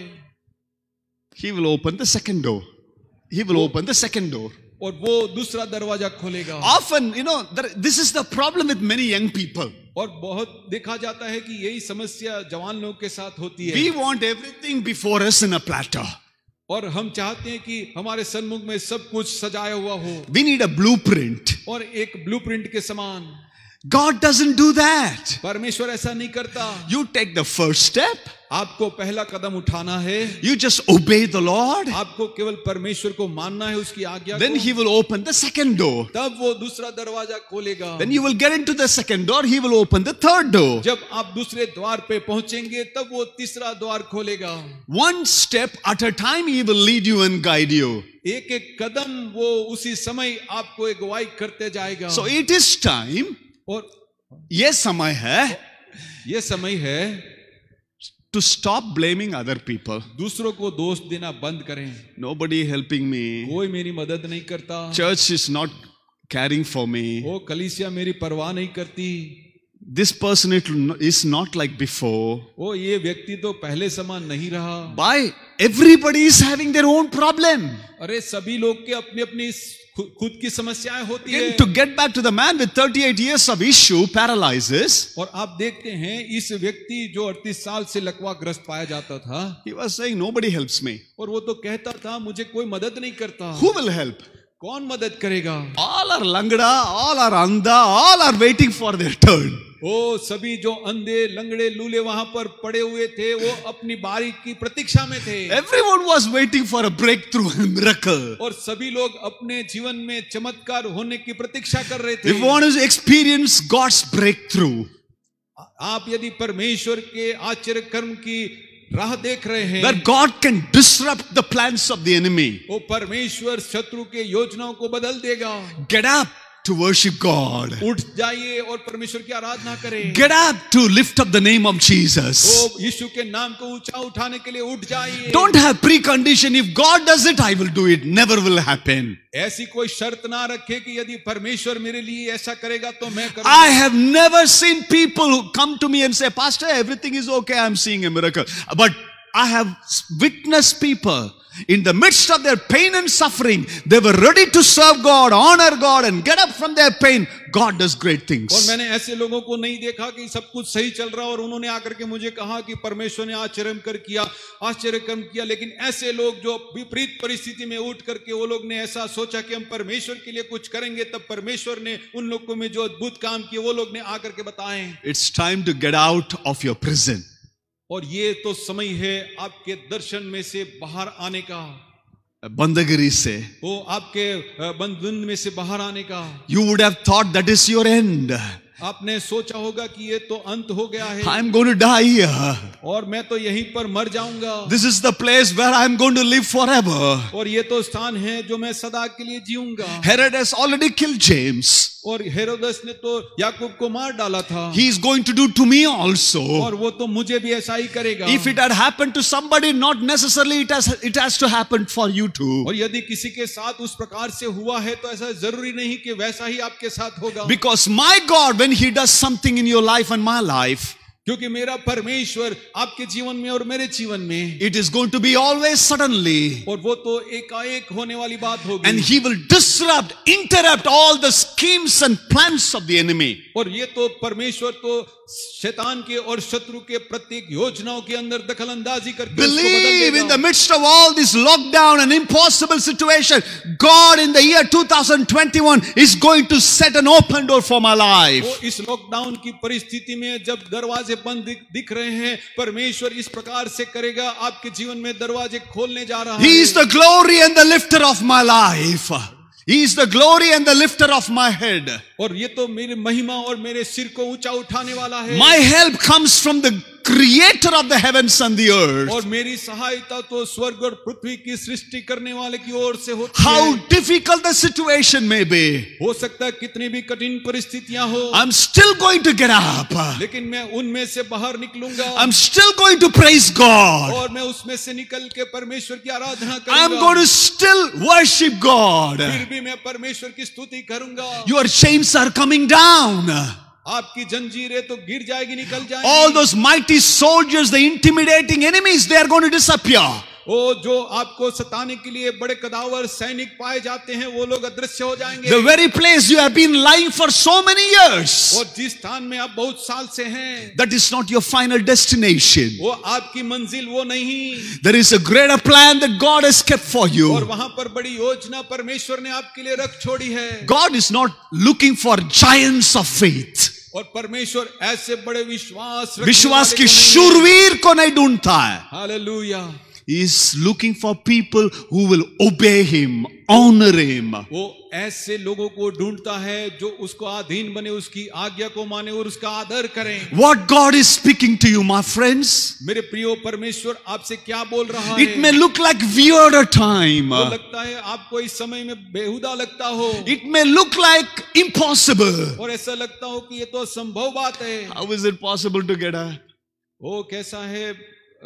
He will open the second door. He will open the second door. और वो दूसरा दरवाजा खोलेगा. Often, this is the problem with many young people. और बहुत देखा जाता है कि यही समस्या जवान लोगों के साथ होती है. We want everything before us in a platter. और हम चाहते हैं कि हमारे सन्मुख में सब कुछ सजाया हुआ हो. We need a blueprint. और एक ब्लूप्रिंट के समान. God doesn't do that. परमेश्वर ऐसा नहीं करता. You take the first step. आपको पहला कदम उठाना है. You just obey the Lord. आपको केवल परमेश्वर को मानना है, उसकी आज्ञा को. Then he will open the second door. तब वो दूसरा दरवाजा खोलेगा. When you will get into the second door, he will open the third door. जब आप दूसरे द्वार पे पहुंचेंगे तब वो तीसरा द्वार खोलेगा. One step at a time he will lead you and guide you. एक एक कदम वो उसी समय आपको अगुवाई करते जाएगा. So it is time. और ये समय है. ये समय है to stop blaming other people. दूसरों को दोष देना बंद करें. Nobody helping me. कोई मेरी मदद नहीं करता. Church is not caring for me. वो कलीसिया मेरी परवाह नहीं करती. This person is not like before. वो ये व्यक्ति तो पहले समान नहीं रहा. Why? Everybody is having their own problem. अरे सभी लोग के अपनी अपनी खुद की समस्याएं होती है. To get back to the man with 38 years of issue, paralysis. और आप देखते हैं इस व्यक्ति जो 38 साल से लकवाग्रस्त पाया जाता था. He was saying nobody helps me. और वो तो कहता था मुझे कोई मदद नहीं करता. Who will help? कौन मदद करेगा? All are langda, all are andha, all are waiting for their turn. ओ सभी जो अंधे लंगड़े लूले वहां पर पड़े हुए थे वो अपनी बारी की प्रतीक्षा में थे. Everyone was waiting for a breakthrough and miracle. और सभी लोग अपने जीवन में चमत्कार होने की प्रतीक्षा कर रहे थे. If you want to experience God's breakthrough, आप यदि परमेश्वर के आश्चर्य कर्म की राह देख रहे हैं, that God can disrupt the plans of the enemy, वो परमेश्वर शत्रु के योजनाओं को बदल देगा. Get up to worship God. उठ जाइए और परमेश्वर की आराधना करें. Get up to lift up the name of Jesus. ओ यीशु के नाम को ऊंचा उठाने के लिए उठ जाइए. Don't have precondition. If God does it, I will do it. Never will happen. ऐसी कोई शर्त ना रखे कि यदि परमेश्वर मेरे लिए ऐसा करेगा तो मैं करूंगा. I have never seen people who come to me and say, Pastor, everything is okay. I'm seeing a miracle. But I have witnessed people in the midst of their pain and suffering, they were ready to serve God, honor God, and get up from their pain. God does great things. और मैंने ऐसे लोगों को नहीं देखा कि सब कुछ सही चल रहा और उन्होंने आकर के मुझे कहा कि परमेश्वर ने आश्चर्य कर्म किया, लेकिन ऐसे लोग जो विपरीत परिस्थिति में उठ करके वो लोग ने ऐसा सोचा कि हम परमेश्वर के लिए कुछ करेंगे, तब परमेश्वर ने उन लोगों में जो अद्भुत काम किए वो लोग ने आकर के बताए. It's time to get out of your prison. और ये तो समय है आपके दर्शन में से बाहर आने का, बंदगिरी से, वो आपके बंधन में से बाहर आने का. You would have thought that is your end. आपने सोचा होगा कि ये तो अंत हो गया है. I'm going to die here. और मैं तो यहीं पर मर जाऊंगा. This is the place where I'm going to live forever. और ये तो स्थान है जो मैं सदा के लिए जीऊंगा. Herod has already killed James. और हेरोदस ने तो याकूब को मार डाला था. He is going to do to me also. और वो तो मुझे भी ऐसा ही करेगा. If it had happened to somebody, not necessarily it has to happen for you too. और यदि किसी के साथ उस प्रकार से हुआ है तो ऐसा जरूरी नहीं कि वैसा ही आपके साथ होगा. Because my God, when He does something in your life and my life, क्योंकि मेरा परमेश्वर आपके जीवन में और मेरे जीवन में, it is going to be always suddenly. और वो तो एकाएक होने वाली बात होगी. And he will disrupt, interrupt all the schemes and plans of the enemy. और ये तो परमेश्वर तो शैतान के और शत्रु के प्रत्येक योजनाओं के अंदर दखल अंदाजी करके Believe in the midst of all this lockdown and impossible situation, God in the year 2021 is going to set an open door for my life. वो इस लॉकडाउन की परिस्थिति में जब दरवाजे बंद दिख रहे हैं, परमेश्वर इस प्रकार से करेगा, आपके जीवन में दरवाजे खोलने जा रहा है. He is the glory and the lifter of my life. He is the glory and the lifter of my head. और ये तो मेरी महिमा और मेरे सिर को ऊंचा उठाने वाला है. My help comes from the creator of the heavens and the earth. और मेरी सहायता तो स्वर्ग और पृथ्वी की सृष्टि करने वाले की ओर से होती है. How difficult the situation may be, हो सकता है कितनी भी कठिन परिस्थितियां हो, I'm still going to get up. लेकिन मैं उनमें से बाहर निकलूंगा. I'm still going to praise God. और मैं उसमें से निकल के परमेश्वर की आराधना करूंगा. I'm going to still worship God. फिर भी मैं परमेश्वर की स्तुति करूंगा. Your chains are coming down. आपकी जंजीरें तो गिर जाएगी, निकल जाएगी. All those mighty soldiers, the intimidating enemies, they are going to disappear. वो जो आपको सताने के लिए बड़े कदावर सैनिक पाए जाते हैं, वो लोग अदृश्य हो जाएंगे. The very place you have been lying for so many years, और जिस स्थान में आप बहुत साल से हैं, that is not your final destination. वो आपकी मंजिल वो नहीं. There is a greater plan that God has kept for you. और वहां पर बड़ी योजना परमेश्वर ने आपके लिए रख छोड़ी है. God is not looking for giants of faith. और परमेश्वर ऐसे बड़े विश्वास की शूरवीर को नहीं ढूंढता है. Hallelujah. He is looking for people who will obey him, honor him. वो ऐसे लोगों को ढूंढता है जो उसको अधीन बने, उसकी आज्ञा को माने और उसका आदर करें. What God is speaking to you, my friends? मेरे प्रियो, परमेश्वर आपसे क्या बोल रहा है? It may look like weird a time. वो लगता है आपको इस समय में बेहुदा लगता हो. It may look like impossible. और ऐसा लगता हो कि ये तो असंभव बात है. How is it possible to get up? वो कैसा है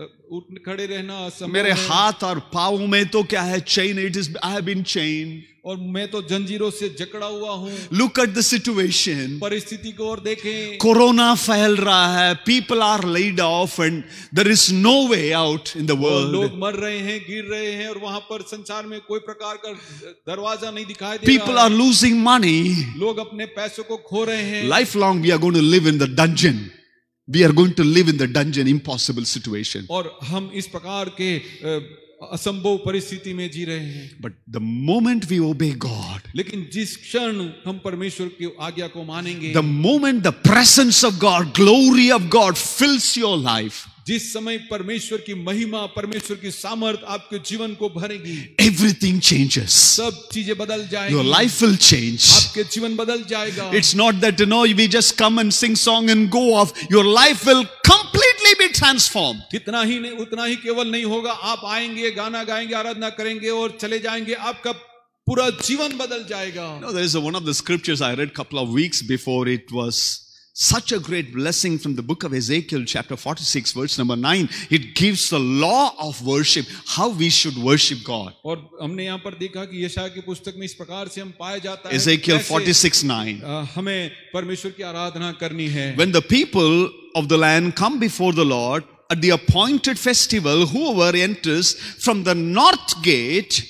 उठ खड़े रहना असंभव मेरे है. हाथ और पाँव में तो क्या है? chain. It is, I have been chained. और मैं तो जंजीरों से जकड़ा हुआ हूँ. Look at the situation. परिस्थिति को और देखें. कोरोना फैल रहा है. People are laid off and there is no way out in the world. लोग मर रहे हैं, गिर रहे हैं, और वहां पर संसार में कोई प्रकार का दरवाजा नहीं दिखाई दे रहा है. People are losing money. लोग अपने पैसों को खो रहे हैं. Lifelong we are going to live in the dungeon. We are going to live in the dungeon, impossible situation. और हम इस प्रकार के असंभव परिस्थिति में जी रहे हैं. But the moment we obey God, लेकिन जिस क्षण हम परमेश्वर की आज्ञा को मानेंगे, the moment the presence of God, glory of God fills your life, जिस समय परमेश्वर की महिमा, परमेश्वर की सामर्थ आपके जीवन को भरेगी, everything changes. सब चीजें बदल जाएंगी. Your life will change. आपके जीवन बदल जाएगा. It's not that we just come and sing song and go off. Your life will completely be transformed. कितना ही नहीं, उतना ही केवल नहीं होगा. आप आएंगे, गाना गाएंगे, आराधना करेंगे और चले जाएंगे. आपका पूरा जीवन बदल जाएगा. There is one of the scriptures I read a couple of weeks before. It was such a great blessing from the book of Ezekiel, chapter 46, verse number 9. It gives the law of worship, how we should worship God. और हमने यहाँ पर देखा कि यशायाह की पुस्तक में इस प्रकार से हम पाया जाता है. Ezekiel 46:9. हमें परमेश्वर की आराधना करनी है. When the people of the land come before the Lord at the appointed festival, whoever enters from the north gate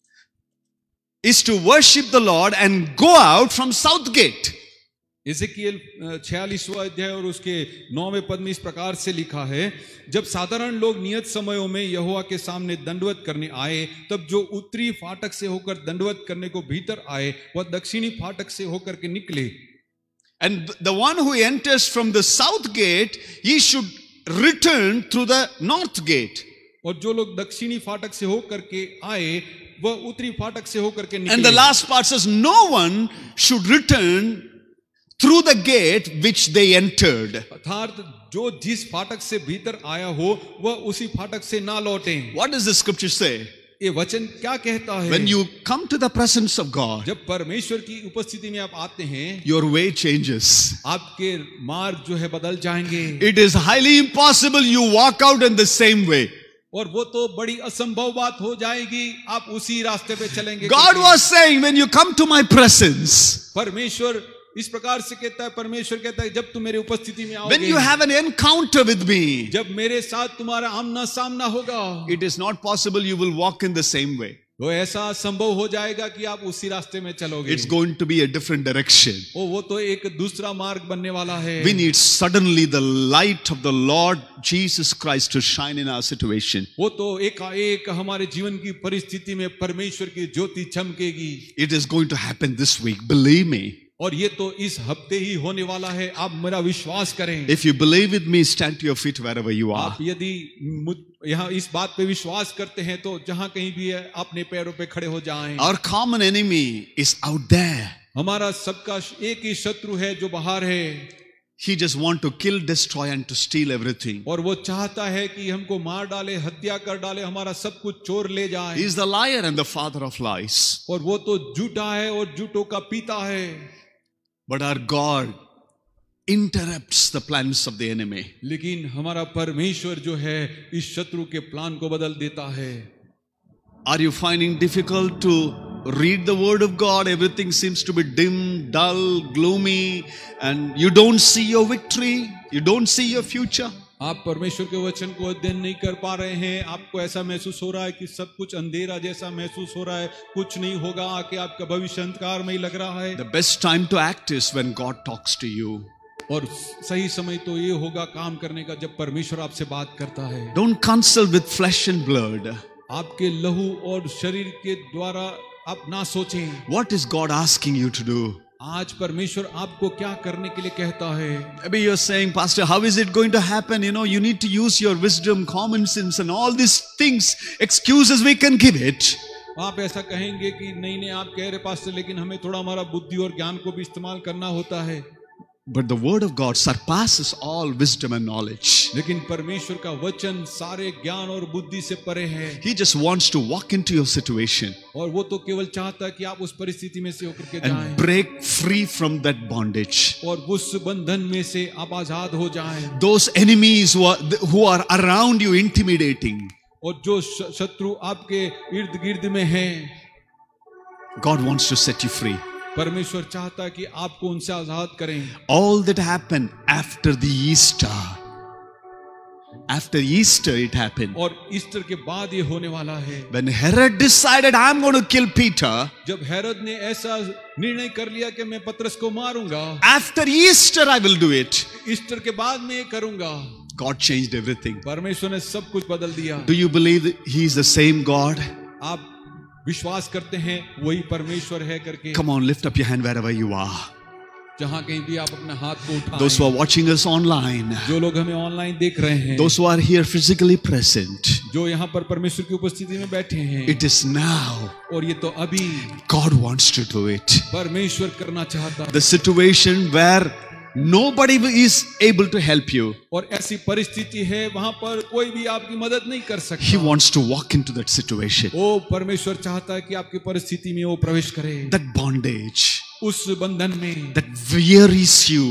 is to worship the Lord and go out from south gate. Ezekiel 46वां अध्याय और उसके 9वें पद में इस प्रकार से लिखा है, जब साधारण लोग नियत समयों में यहोवा के सामने दंडवत करने आए, तब जो उत्तरी फाटक से होकर दंडवत करने को भीतर आए, वह दक्षिणी फाटक से होकर के निकले. And the one who enters from the south gate, he should return through the north gate. और जो लोग दक्षिणी फाटक से होकर के आए, वह उत्तरी फाटक से होकर के निकले. And the last part says, no one should return through the gate which they entered. अर्थात जो जिस फाटक से भीतर आया हो, वह उसी फाटक से ना लौटे. What does the scripture say? ये वचन क्या कहता है? When you come to the presence of God, जब परमेश्वर की उपस्थिति में आप आते हैं, your way changes. आपके मार्ग जो है बदल जाएंगे. It is highly impossible you walk out in the same way. और वो तो बड़ी असंभव बात हो जाएगी, आप उसी रास्ते पे चलेंगे. God was saying, when you come to my presence, परमेश्वर इस प्रकार से कहता है, परमेश्वर कहता है, जब तुम मेरे उपस्थिति में आओगे, when you have an encounter with me, जब मेरे साथ तुम्हारा आमना सामना होगा, it is not possible you will walk in the same way. वो ऐसा संभव हो जाएगा कि आप उसी रास्ते में चलोगे. It's going to be a different direction. वो तो एक दूसरा मार्ग बनने वाला है. We need suddenly the light of the Lord Jesus Christ to shine in our situation. वो तो एक हमारे जीवन की परिस्थिति में परमेश्वर की ज्योति चमकेगी. It is going to happen this week, believe me. और ये तो इस हफ्ते ही होने वाला है, आप मेरा विश्वास करें. If you believe with me, stand to your feet wherever you are. आप यदि यहाँ इस बात पे विश्वास करते हैं तो जहाँ कहीं भी है अपने पैरों पे खड़े हो जाएं. Our common enemy is out there. हमारा सबका एक ही शत्रु है जो बाहर है. He just want to kill, destroy and to steal everything. और वो चाहता है कि हमको मार डाले, हत्या कर डाले, हमारा सब कुछ चोर ले जाए. He is the liar and the father of lies. और वो तो झूठा है और झूठों का पिता है. But our God interrupts the plans of the enemy. लेकिन हमारा परमेश्वर जो है इस शत्रु के प्लान को बदल देता है. Are you finding difficult to read the word of God? Everything seems to be dim, dull, gloomy, and you don't see your victory, you don't see your future. आप परमेश्वर के वचन को अध्ययन नहीं कर पा रहे हैं. आपको ऐसा महसूस हो रहा है कि सब कुछ अंधेरा जैसा महसूस हो रहा है, कुछ नहीं होगा, आके आपका भविष्य अंधकार में ही लग रहा है. The best time to act is when God talks to you. और सही समय तो ये होगा काम करने का जब परमेश्वर आपसे बात करता है. Don't consult with flesh and blood. आपके लहू और शरीर के द्वारा आप ना सोचें. What is God asking you to do? आज परमेश्वर आपको क्या करने के लिए कहता है. Maybe you're saying, Pastor, how is it going to happen? You know, you need to use your wisdom, common sense and all these things, excuses we can give it. आप ऐसा कहेंगे कि नहीं आप कह रहे पास्टर, लेकिन हमें थोड़ा हमारा बुद्धि और ज्ञान को भी इस्तेमाल करना होता है. But the word of God surpasses all wisdom and knowledge. लेकिन परमेश्वर का वचन सारे ज्ञान और बुद्धि से परे है. He just wants to walk into your situation. और वो तो केवल चाहता है कि आप उस परिस्थिति में से होकर के जाएं. And break free from that bondage. और उस बंधन में से आप आजाद हो जाएं. Those enemies who are around you intimidating. और जो शत्रु आपके इर्द गिर्द में हैं, God wants to set you free. परमेश्वर चाहता है कि आपको उनसे आजाद करें. All that happened after the Easter. After Easter it happened. और ईस्टर के बाद ये होने वाला है. When Herod decided, I'm going to kill Peter. जब हेरोद ने ऐसा निर्णय कर लिया कि मैं पतरस को मारूंगा. After Easter I will do it. Easter के बाद मैं ये करूंगा. God changed everything. परमेश्वर ने सब कुछ बदल दिया. Do you believe that He is the same God? आप विश्वास करते हैं वही परमेश्वर है करके? Come on, lift up your hand wherever you are. जहां कहीं भी आप अपना हाथ को उठाएं. Those who are watching us online. जो लोग हमें ऑनलाइन देख रहे हैं. Those who are here physically present. जो यहाँ पर परमेश्वर की उपस्थिति में बैठे हैं. It is now. और ये तो अभी. God wants to do it. परमेश्वर करना चाहता है. The situation where nobody is able to help you. और ऐसी परिस्थिति है वहां पर कोई भी आपकी मदद नहीं कर सकता. He wants to walk into that situation. वो परमेश्वर चाहता है कि आपकी परिस्थिति में वो प्रवेश करे. That bondage. उस बंधन में. That wearies you.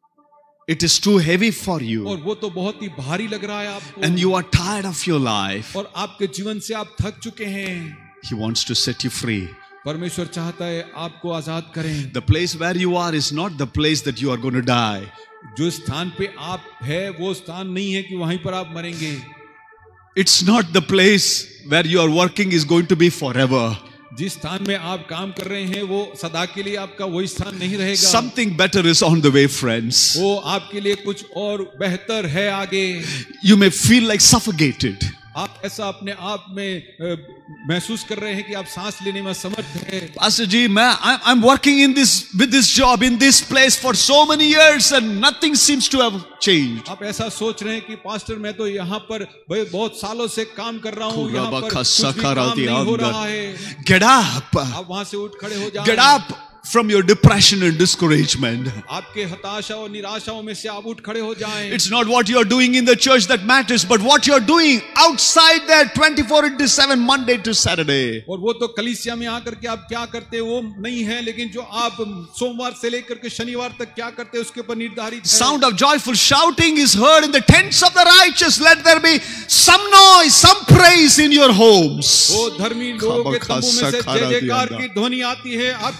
It is too heavy for you. और वो तो बहुत ही भारी लग रहा है आपको. And you are tired of your life. और आपके जीवन से आप थक चुके हैं. He wants to set you free. परमेश्वर चाहता है आपको आजाद करें. The place where you are is not the place that you are going to die. जो स्थान पे आप है वो स्थान नहीं है कि वहीं पर आप मरेंगे. It's not the place where you are working is going to be forever. जिस स्थान में आप काम कर रहे हैं वो सदा के लिए आपका वही स्थान नहीं रहेगा. Something better is on the way, friends. वो आपके लिए कुछ और बेहतर है आगे. You may feel like suffocated. आप ऐसा अपने आप में महसूस कर रहे हैं कि आप सांस लेने में असमर्थ हैं. Pastor ji, I'm working with this job in this place for so many years and nothing seems to have changed. आप ऐसा सोच रहे हैं कि पास्टर मैं तो यहाँ पर बहुत सालों से काम कर रहा हूँ, यहाँ पर कुछ भी काम नहीं हो रहा है. Get up. आप वहाँ से उठ खड़े हो जाएं. Get up from your depression and discouragement. आपके हताशा और निराशाओं में से आप उठ खड़े हो जाएं. It's not what you're doing in the church that matters, but what you're doing outside there 24/7 Monday to Saturday. और वो तो कलीसिया में आकर के आप क्या करते हैं वो नहीं है, लेकिन जो आप सोमवार से लेकर के शनिवार तक क्या करते हैं उसके ऊपर निर्धारित है. Sound of joyful shouting is heard in the tents of the righteous. Let there be some noise, some praise in your homes. वो धर्मी लोगों के तंबू में से जय जयकार की ध्वनि आती है, आपके घरों में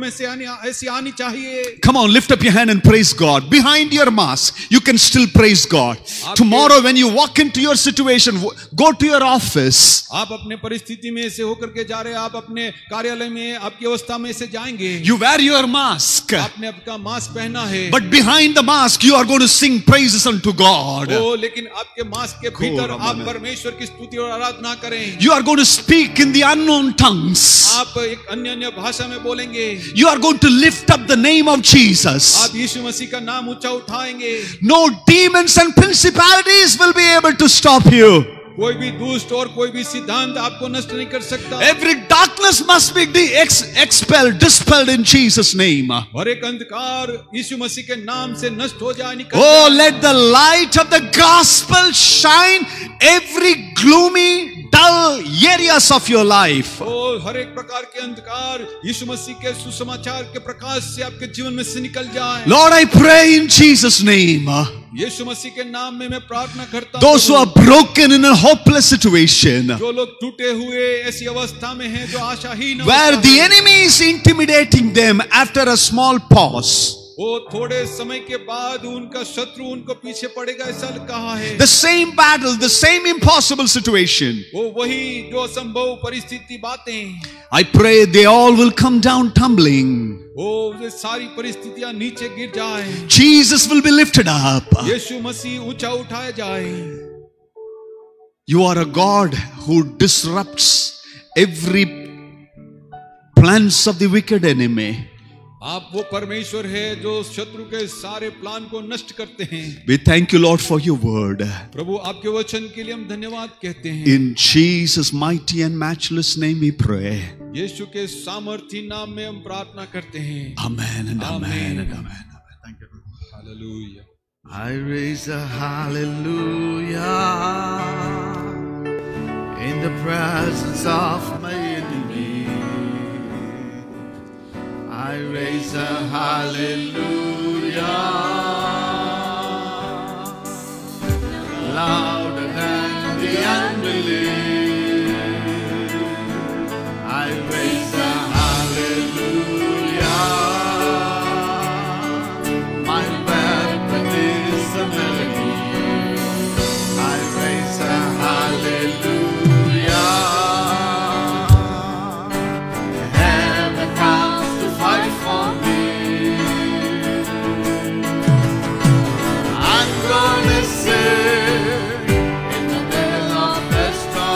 में से ऐसी आनी चाहिए। Come on, lift up your hand and praise God. Behind your mask, you can still praise God. Tomorrow when you walk into your situation, go to your office. आप अपने परिस्थिति में से होकर के जा रहे हैं, आप अपने कार्यालय में आपकी अवस्था में से जाएंगे। You wear your mask. आपने आपका मास्क पहना है। But behind the mask, you are going to sing praises unto God. लेकिन आपके मास्क के भीतर आप परमेश्वर की स्तुति और आराधना करें। You are going to speak in the unknown tongues. आप एक अन्य भाषा में बोलेंगे। You are going to lift up the name of Jesus. आप यीशु मसीह का नाम ऊंचा उठाएंगे। No demons and principalities will be able to stop you. कोई भी दुष्ट और कोई भी सिद्धांत आपको नष्ट नहीं कर सकता। Every darkness must be expelled, dispelled in Jesus' name. हर एक अंधकार यीशु मसीह के नाम से नष्ट हो जाए, निकल Oh, जाए। let the light of the gospel shine every gloomy, dull areas of your life. हर एक प्रकार के अंधकार यीशु मसीह के सुसमाचार के प्रकाश से आपके जीवन में से निकल जाए। Lord, I pray in Jesus' name. यीशु मसीह के नाम में मैं प्रार्थना करता हूँ। Those who are broken in a hopeless situation, जो लोग टूटे हुए ऐसी अवस्था में हैं, जो आशाहीन where the enemy is intimidating them after a small pause. वो थोड़े समय के बाद उनका शत्रु उनको पीछे पड़ेगा ऐसा कहा है। The same battle, the same impossible situation. वो वही जो असंभव परिस्थिति बातें। I pray they all will come down tumbling. वो सारी परिस्थितियां नीचे गिर जाएं। Jesus will be lifted up. यीशु मसीह ऊंचा उठाया जाए। You are a God who disrupts every plans of the wicked enemy. आप वो परमेश्वर है जो शत्रु के सारे प्लान को नष्ट करते हैं। We thank you, Lord, for your word. प्रभु आपके वचन के लिए हम धन्यवाद कहते हैं। In Jesus' mighty and matchless name we pray. यीशु के सामर्थी नाम में हम प्रार्थना करते हैं। Amen and amen and amen. Thank you. Hallelujah. I raise a hallelujah in the presence of my enemy. I raise a hallelujah louder than the unbelief. I raise a hallelujah. My weapon is a melody. I raise a hallelujah. Heaven comes to fight for me. I'm gonna sing in the middle of the storm.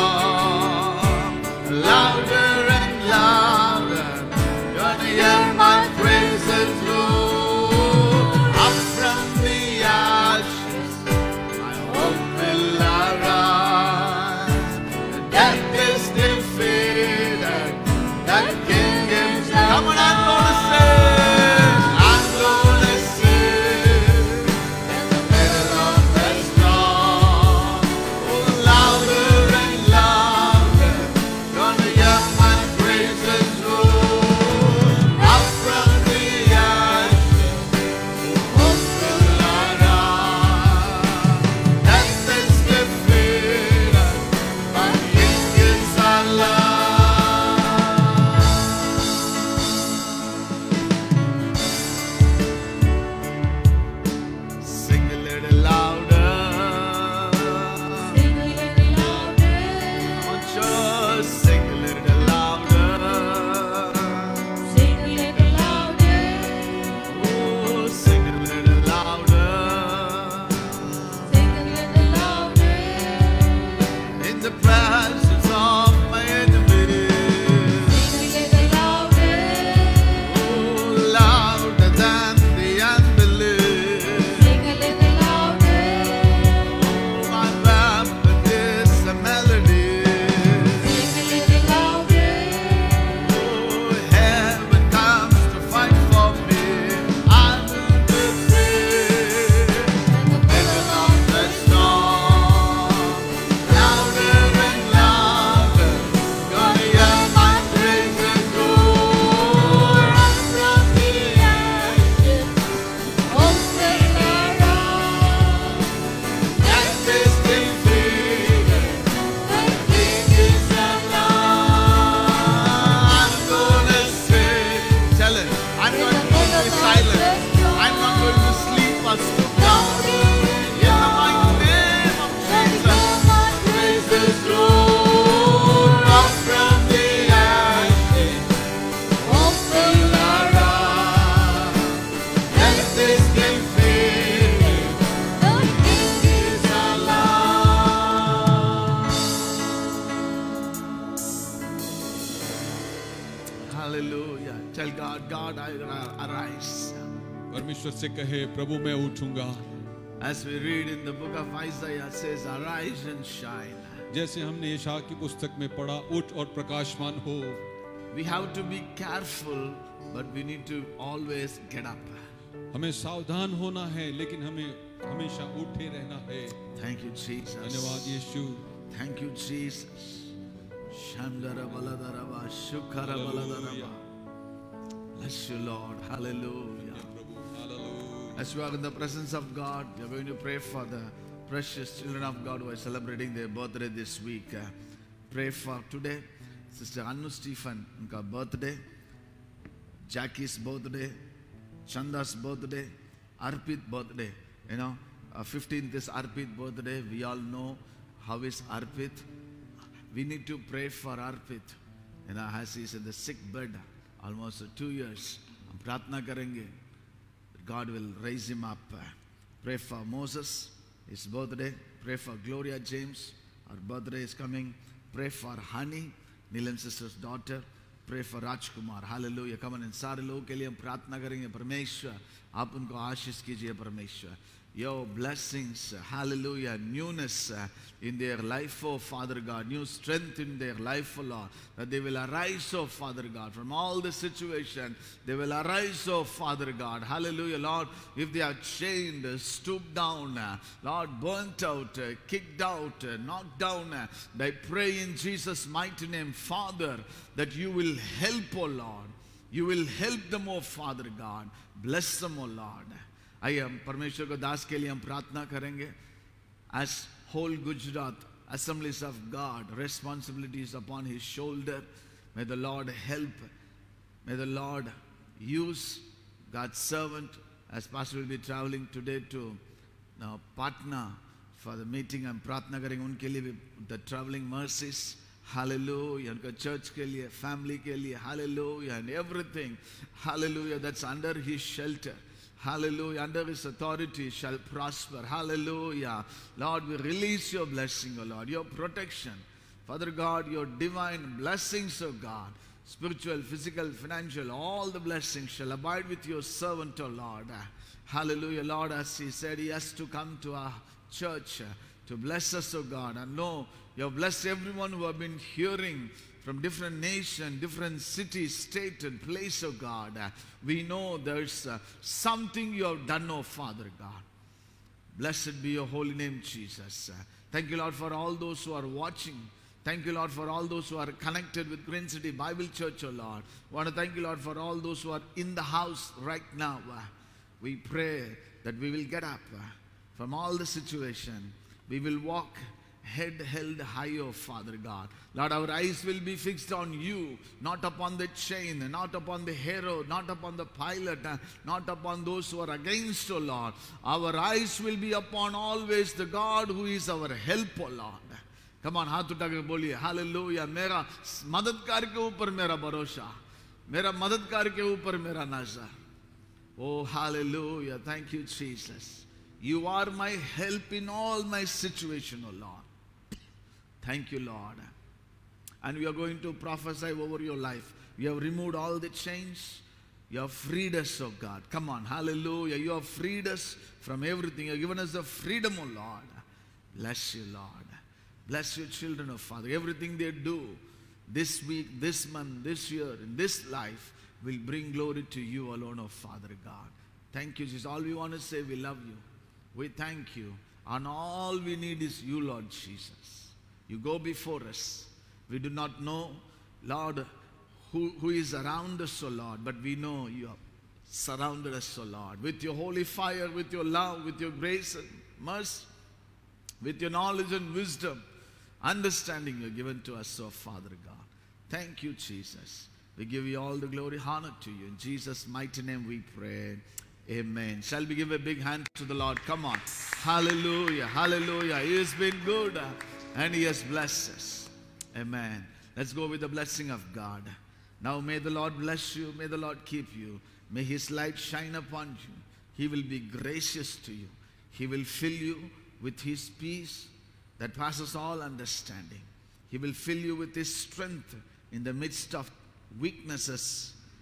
arise. परमेश्वर से कहे प्रभु मैं उठूंगा. As we read in the book of Isaiah, it says, arise and shine. जैसे हमने यशायाह की पुस्तक में पढ़ा, उठ और प्रकाशमान हो. We have to be careful, but we need to always get up. हमें सावधान होना है, लेकिन हमें हमेशा उठे रहना है. Thank you, Jesus. धन्यवाद यीशु. Thank you, Jesus. Shandara baladaraba, shukara baladaraba. Bless you, Lord. Hallelujah. As you are in the presence of God, you are going to pray for the precious children of God who are celebrating their birthday this week. Pray for today, Sister Anu Stephen, unka birthday, Jackie's birthday, Chanda's birthday, Arpit birthday. You know, 15th is Arpit birthday. We all know how is Arpit. We need to pray for Arpit. You know, as he's in the sick bed, almost 2 years. हम प्रार्थना करेंगे. God will raise him up. Pray for Moses, his birthday. Pray for Gloria James, her birthday is coming. Pray for Hani, Nilan's sister's daughter. Pray for Rajkumar. Hallelujah. Come on, इन सारे लोगों के लिए हम प्रार्थना करेंगे. परमेश्वर आप उनको आशीष कीजिए. परमेश्वर your blessings, hallelujah, newness in their life, oh Father God, new strength in their life, oh Lord, that they will arise, oh Father God, from all the situation, they will arise, oh Father God, hallelujah, Lord, if they are chained, stooped down, Lord, burnt out, kicked out, knocked down, I pray in Jesus' mighty name, Father, that you will help, oh Lord, you will help them, oh Father God, bless them, oh Lord. आइए हम परमेश्वर को दास के लिए हम प्रार्थना करेंगे. As whole Gujarat, assemblies of God, responsibilities upon his shoulder. May the Lord help. May the Lord use God's servant as Pastor will be traveling today to Patna for the meeting. हम प्रार्थना करेंगे उनके लिए भी the traveling mercies. Hallelujah. उनका church के लिए, family के लिए, hallelujah, and everything, hallelujah, that's under his shelter. Hallelujah. Under his authority shall prosper. Hallelujah. Lord, we release your blessing, O Lord, your protection. Father God, your divine blessings, O God, spiritual, physical, financial, all the blessings shall abide with your servant, O Lord. Hallelujah. Lord, as he said, he has to come to our church to bless us, O God. And know you have blessed everyone who have been hearing from different nations, different cities, state and place, oh God. We know there's something you have done, oh Father God. Blessed be your holy name, Jesus. Thank you, Lord, for all those who are watching. Thank you, Lord, for all those who are connected with Green City Bible Church, oh Lord. I want to thank you, Lord, for all those who are in the house right now. We pray that we will get up from all the situation. We will walk head held high, oh Father God. Lord, our eyes will be fixed on you, not upon the chain, not upon the hero, not upon the pilot, not upon those who are against, oh Lord. Our eyes will be upon always the God who is our help, oh Lord. Come on, हाथ उठा के बोलिए, hallelujah. मेरा मददगार के ऊपर मेरा भरोसा, मेरा मददगार के ऊपर मेरा नजर. Oh, hallelujah. Thank you, Jesus. You are my help in all my situation, oh Lord. Thank you, Lord. And we are going to prophesy over your life. You have removed all the chains. You have freed us, oh God. Come on, hallelujah. You have freed us from everything. You have given us the freedom, oh Lord. Bless you, Lord. Bless your children, oh Father. Everything they do this week, this month, this year, in this life will bring glory to you alone, oh Father God. Thank you, Jesus. All we want to say, we love you. We thank you. And all we need is you, Lord Jesus. You go before us. We do not know, Lord, who is around us, O Lord, but we know you have surrounded us, O Lord, with your holy fire, with your love, with your grace and mercy, with your knowledge and wisdom, understanding you have given to us, O Father God. Thank you, Jesus. We give you all the glory, honor to you. In Jesus' mighty name we pray. Amen. Shall we give a big hand to the Lord? Come on. Hallelujah. Hallelujah. He has been good. And he has blessed us. Amen. Let's go with the blessing of God. Now may the Lord bless you. May the Lord keep you. May his light shine upon you. He will be gracious to you. He will fill you with his peace that passes all understanding. He will fill you with his strength in the midst of weaknesses.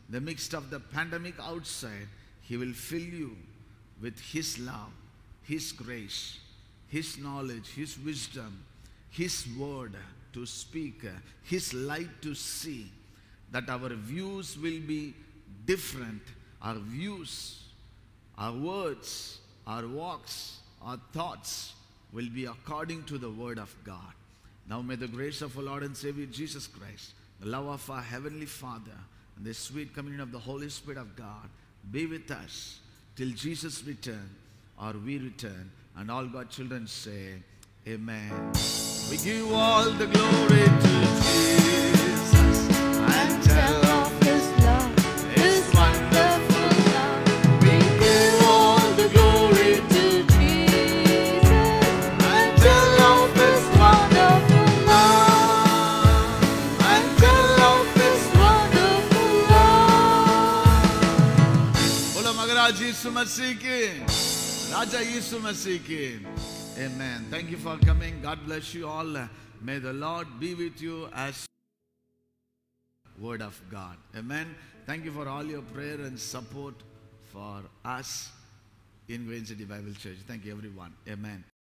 the midst of the pandemic outside, He will fill you with His love, His grace, His knowledge, His wisdom, His word to speak, His light to see, that our views will be different. Our views, our words, our walks, our thoughts will be according to the word of God. Now may the grace of our Lord and Savior Jesus Christ, the love of our Heavenly Father, and the sweet communion of the Holy Spirit of God be with us till Jesus return or we return. And all God's children say, Amen. We give all the glory to Jesus and tell of His love, His wonderful love. We give all the glory to Jesus and tell of His wonderful love, and tell of His wonderful love. बोलो महाराज यीशु मसीह की, राजा यीशु मसीह की. Amen. Thank you for coming. God bless you all. May the Lord be with you as word of God. Amen. Thank you for all your prayer and support for us in Green City Bible Church. Thank you everyone. Amen.